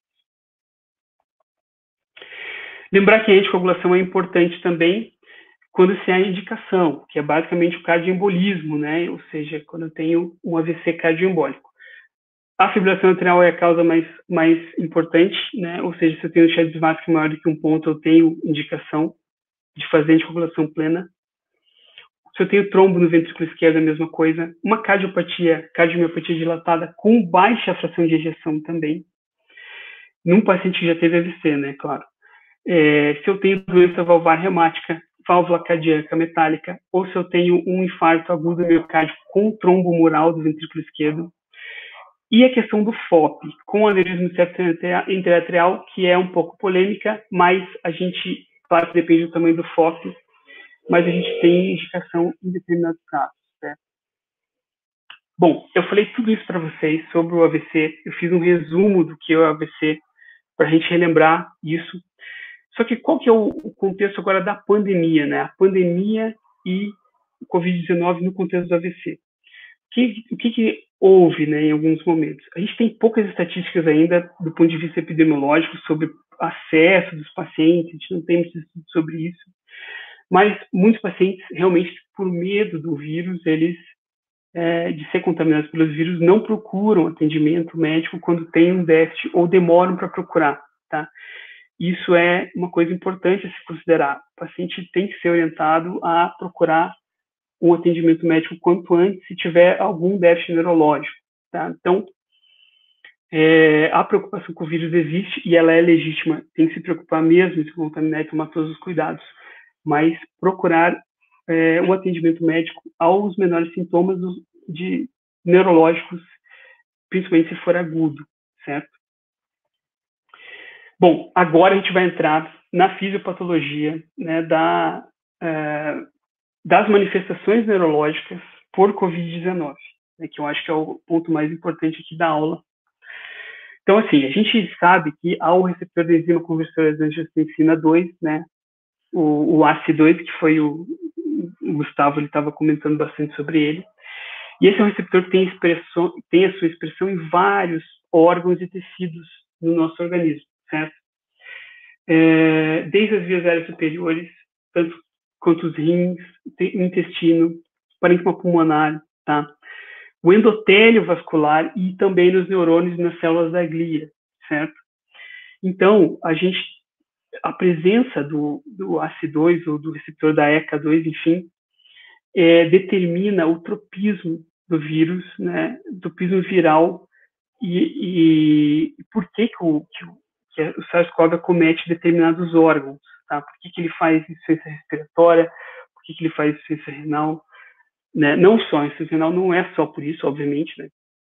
Lembrar que a anticoagulação é importante também quando se há indicação, que é basicamente o cardioembolismo, né? Ou seja, quando eu tenho um A V C cardioembólico. A fibrilação atrial é a causa mais, mais importante, né? Ou seja, se eu tenho um Chebyshev maior do que um ponto, eu tenho indicação de fazer anticoagulação plena. Se eu tenho trombo no ventrículo esquerdo, é a mesma coisa. Uma cardiopatia, cardiomiopatia dilatada com baixa fração de ejeção também. Num paciente que já teve A V C, né? Claro. É, se eu tenho doença valvar reumática, válvula cardíaca metálica, ou se eu tenho um infarto agudo miocárdico com trombo mural do ventrículo esquerdo. E a questão do F O P, com aneurisma intra-atrial, que é um pouco polêmica, mas a gente, claro que depende do tamanho do F O P, mas a gente tem indicação em determinados casos, certo? Bom, eu falei tudo isso para vocês sobre o A V C, eu fiz um resumo do que é o A V C, para a gente relembrar isso. Só que qual que é o contexto agora da pandemia, né? A pandemia e o covid dezenove no contexto do A V C. O que, o que, que houve, né, em alguns momentos? A gente tem poucas estatísticas ainda do ponto de vista epidemiológico sobre acesso dos pacientes, a gente não tem muito estudo sobre isso, mas muitos pacientes realmente, por medo do vírus, eles, é, de ser contaminados pelos vírus, não procuram atendimento médico quando tem um déficit ou demoram para procurar, tá? Isso é uma coisa importante a se considerar. O paciente tem que ser orientado a procurar um atendimento médico quanto antes se tiver algum déficit neurológico, tá? Então, é, a preocupação com o vírus existe e ela é legítima. Tem que se preocupar mesmo de se contaminar e tomar todos os cuidados, mas procurar é, um atendimento médico aos menores sintomas de neurológicos, principalmente se for agudo, certo? Bom, agora a gente vai entrar na fisiopatologia, né, da, uh, das manifestações neurológicas por covid dezenove, né, que eu acho que é o ponto mais importante aqui da aula. Então, assim, a gente sabe que há o receptor da enzima conversora de angiotensina dois, né, o, o A C dois, que foi o, o Gustavo, ele estava comentando bastante sobre ele, e esse é um receptor que tem, expressão, tem a sua expressão em vários órgãos e tecidos no nosso organismo, certo? É, desde as vias aéreas superiores, tanto quanto os rins, o intestino, parênquima pulmonar, tá? O endotélio vascular e também nos neurônios e nas células da glia, certo? Então, a gente, a presença do, do A C dois ou do receptor da E C A dois, enfim, é, determina o tropismo do vírus, né? O tropismo viral e, e por que que o, que o, que o SARS-CoV acomete determinados órgãos, tá? Por que que ele faz insuficiência respiratória, por que que ele faz insuficiência renal, né? Não só, a insuficiência renal não é só por isso, obviamente, né?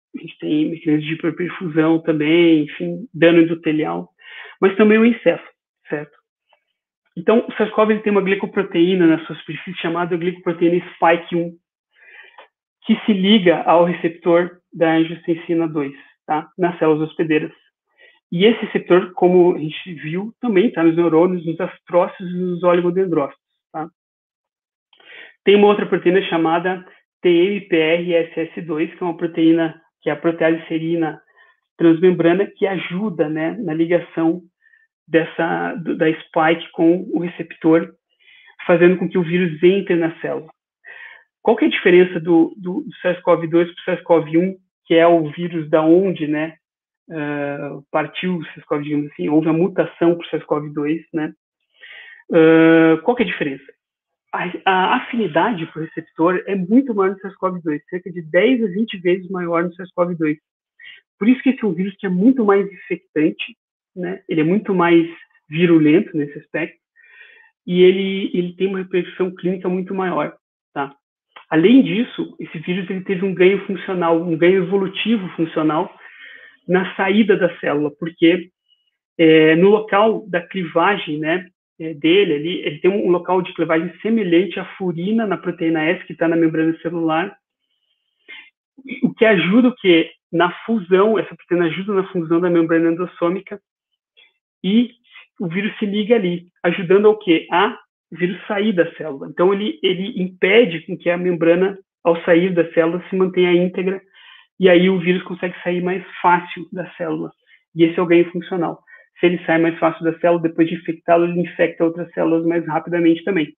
a gente tem mecanismos de hiperperfusão também, enfim, dano endotelial, mas também o incesto, certo? Então, o SARS-CoV tem uma glicoproteína na sua superfície chamada glicoproteína spike um, que se liga ao receptor da angiotensina dois, tá? Nas células hospedeiras. E esse receptor, como a gente viu, também está nos neurônios, nos astrócitos e nos oligodendrócitos, tá? Tem uma outra proteína chamada T M P R S S dois, que é uma proteína, que é a protease serina transmembrana, que ajuda, né, na ligação dessa, da spike com o receptor, fazendo com que o vírus entre na célula. Qual que é a diferença do, do, do SARS-CoV dois para o SARS-CoV um, que é o vírus da onde, né, uh, partiu o SARS-CoV, digamos assim, houve a mutação para o SARS-CoV dois, né? Uh, qual que é a diferença? A, a afinidade para o receptor é muito maior no SARS-CoV dois, cerca de dez a vinte vezes maior no SARS-CoV dois. Por isso que esse é um vírus que é muito mais infectante, né? Ele é muito mais virulento nesse aspecto, e ele, ele tem uma repercussão clínica muito maior, tá? Além disso, esse vírus ele teve um ganho funcional, um ganho evolutivo funcional na saída da célula, porque é, no local da clivagem, né, dele, ele, ele tem um local de clivagem semelhante à furina na proteína S, que está na membrana celular, o que ajuda o quê? Na fusão, essa proteína ajuda na fusão da membrana endossômica, e o vírus se liga ali, ajudando ao quê? A o vírus sair da célula. Então, ele, ele impede com que a membrana, ao sair da célula, se mantenha íntegra, e aí o vírus consegue sair mais fácil da célula. E esse é o ganho funcional. Se ele sai mais fácil da célula, depois de infectá-lo, ele infecta outras células mais rapidamente também.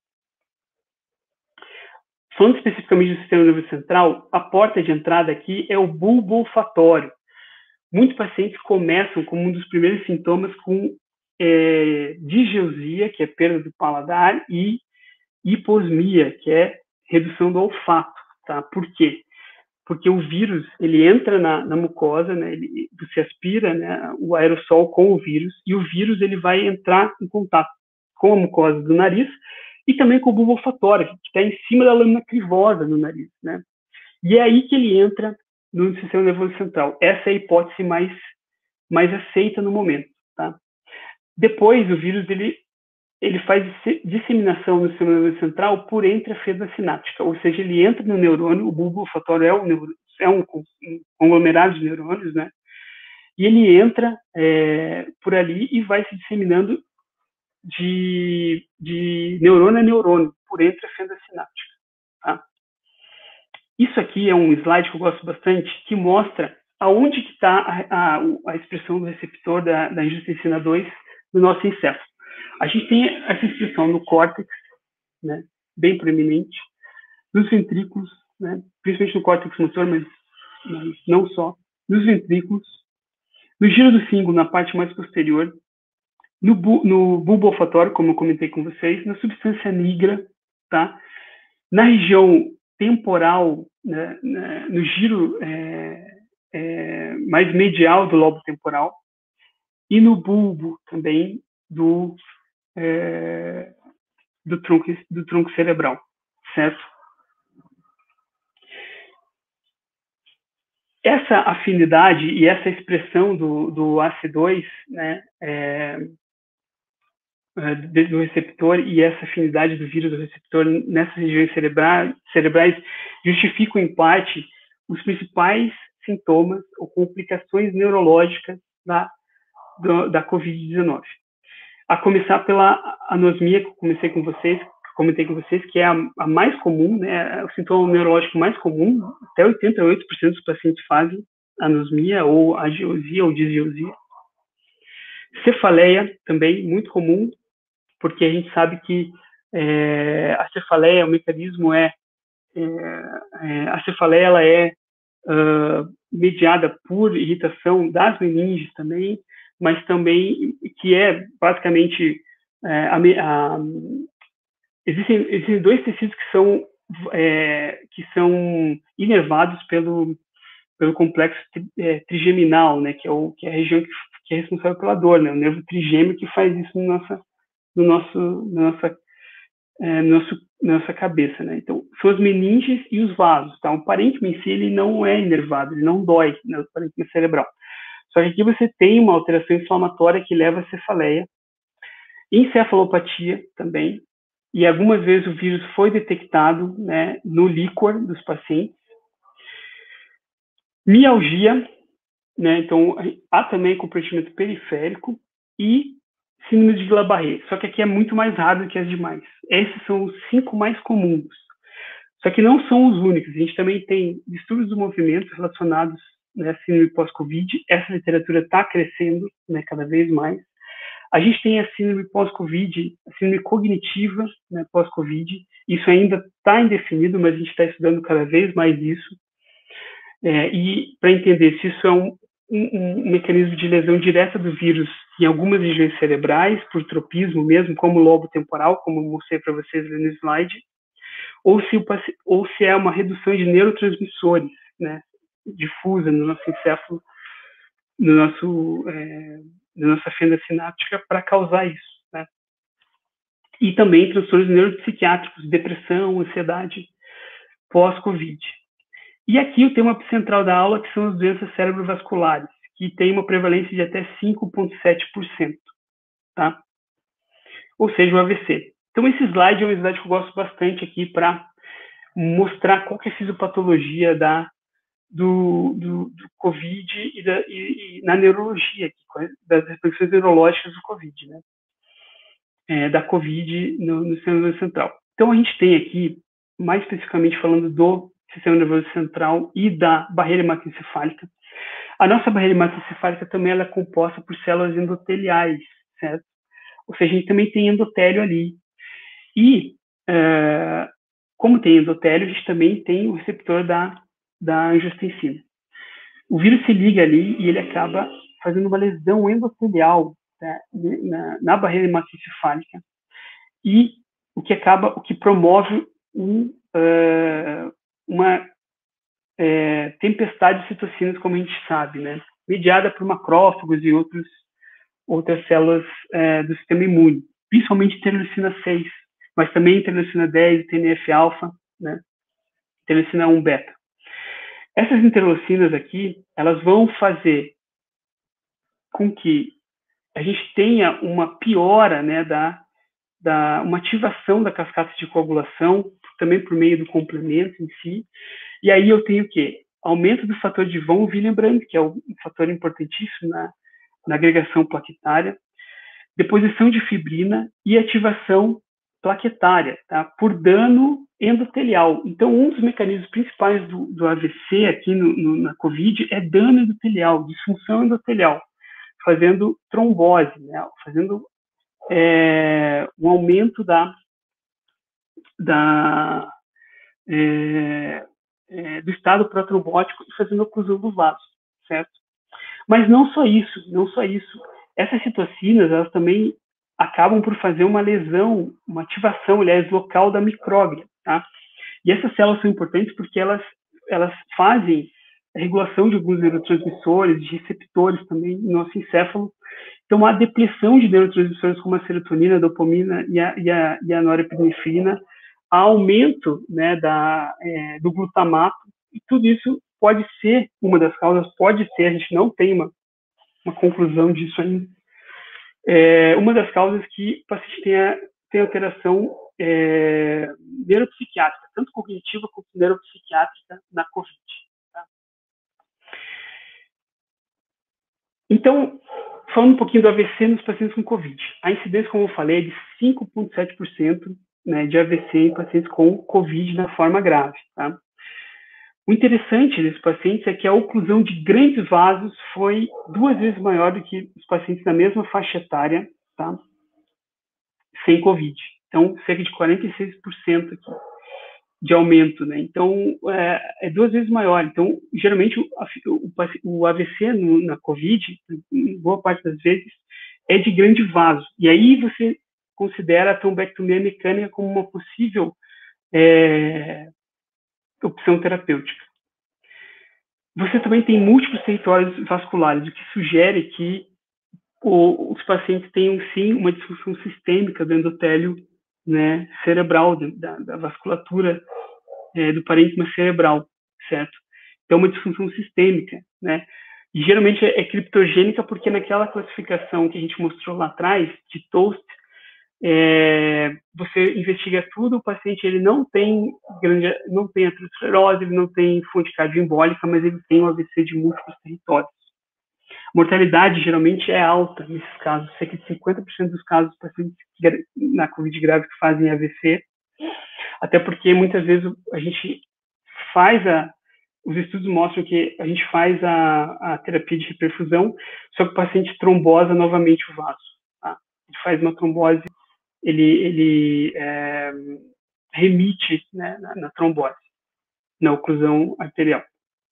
Falando especificamente do sistema nervoso central, a porta de entrada aqui é o bulbo olfatório. Muitos pacientes começam como um dos primeiros sintomas com é, digeusia, que é perda do paladar, e hiposmia, que é redução do olfato. Tá? Por quê? Porque o vírus ele entra na, na mucosa, né? Ele, você aspira, né, o aerossol com o vírus, e o vírus ele vai entrar em contato com a mucosa do nariz e também com o bulbo olfatório, que está em cima da lâmina crivosa no nariz, né? E é aí que ele entra no sistema nervoso central. Essa é a hipótese mais, mais aceita no momento, tá? Depois, o vírus ele, ele faz disseminação no sistema nervoso central por entre a fenda sináptica, ou seja, ele entra no neurônio, o bulbo olfatório é um, neurônio, é um conglomerado de neurônios, né? E ele entra é, por ali e vai se disseminando de, de neurônio a neurônio, por entre a fenda sináptica, tá? Isso aqui é um slide que eu gosto bastante, que mostra aonde que está a, a, a expressão do receptor da, da angiotensina dois no nosso incesto. A gente tem essa expressão no córtex, né, bem proeminente, nos ventrículos, né, principalmente no córtex motor, mas, mas não só, nos ventrículos, no giro do cíngulo, na parte mais posterior, no, bu, no bulbo olfatório, como eu comentei com vocês, na substância nigra, tá? Na região temporal, né, né, no giro é, é, mais medial do lobo temporal, e no bulbo também do, é, do, tronco, do tronco cerebral, certo? Essa afinidade e essa expressão do, do A C dois, né, é, do receptor, e essa afinidade do vírus do receptor nessas regiões cerebrais, cerebrais justificam, em parte, os principais sintomas ou complicações neurológicas da, do, da covid dezenove. A começar pela anosmia, que eu comecei com vocês, comentei com vocês, que é a, a mais comum, né, o sintoma neurológico mais comum. Até oitenta e oito por cento dos pacientes fazem anosmia, ou agiosia, ou disgeusia. Cefaleia, também, muito comum, porque a gente sabe que é, a cefaleia, o mecanismo é, é, é a cefaleia ela é uh, mediada por irritação das meninges também, mas também que é basicamente é, a, a, existem, existem dois tecidos que são é, que são inervados pelo pelo complexo é, trigeminal, né, que é o que é a região que, que é responsável pela dor, né, o nervo trigêmeo que faz isso no nossa no nosso na nossa é, no nosso, na nossa cabeça, né? Então, são as meninges e os vasos, tá? O parênquima em si, ele não é inervado, ele não dói, né? O parênquima cerebral. Só que aqui você tem uma alteração inflamatória que leva a cefaleia, encefalopatia também, e algumas vezes o vírus foi detectado, né, no líquor dos pacientes. Mialgia, né, então há também comprometimento periférico e síndrome de Guillain-Barré, só que aqui é muito mais raro do que as demais. Esses são os cinco mais comuns. Só que não são os únicos. A gente também tem distúrbios do movimento relacionados, né, à síndrome pós-Covid. Essa literatura está crescendo, né, cada vez mais. A gente tem a síndrome pós-Covid, a síndrome cognitiva, né, pós-Covid. Isso ainda está indefinido, mas a gente está estudando cada vez mais isso. É, e para entender se isso é um, um, um mecanismo de lesão direta do vírus em algumas regiões cerebrais, por tropismo mesmo, como lobo temporal, como eu mostrei para vocês ali no slide, ou se, o, ou se é uma redução de neurotransmissores, né, difusa no nosso encéfalo, no nosso, é, na nossa fenda sináptica, para causar isso, né? E também transtornos neuropsiquiátricos, depressão, ansiedade, pós-Covid. E aqui o tema central da aula, que são as doenças cerebrovasculares, que tem uma prevalência de até cinco vírgula sete por cento, tá? Ou seja, o A V C. Então, esse slide é um slide que eu gosto bastante aqui para mostrar qual que é a fisiopatologia da, do, do, do COVID e, da, e, e na neurologia, aqui, das repercussões neurológicas do COVID, né? É, da COVID no, no sistema nervoso central. Então, a gente tem aqui, mais especificamente falando do sistema nervoso central e da barreira hematoencefálica. A nossa barreira hematoencefálica também ela é composta por células endoteliais, certo? Ou seja, a gente também tem endotélio ali. E, é, como tem endotélio, a gente também tem o receptor da, da angiotensina. O vírus se liga ali e ele acaba fazendo uma lesão endotelial, né, na, na barreira hematoencefálica. E o que acaba, o que promove um, uh, uma é, tempestade de citocinas, como a gente sabe, né, mediada por macrófagos e outros, outras células é, do sistema imune, principalmente interleucina seis, mas também interleucina dez, T N F alfa, né, interleucina um beta. Essas interleucinas aqui, elas vão fazer com que a gente tenha uma piora, né, da, da uma ativação da cascata de coagulação, também por meio do complemento em si. E aí eu tenho o quê? Aumento do fator de von Willebrand, que é um fator importantíssimo na, na agregação plaquetária, deposição de fibrina e ativação plaquetária, tá? Por dano endotelial. Então, um dos mecanismos principais do, do A V C aqui no, no, na COVID é dano endotelial, disfunção endotelial, fazendo trombose, né? Fazendo é, um aumento da, da, é, é, do estado protrombótico e fazendo oclusão do vaso, certo? Mas não só isso, não só isso. Essas citocinas, elas também acabam por fazer uma lesão, uma ativação, aliás, local da micróglia, tá? E essas células são importantes porque elas, elas fazem a regulação de alguns neurotransmissores, de receptores também no nosso encéfalo. Então, há depressão de neurotransmissores como a serotonina, a dopamina e a, e a, e a norepinefrina, há aumento, né, da, é, do glutamato, e tudo isso pode ser uma das causas, pode ser, a gente não tem uma, uma conclusão disso ainda, é uma das causas que o paciente tenha, tenha alteração é, neuropsiquiátrica, tanto cognitiva quanto neuropsiquiátrica na COVID. Tá? Então, falando um pouquinho do A V C nos pacientes com COVID. A incidência, como eu falei, é de cinco vírgula sete por cento, né, de A V C em pacientes com COVID na forma grave. Tá? O interessante desses pacientes é que a oclusão de grandes vasos foi duas vezes maior do que os pacientes da mesma faixa etária, tá? Sem COVID. Então, cerca de quarenta e seis por cento aqui de aumento, né? Então, é, é duas vezes maior. Então, geralmente, o, o, o A V C no, na COVID, em boa parte das vezes, é de grande vaso. E aí você considera a trombectomia mecânica como uma possível é, opção terapêutica. Você também tem múltiplos territórios vasculares, o que sugere que o, os pacientes tenham, sim, uma disfunção sistêmica do endotélio né, cerebral, da, da vasculatura é, do parênquima cerebral, certo? Então, uma disfunção sistêmica, né? E geralmente é, é criptogênica porque naquela classificação que a gente mostrou lá atrás, de Toast, é, você investiga tudo, o paciente ele não tem grande, não tem aterosclerose, ele não tem fonte cardioembólica, mas ele tem um A V C de múltiplos territórios. A mortalidade geralmente é alta nesses casos, cerca de cinquenta por cento dos casos dos pacientes na Covid grave que fazem A V C, até porque muitas vezes a gente faz a, os estudos mostram que a gente faz a, a terapia de reperfusão, só que o paciente trombosa novamente o vaso, tá? Ele faz uma trombose, ele, ele é, remite, né, na, na trombose, na oclusão arterial.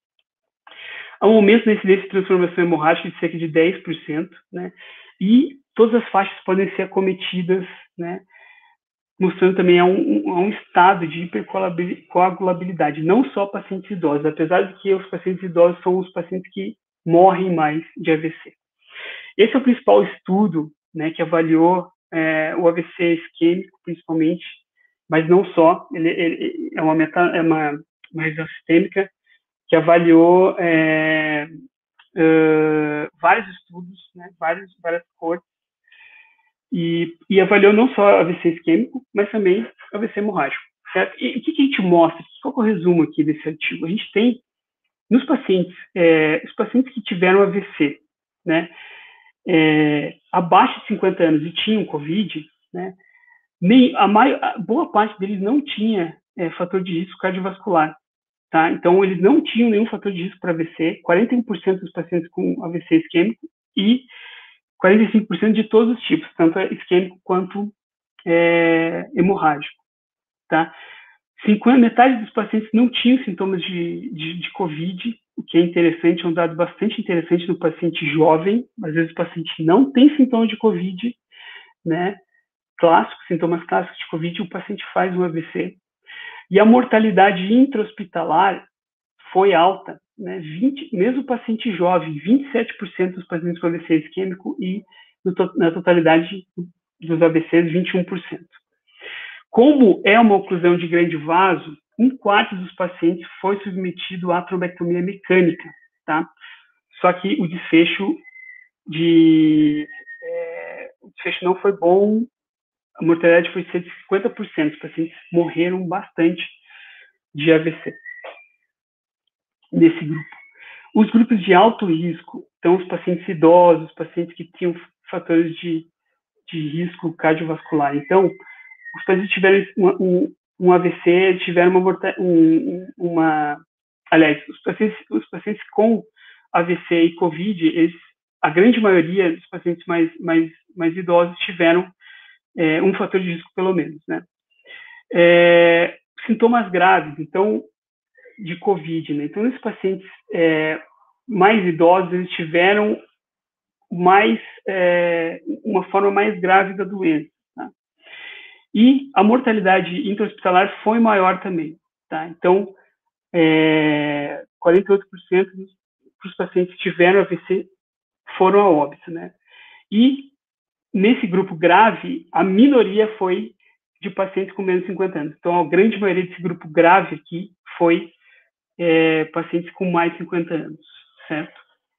Há um aumento na incidência de transformação hemorrágica de cerca de dez por cento, né? E todas as faixas podem ser acometidas, né? Mostrando também a um, a um estado de hipercoagulabilidade, não só pacientes idosos, apesar de que os pacientes idosos são os pacientes que morrem mais de A V C. Esse é o principal estudo, né, que avaliou é, o A V C isquêmico, principalmente, mas não só, ele, ele é uma, meta, é uma, uma revisão sistêmica que avaliou é, uh, vários estudos, né, vários, várias cortes, e, e avaliou não só A V C isquêmico, mas também A V C hemorrágico, certo? E o que, que a gente mostra? Qual é o resumo aqui desse artigo? A gente tem, nos pacientes, é, os pacientes que tiveram A V C, né, é, abaixo de cinquenta anos e tinham Covid, né, nem, a, maior, a boa parte deles não tinha é, fator de risco cardiovascular. Tá? Então, eles não tinham nenhum fator de risco para A V C, quarenta e um por cento dos pacientes com A V C isquêmico e quarenta e cinco por cento de todos os tipos, tanto isquêmico quanto é, hemorrágico. Tá? cinquenta, metade dos pacientes não tinham sintomas de, de, de Covid, o que é interessante, é um dado bastante interessante no paciente jovem. Às vezes o paciente não tem sintomas de Covid, né? Clássico, sintomas clássicos de Covid, o paciente faz um A V C. E a mortalidade intra-hospitalar foi alta, né? vinte, mesmo o paciente jovem, vinte e sete por cento dos pacientes com A V C isquêmico e no, na totalidade dos A V Cs, vinte e um por cento. Como é uma oclusão de grande vaso, um quarto dos pacientes foi submetido à trombectomia mecânica, tá? Só que o desfecho, de, é, o desfecho não foi bom, a mortalidade foi de cinquenta por cento, os pacientes morreram bastante de A V C nesse grupo. Os grupos de alto risco, então os pacientes idosos, os pacientes que tinham fatores de, de risco cardiovascular. Então, os pacientes tiveram um, um A V C, tiveram uma, um, uma... Aliás, os pacientes, os pacientes com A V C e Covid, eles, a grande maioria dos pacientes mais, mais, mais idosos tiveram É, um fator de risco, pelo menos, né? É, sintomas graves, então, de Covid, né? Então, esses pacientes é, mais idosos, eles tiveram mais, é, uma forma mais grave da doença, tá? E a mortalidade intra-hospitalar foi maior também, tá? Então, é, quarenta e oito por cento dos pacientes que tiveram A V C foram a óbito, né? E nesse grupo grave, a minoria foi de pacientes com menos de cinquenta anos. Então, a grande maioria desse grupo grave aqui foi é, pacientes com mais de cinquenta anos, certo?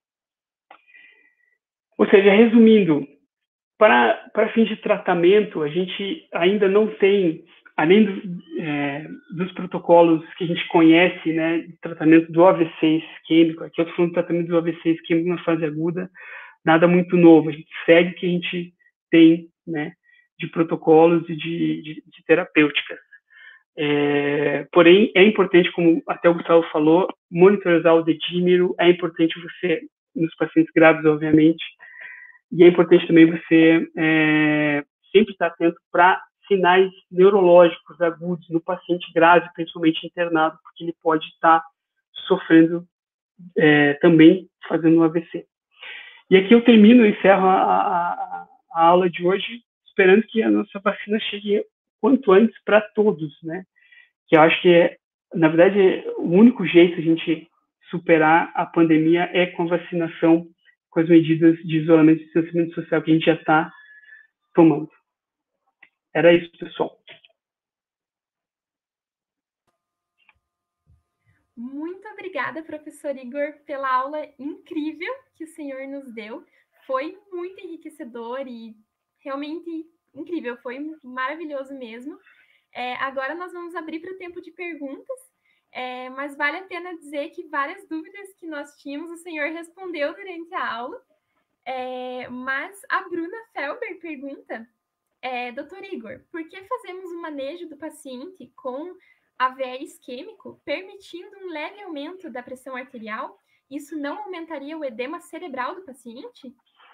Ou seja, resumindo, para, para fins de tratamento, a gente ainda não tem, além do, é, dos protocolos que a gente conhece, né, de tratamento do A V C isquêmico, aqui eu estou falando do tratamento do A V C isquêmico na fase aguda, nada muito novo, a gente segue o que a gente tem, né, de protocolos e de, de, de terapêuticas. É, porém, é importante, como até o Gustavo falou, monitorizar o dedímero, é importante você, nos pacientes graves, obviamente, e é importante também você é, sempre estar atento para sinais neurológicos agudos no paciente grave, principalmente internado, porque ele pode estar sofrendo é, também fazendo um A V C. E aqui eu termino e encerro a, a, a aula de hoje, esperando que a nossa vacina chegue quanto antes para todos, né? Que eu acho que, é, na verdade, o único jeito de a gente superar a pandemia é com a vacinação, com as medidas de isolamento e distanciamento social que a gente já está tomando. Era isso, pessoal. Muito obrigada, professor Igor, pela aula incrível que o senhor nos deu. Foi muito enriquecedor e realmente incrível, foi maravilhoso mesmo. É, agora nós vamos abrir para o tempo de perguntas, é, mas vale a pena dizer que várias dúvidas que nós tínhamos, o senhor respondeu durante a aula. É, mas a Bruna Felber pergunta, é, doutor Igor, por que fazemos o manejo do paciente com A V E isquêmico, permitindo um leve aumento da pressão arterial? Isso não aumentaria o edema cerebral do paciente?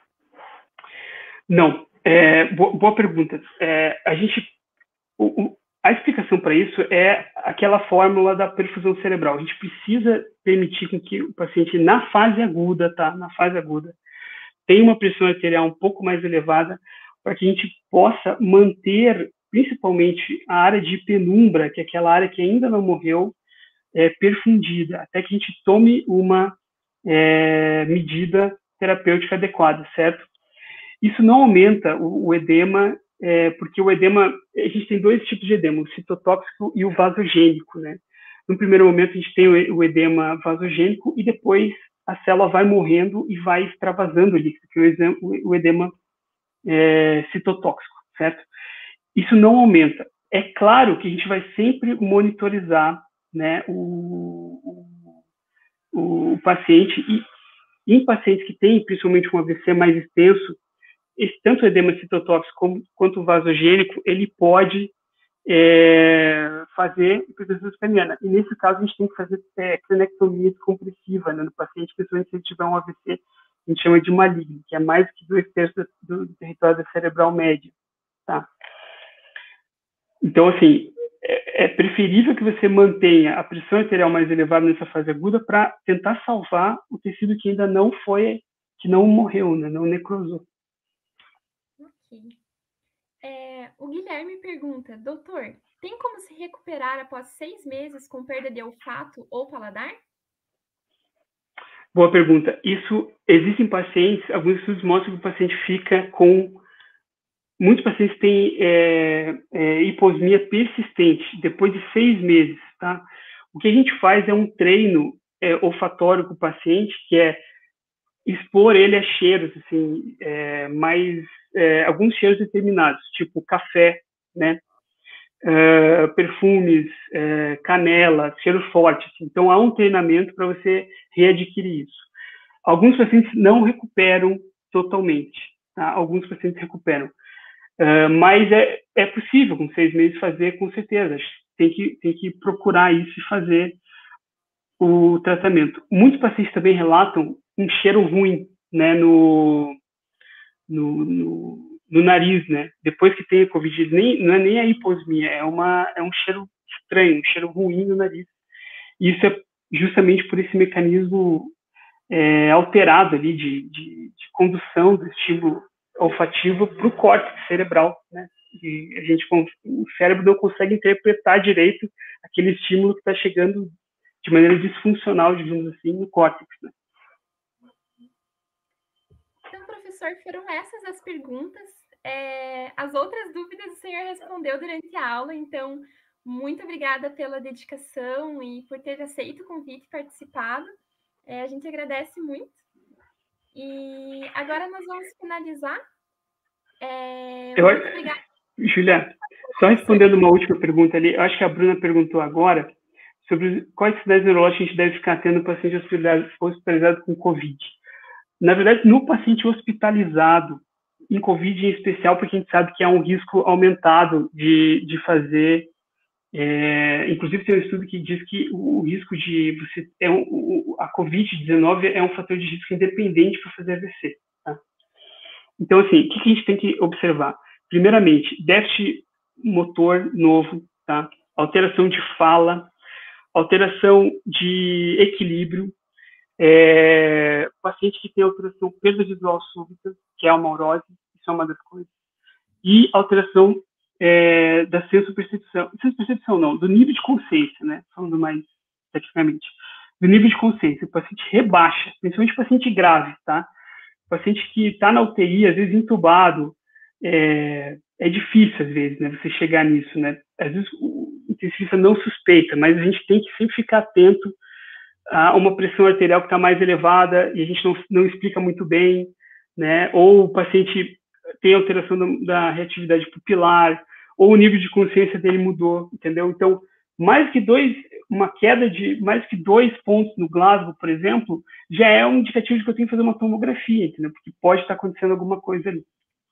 Não. É, boa, boa pergunta. É, a gente, o, o, a explicação para isso é aquela fórmula da perfusão cerebral. A gente precisa permitir com que o paciente, na fase aguda, tá? Na fase aguda, tenha uma pressão arterial um pouco mais elevada, para que a gente possa manter, principalmente, a área de penumbra, que é aquela área que ainda não morreu, é, perfundida, até que a gente tome uma é, medida terapêutica adequada, certo? Isso não aumenta o, o edema, é, porque o edema, a gente tem dois tipos de edema, o citotóxico e o vasogênico, né? No primeiro momento, a gente tem o, o edema vasogênico e depois a célula vai morrendo e vai extravasando o líquido, que é o, o edema é, citotóxico, certo? Isso não aumenta. É claro que a gente vai sempre monitorizar, né, o, o, o paciente, e em pacientes que têm, principalmente um A V C mais extenso, esse, tanto o edema citotóxico como, quanto o vasogênico, ele pode é, fazer hipertensão craniana. E nesse caso, a gente tem que fazer é, cranectomia descompressiva, né, no paciente, principalmente se ele tiver um A V C, a gente chama de maligno, que é mais que dois terços do, do território cerebral médio, tá? Então, assim, é, é preferível que você mantenha a pressão arterial mais elevada nessa fase aguda para tentar salvar o tecido que ainda não foi, que não morreu, né, não necrosou. Ok. É, o Guilherme pergunta, doutor, tem como se recuperar após seis meses com perda de olfato ou paladar? Boa pergunta. Isso, existem pacientes, alguns estudos mostram que o paciente fica com... Muitos pacientes têm é, é, hiposmia persistente depois de seis meses, tá? O que a gente faz é um treino é, olfatório com o paciente, que é expor ele a cheiros, assim, é, mais, é, alguns cheiros determinados, tipo café, né? É, perfumes, é, canela, cheiro forte. Assim. Então, há um treinamento para você readquirir isso. Alguns pacientes não recuperam totalmente, tá? Alguns pacientes recuperam. Uh, mas é, é possível, com seis meses, fazer, com certeza. Tem que, tem que procurar isso e fazer o tratamento. Muitos pacientes também relatam um cheiro ruim, né, no, no, no, no nariz, né? Depois que tem a Covid, nem, não é nem a hiposmia, é, uma, é um cheiro estranho, um cheiro ruim no nariz. E isso é justamente por esse mecanismo é, alterado ali de, de, de condução do estímulo olfativo para o córtex cerebral, né? E a gente, o cérebro não consegue interpretar direito aquele estímulo que está chegando de maneira disfuncional, digamos assim, no córtex, né? Então, professor, foram essas as perguntas. É, as outras dúvidas o senhor respondeu durante a aula, então, muito obrigada pela dedicação e por ter aceito o convite e participado. É, a gente agradece muito. E agora nós vamos finalizar. É, eu, muito obrigada. Julia, só respondendo uma última pergunta ali, eu acho que a Bruna perguntou agora sobre quais sinais neurológicos a gente deve ficar tendo no paciente hospitalizado, hospitalizado com Covid. Na verdade, no paciente hospitalizado, em Covid em especial, porque a gente sabe que há um risco aumentado de, de fazer... É, inclusive, tem um estudo que diz que o, o risco de... você é um, a Covid dezenove é um fator de risco independente para fazer A V C. Tá? Então, assim, o que a gente tem que observar? Primeiramente, déficit motor novo, tá? Alteração de fala, alteração de equilíbrio, é, paciente que tem alteração, perda visual súbita, que é a maurose, isso é uma das coisas, e alteração é, da sensopercepção, sensopercepção não, do nível de consciência, né, falando mais tecnicamente, do nível de consciência, o paciente rebaixa, principalmente o paciente grave, tá, o paciente que está na U T I, às vezes entubado, é, é difícil, às vezes, né, você chegar nisso, né? Às vezes o intensivista não suspeita, mas a gente tem que sempre ficar atento a uma pressão arterial que está mais elevada e a gente não, não explica muito bem, né? Ou o paciente tem alteração da, da reatividade pupilar, ou o nível de consciência dele mudou, entendeu? Então, mais que dois, uma queda de mais que dois pontos no Glasgow, por exemplo, já é um indicativo de que eu tenho que fazer uma tomografia, entendeu? Porque pode estar acontecendo alguma coisa ali.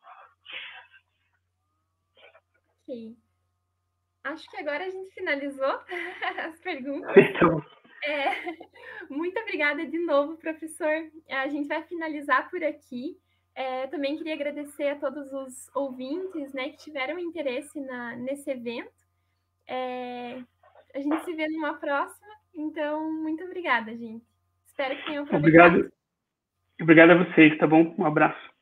Ok. Acho que agora a gente finalizou as perguntas. Então, É, muito obrigada de novo, professor. A gente vai finalizar por aqui. É, também queria agradecer a todos os ouvintes, né, que tiveram interesse na, nesse evento. É, a gente se vê numa próxima. Então, muito obrigada, gente. Espero que tenham aproveitado. Obrigado. Obrigado a vocês, tá bom? Um abraço.